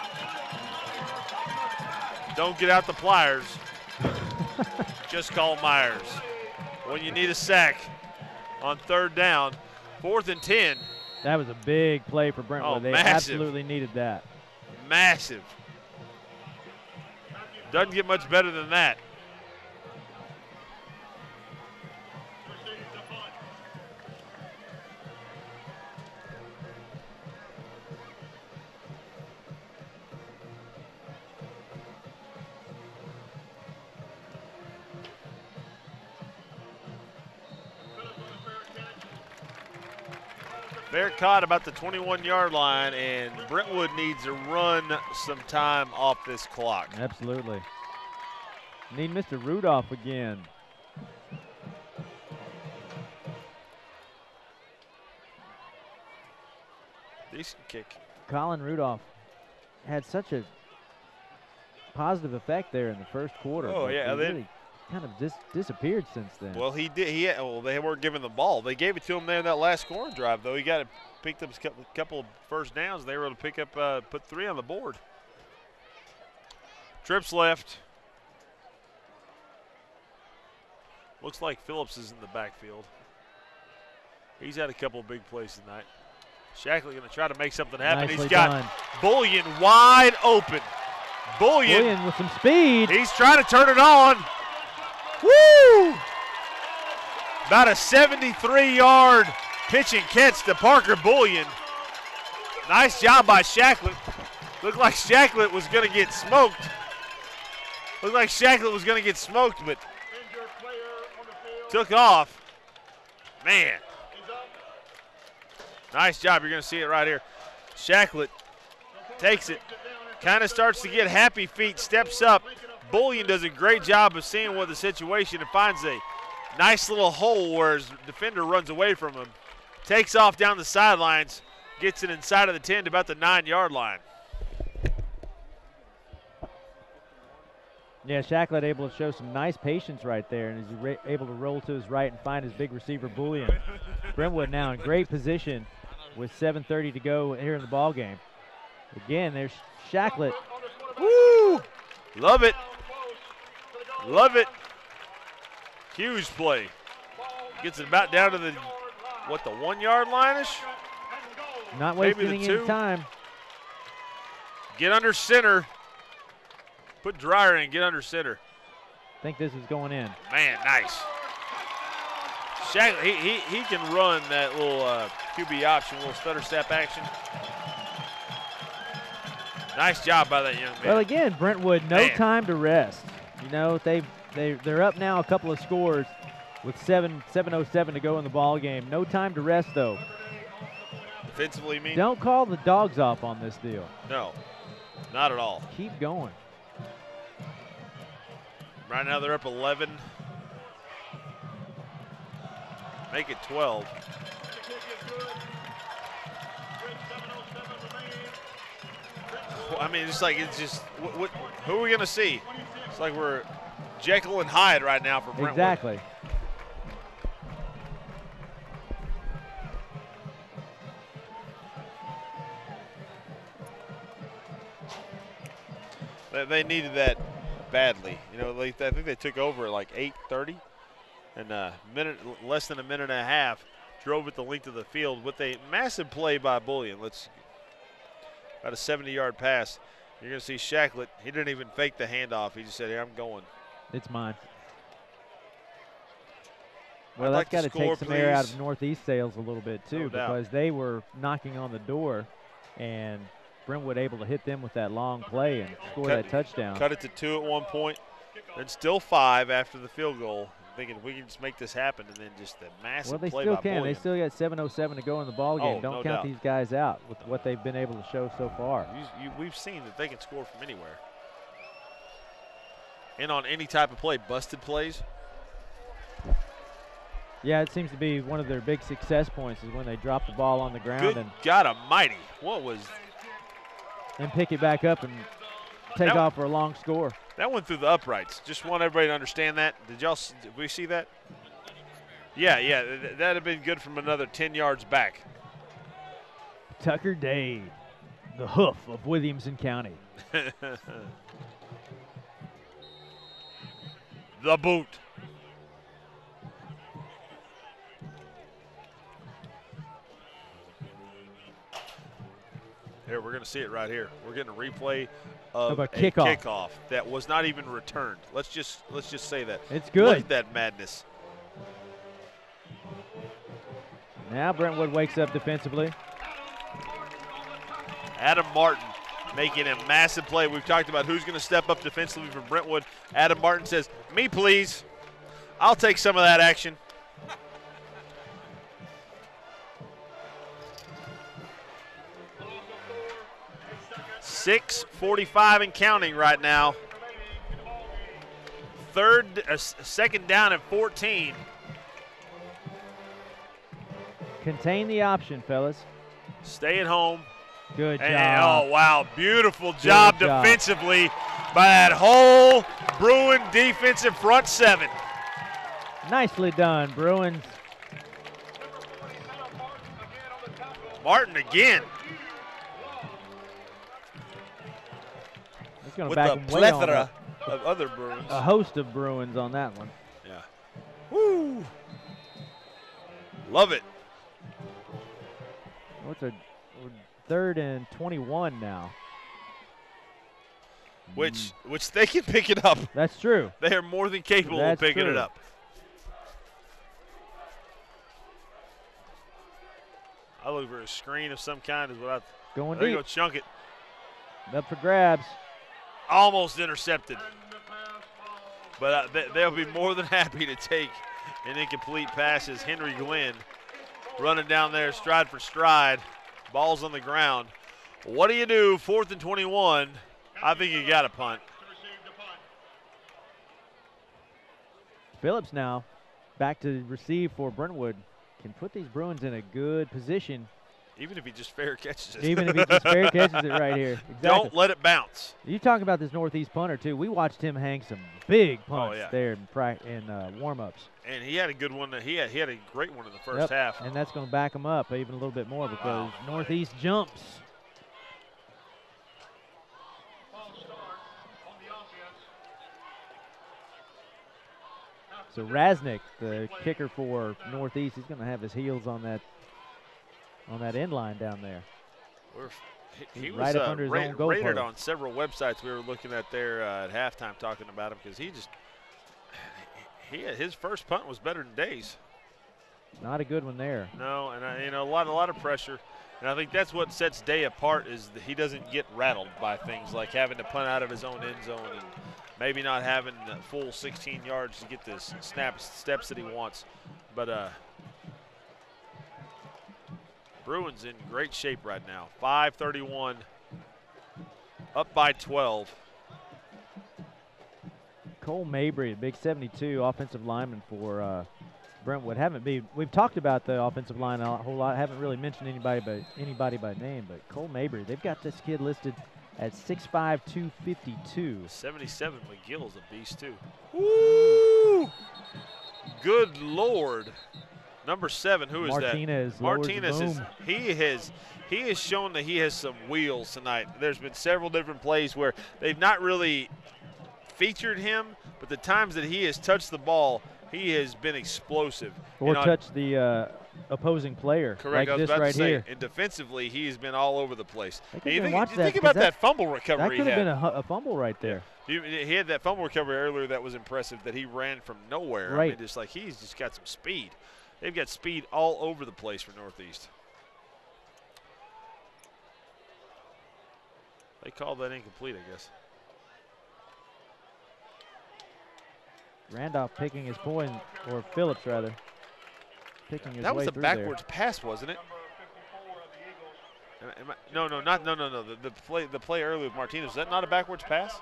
Speaker 1: Don't get out the pliers. Just call Myers. When you need a sack on 3rd down, 4th and 10.
Speaker 2: That was a big play for Brentwood. They
Speaker 1: massive.
Speaker 2: Absolutely needed that.
Speaker 1: Massive. Doesn't get much better than that. Fair caught about the 21-yard line, and Brentwood needs to run some time off this clock.
Speaker 2: Absolutely. Need Mr. Rudolph again.
Speaker 1: Decent kick.
Speaker 2: Colin Rudolph had such a positive effect there in the first quarter.
Speaker 1: Oh, yeah.
Speaker 2: He really kind of disappeared since then.
Speaker 1: Well, he did. Well, they weren't giving the ball. They gave it to him there in that last scoring drive, though. He picked up a couple of first downs. They were able to pick up, put 3 on the board. Trips left. Looks like Phillips is in the backfield. He's had a couple of big plays tonight. Shackley going to try to make something happen.
Speaker 2: Nicely
Speaker 1: He's got
Speaker 2: done.
Speaker 1: Bullion wide open.
Speaker 2: Bullion with some speed.
Speaker 1: He's trying to turn it on. Woo! About a 73-yard pitch and catch to Parker Bullion. Nice job by Shacklett. Looked like Shacklett was going to get smoked. But took off. Man. Nice job. You're going to see it right here. Shacklett takes it. Kind of starts to get happy feet, steps up. Bullion does a great job of seeing what the situation and finds a nice little hole where his defender runs away from him. Takes off down the sidelines, gets it inside of the 10 to about the 9-yard line.
Speaker 2: Yeah, Shacklett able to show some nice patience right there, and is able to roll to his right and find his big receiver Bullion. Brentwood now in great position with 7:30 to go here in the ball game. Again, there's Shacklett.
Speaker 1: Woo! Love it. Love it. Huge play. Gets it about down to the, what, the 1-yard line-ish?
Speaker 2: Not wasting any time.
Speaker 1: Get under center. Put Dreyer in, get under center.
Speaker 2: I think this is going in.
Speaker 1: Man, nice. Shacklett, he can run that little QB option, little stutter step action. Nice job by that young man.
Speaker 2: Well, again, Brentwood, no time to rest. You know, they're up now a couple of scores with 7:07 to go in the ball game. No time to rest, though.
Speaker 1: Defensively, you mean?
Speaker 2: Don't call the dogs off on this deal.
Speaker 1: No, not at all.
Speaker 2: Keep going.
Speaker 1: Right now they're up 11. Make it 12. I mean, it's just who are we going to see? It's like we're Jekyll and Hyde right now for Brentwood.
Speaker 2: Exactly.
Speaker 1: They needed that badly. You know, I think they took over at like 8:30. And less than a minute and a half, drove it the length of the field with a massive play by Bullion. About a 70-yard pass. You're going to see Shacklet. He didn't even fake the handoff. He just said, "Here, I'm going.
Speaker 2: It's mine." Well, that's got to take some air out of Northeast sales a little bit too, because they were knocking on the door, and Brentwood able to hit them with that long play and score that touchdown.
Speaker 1: Cut it to 2 at one point, then still 5 after the field goal. Thinking we can just make this happen, and then just the massive play by Bullion.
Speaker 2: Well, they still can. They still got 7:07 to go in the ball game. Don't count these guys out with what they've been able to show so far.
Speaker 1: We've seen that they can score from anywhere. And on any type of play, busted plays.
Speaker 2: Yeah, it seems to be one of their big success points is when they drop the ball on the ground.
Speaker 1: Good God almighty. What was.
Speaker 2: And pick it back up and take off for a long score.
Speaker 1: That went through the uprights. Just want everybody to understand that. Did we see that? Yeah, that'd have been good from another 10 yards back.
Speaker 2: Tucker Day, the hoof of Williamson County.
Speaker 1: The boot. Here, we're going to see it right here. We're getting a replay of a kickoff that was not even returned. Let's just say that.
Speaker 2: It's good.
Speaker 1: Look at that madness.
Speaker 2: Now Brentwood wakes up defensively.
Speaker 1: Adam Martin making a massive play. We've talked about who's going to step up defensively for Brentwood. Adam Martin says, "Me, please. I'll take some of that action." 6:45 and counting right now. Second down and 14.
Speaker 2: Contain the option, fellas.
Speaker 1: Stay at home.
Speaker 2: Good job.
Speaker 1: Oh, wow. Beautiful job defensively by that whole Bruin defensive front seven.
Speaker 2: Nicely done, Bruins.
Speaker 1: Martin again. With a plethora of other Bruins.
Speaker 2: A host of Bruins on that one.
Speaker 1: Yeah. Woo. Love it.
Speaker 2: What's a 3rd and 21 now?
Speaker 1: Which they can pick it up.
Speaker 2: That's true.
Speaker 1: They are more than capable of picking it up. I look for a screen of some kind is what I
Speaker 2: going
Speaker 1: there
Speaker 2: deep.
Speaker 1: You go, chunk it.
Speaker 2: Up for grabs.
Speaker 1: Almost intercepted. But they'll be more than happy to take an incomplete pass as Henry Glenn running down there stride for stride. Ball's on the ground. What do you do? 4th and 21. I think you got to punt.
Speaker 2: Phillips now back to receive for Brentwood. Can put these Bruins in a good position.
Speaker 1: Even if he just fair catches it.
Speaker 2: Even if he just fair catches it right here. Exactly.
Speaker 1: Don't let it bounce.
Speaker 2: You talk about this Northeast punter, too. We watched him hang some big punts there in warm-ups.
Speaker 1: And he had a good one. He had a great one in the first half.
Speaker 2: And that's going to back him up even a little bit more because Northeast jumps. So Raznick, the kicker for Northeast, he's going to have his heels on that end line down there.
Speaker 1: He was
Speaker 2: right up under his own goal
Speaker 1: rated
Speaker 2: post.
Speaker 1: on several websites we were looking at there at halftime talking about him because his first punt was better than Day's.
Speaker 2: Not a good one there.
Speaker 1: No, and a lot of pressure. And I think that's what sets Day apart is that he doesn't get rattled by things like having to punt out of his own end zone and maybe not having the full 16 yards to get the steps that he wants. But Bruins in great shape right now. 5:31, up by 12.
Speaker 2: Cole Mabry, a big 72 offensive lineman for Brentwood. We've talked about the offensive line a whole lot. Haven't really mentioned anybody by name, but Cole Mabry, they've got this kid listed at 6'5", 252.
Speaker 1: 77 McGill's a beast too. Woo! Good Lord. Number 7, who is
Speaker 2: Martinez.
Speaker 1: that? Martinez. He has shown that he has some wheels tonight. There's been several different plays where they've not really featured him, but the times that he has touched the ball, he has been explosive.
Speaker 2: Or touch the opposing player.
Speaker 1: Correct.
Speaker 2: Like
Speaker 1: I was
Speaker 2: this
Speaker 1: about
Speaker 2: right
Speaker 1: to say,
Speaker 2: here.
Speaker 1: and defensively, he's been all over the place.
Speaker 2: And
Speaker 1: you think about that fumble recovery
Speaker 2: That could have been a fumble right there.
Speaker 1: Yeah. He had that fumble recovery earlier that was impressive, that he ran from nowhere.
Speaker 2: Right.
Speaker 1: I mean, just like he's just got some speed. They've got speed all over the place for Northeast. They called that incomplete, I guess.
Speaker 2: Randolph picking his point, or Phillips rather, picking his way through there.
Speaker 1: That was a backwards pass, wasn't it? No. The play earlier with Martinez, was that not a backwards pass?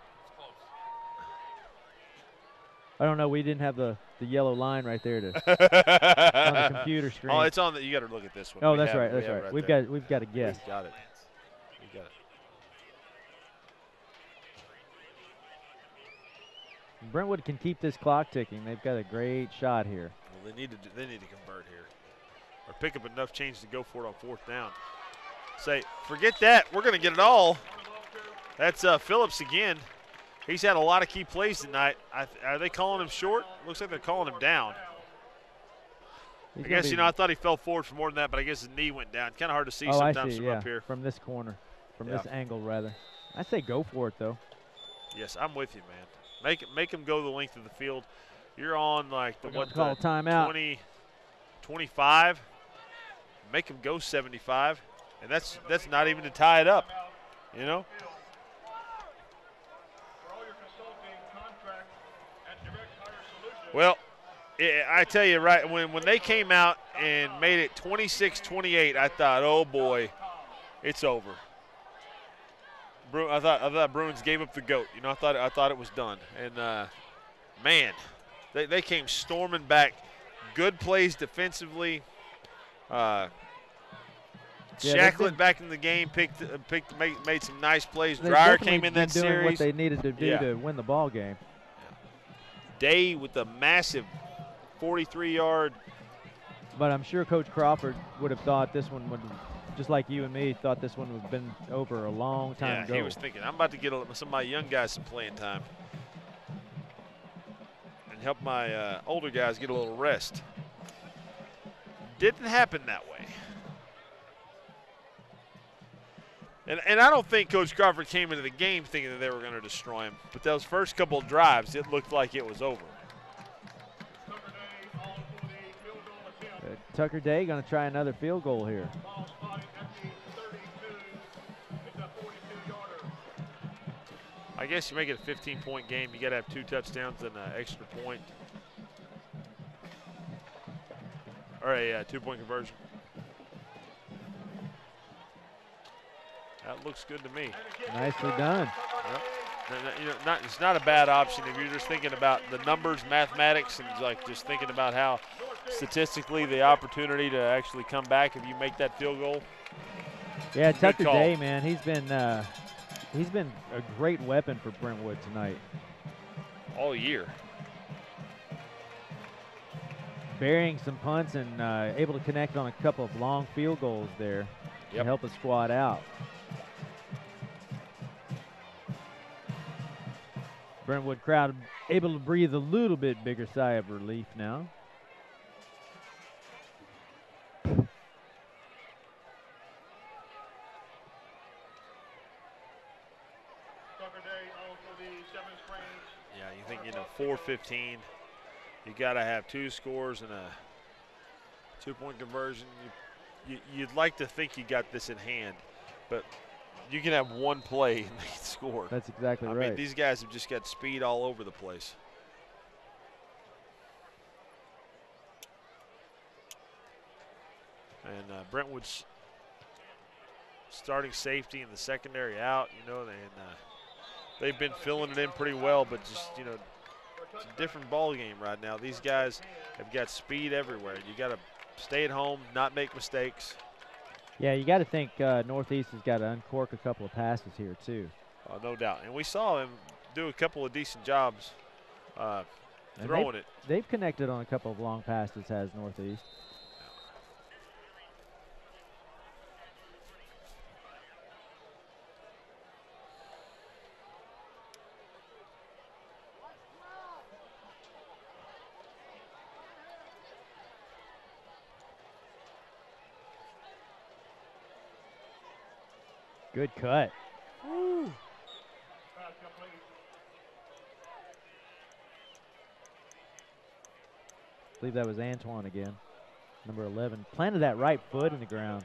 Speaker 2: I don't know. We didn't have the yellow line right there on the computer screen.
Speaker 1: Oh, it's on the. You got to look at this one.
Speaker 2: Oh, that's right. That's right. We've got a guess.
Speaker 1: We got it. We got it.
Speaker 2: Brentwood can keep this clock ticking. They've got a great shot here.
Speaker 1: Well, they need to convert here, or pick up enough change to go for it on 4th down. Say, forget that. We're going to get it all. That's Phillips again. He's had a lot of key plays tonight. Are they calling him short? Looks like they're calling him down. I guess, I thought he fell forward for more than that, but I guess his knee went down. Kind of hard to see sometimes from up here.
Speaker 2: From this corner, from this angle, rather. I say go for it, though.
Speaker 1: Yes, I'm with you, man. Make him go the length of the field. You're on like the
Speaker 2: call timeout.
Speaker 1: 20, 25. Make him go 75, and that's not even to tie it up, you know. Well, I tell you, right, when they came out and made it 26-28, I thought, oh boy, it's over. I thought Bruins gave up the goat. You know, I thought it was done. And man, they came storming back. Good plays defensively. Shacklet back in the game, made some nice plays. Dreyer came in that series.
Speaker 2: Doing what they needed to do to win the ball game.
Speaker 1: Day with a massive 43-yard.
Speaker 2: But I'm sure Coach Crawford would have thought this one would, just like you and me, thought this one would have been over a long time ago.
Speaker 1: Yeah, he was thinking, I'm about to get some of my young guys some playing time and help my older guys get a little rest. Didn't happen that way. And I don't think Coach Crawford came into the game thinking that they were going to destroy him. But those first couple of drives, it looked like it was over.
Speaker 2: Tucker Day going to try another field goal here.
Speaker 1: I guess you make it a 15-point game. You got to have 2 touchdowns and an extra point. Or a 2-point conversion. That looks good to me.
Speaker 2: Nicely done.
Speaker 1: Yep. It's not a bad option if you're just thinking about the numbers, mathematics, and like just thinking about how statistically the opportunity to actually come back if you make that field goal.
Speaker 2: Yeah, Tucker Day, man, he's been a great weapon for Brentwood tonight.
Speaker 1: All year.
Speaker 2: Burying some punts and able to connect on a couple of long field goals there to help the squad out. Brentwood crowd able to breathe a little bit bigger sigh of relief now.
Speaker 1: Yeah, you think, 4:15. You got to have 2 scores and a 2-point conversion. You'd like to think you got this in hand, but you can have 1 play and they score.
Speaker 2: That's exactly right.
Speaker 1: I mean, these guys have just got speed all over the place. And Brentwood's starting safety and the secondary out, and they've been filling it in pretty well, but just, it's a different ball game right now. These guys have got speed everywhere. You got to stay at home, not make mistakes.
Speaker 2: Yeah, you got to think Northeast has got to uncork a couple of passes here too.
Speaker 1: No doubt. And we saw him do a couple of decent jobs throwing it.
Speaker 2: They've connected on a couple of long passes, has Northeast. Good cut. Woo. I believe that was Antoine again, number 11. Planted that right foot in the ground.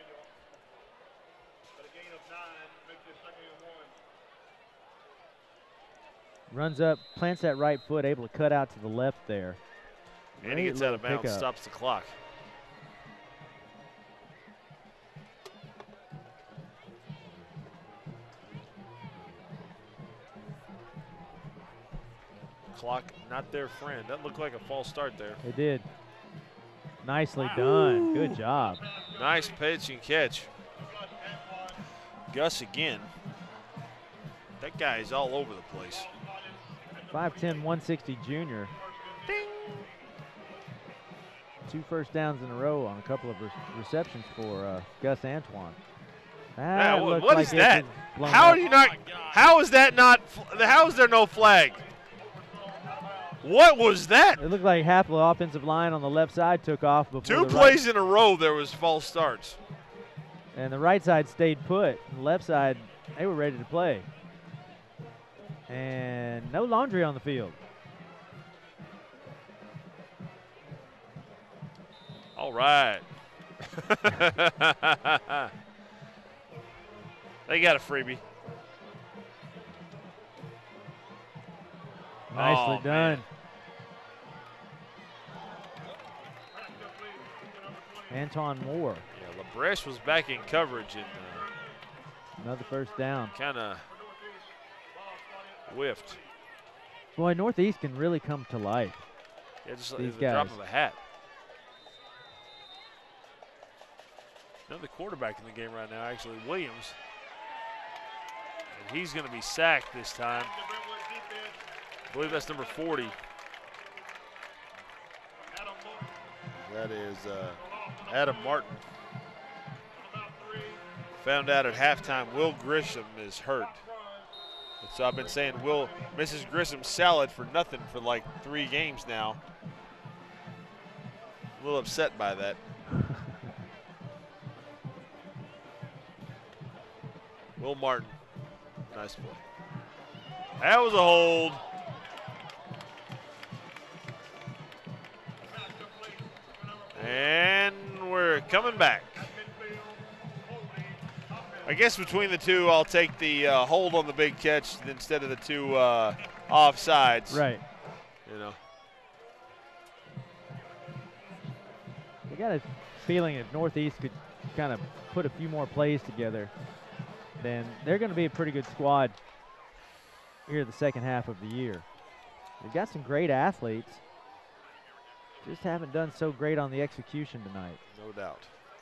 Speaker 2: Runs up, plants that right foot, able to cut out to the left there.
Speaker 1: And he gets out of bounds, stops the clock. Clock not their friend. That looked like a false start there.
Speaker 2: It did. Nicely done. Good job.
Speaker 1: Nice pitch and catch. Gus again. That guy is all over the place.
Speaker 2: 5'10", 160 junior.
Speaker 1: Ding.
Speaker 2: 2 first downs in a row on a couple of receptions for Gus Antoine.
Speaker 1: What is that? How do you not? How is that not? How is there no flag? What was that?
Speaker 2: It looked like half of the offensive line on the left side took off before
Speaker 1: 2 plays in a row there was false starts.
Speaker 2: And the right side stayed put. The left side, they were ready to play. And no laundry on the field.
Speaker 1: All right. They got a freebie.
Speaker 2: Nicely done.
Speaker 1: Man.
Speaker 2: Anton Moore.
Speaker 1: Yeah, LaBreche was back in coverage and
Speaker 2: another first down.
Speaker 1: Kind of whiffed.
Speaker 2: Boy, Northeast can really come to life.
Speaker 1: Yeah, just
Speaker 2: these
Speaker 1: the
Speaker 2: guys.
Speaker 1: drop of a hat. Another quarterback in the game right now, actually, Williams. And he's going to be sacked this time. I believe that's number 40. That is Adam Martin. Found out at halftime Will Grissom is hurt. So I've been saying Mrs. Grissom's salad for nothing for like 3 games now. A little upset by that. Will Martin, nice play. That was a hold. And we're coming back. I guess between the two, I'll take the hold on the big catch instead of the 2 offsides.
Speaker 2: Right.
Speaker 1: You know.
Speaker 2: I got a feeling if Northeast could kind of put a few more plays together, then they're going to be a pretty good squad here the second half of the year. They've got some great athletes. Just haven't done so great on the execution tonight.
Speaker 1: No doubt.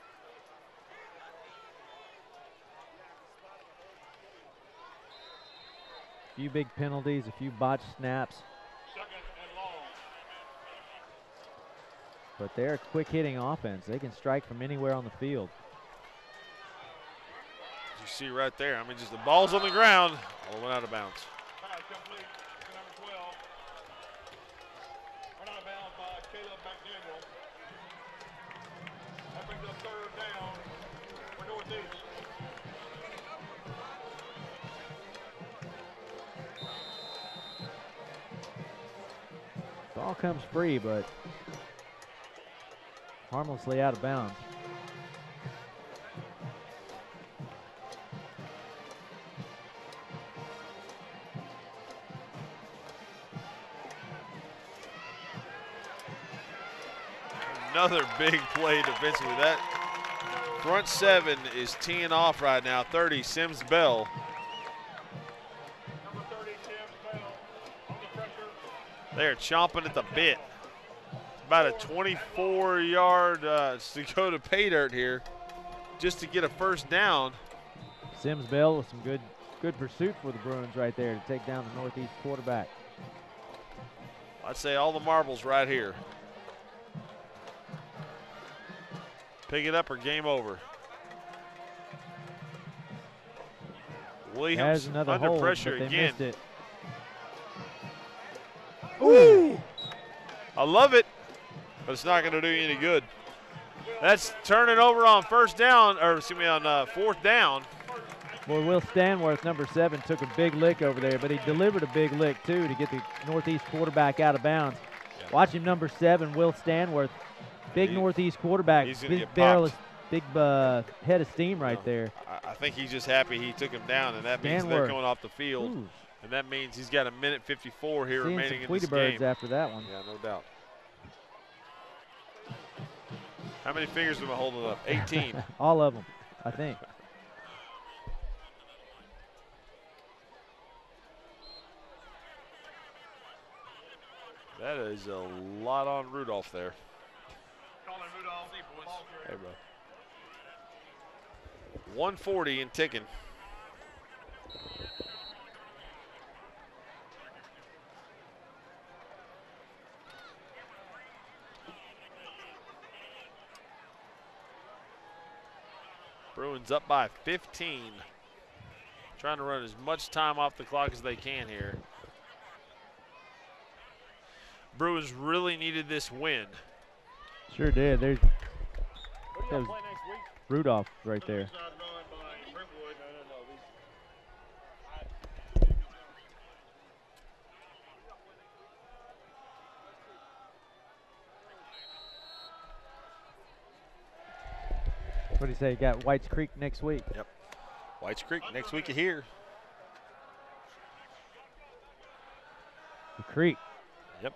Speaker 2: A few big penalties, a few botched snaps. But they're a quick-hitting offense. They can strike from anywhere on the field.
Speaker 1: As you see right there, I mean, just the ball's on the ground, all went out of bounds.
Speaker 2: Ball comes free, but harmlessly out of bounds.
Speaker 1: Another big play defensively. That front 7 is teeing off right now. 30, Sims Bell. They're chomping at the bit. About a 24-yard to go to pay dirt here just to get a first down.
Speaker 2: Sims Bell with some good pursuit for the Bruins right there to take down the Northeast quarterback.
Speaker 1: I'd say all the marbles right here. Pick it up or game over. Williams under
Speaker 2: hold,
Speaker 1: pressure
Speaker 2: but they
Speaker 1: again.
Speaker 2: missed it.
Speaker 1: Ooh. I love it, but it's not going to do you any good. That's turning over on first down, or excuse me, on 4th down.
Speaker 2: Boy, Will Stanworth, number 7, took a big lick over there, but he delivered a big lick, too, to get the Northeast quarterback out of bounds.
Speaker 1: Yeah.
Speaker 2: Watch him, number 7, Will Stanworth. Big Northeast quarterback.
Speaker 1: He's gonna get
Speaker 2: barrel,
Speaker 1: popped.
Speaker 2: Big head of steam right there.
Speaker 1: I think he's just happy he took him down, and that means they're going off the field.
Speaker 2: Ooh.
Speaker 1: And that means he's got a minute 54 here
Speaker 2: Seeing
Speaker 1: remaining
Speaker 2: some
Speaker 1: in
Speaker 2: Tweety
Speaker 1: this
Speaker 2: birds
Speaker 1: game.
Speaker 2: after that one.
Speaker 1: Yeah, no doubt. How many fingers am I holding up? 18.
Speaker 2: All of them, I think.
Speaker 1: That is a lot on Rudolph there.
Speaker 3: Calling Rudolph.
Speaker 1: Hey, bro. 140 and ticking. Bruins up by 15. Trying to run as much time off the clock as they can here. Bruins really needed this win.
Speaker 2: Sure did. There's
Speaker 3: What do y'all play next week?
Speaker 2: Rudolph right there.
Speaker 3: It's not run by Brentwood.
Speaker 2: What do you say? You got Whites Creek next week.
Speaker 1: Yep. Whites Creek next week here.
Speaker 2: The Creek.
Speaker 1: Yep.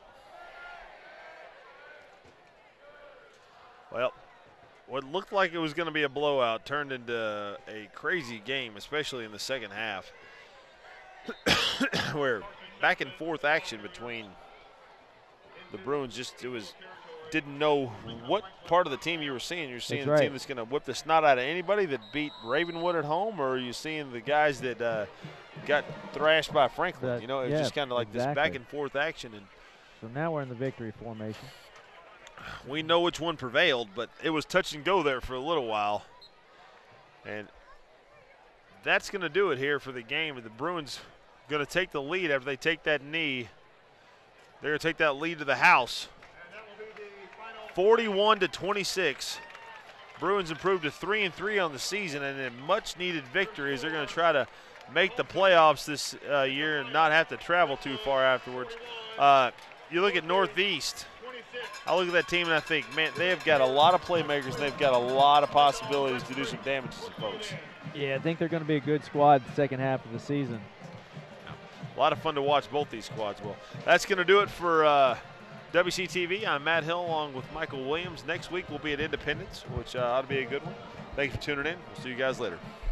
Speaker 1: Well, what looked like it was going to be a blowout turned into a crazy game, especially in the second half, where back and forth action between the Bruins didn't know what part of the team you were seeing. You're seeing the team that's going to whip the snot out of anybody that beat Ravenwood at home, or are you seeing the guys that got thrashed by Franklin? You know, it's just kind of like this back and forth action. And
Speaker 2: so now we're in the victory formation.
Speaker 1: we know which one prevailed, but it was touch and go there for a little while. And that's going to do it here for the game. The Bruins going to take the lead after they take that knee. They're going to take that lead to the house. 41-26. Bruins improved to 3-3 on the season, and a much-needed victory as they're going to try to make the playoffs this year and not have to travel too far afterwards. You look at Northeast. I look at that team and I think, man, they have got a lot of playmakers and they've got a lot of possibilities to do some damage to some folks.
Speaker 2: Yeah, I think they're going to be a good squad the second half of the season.
Speaker 1: A lot of fun to watch both these squads. Well, that's going to do it for WC-TV. I'm Matt Hill along with Michael Williams. Next week we'll be at Independence, which ought to be a good one. Thank you for tuning in. We'll see you guys later.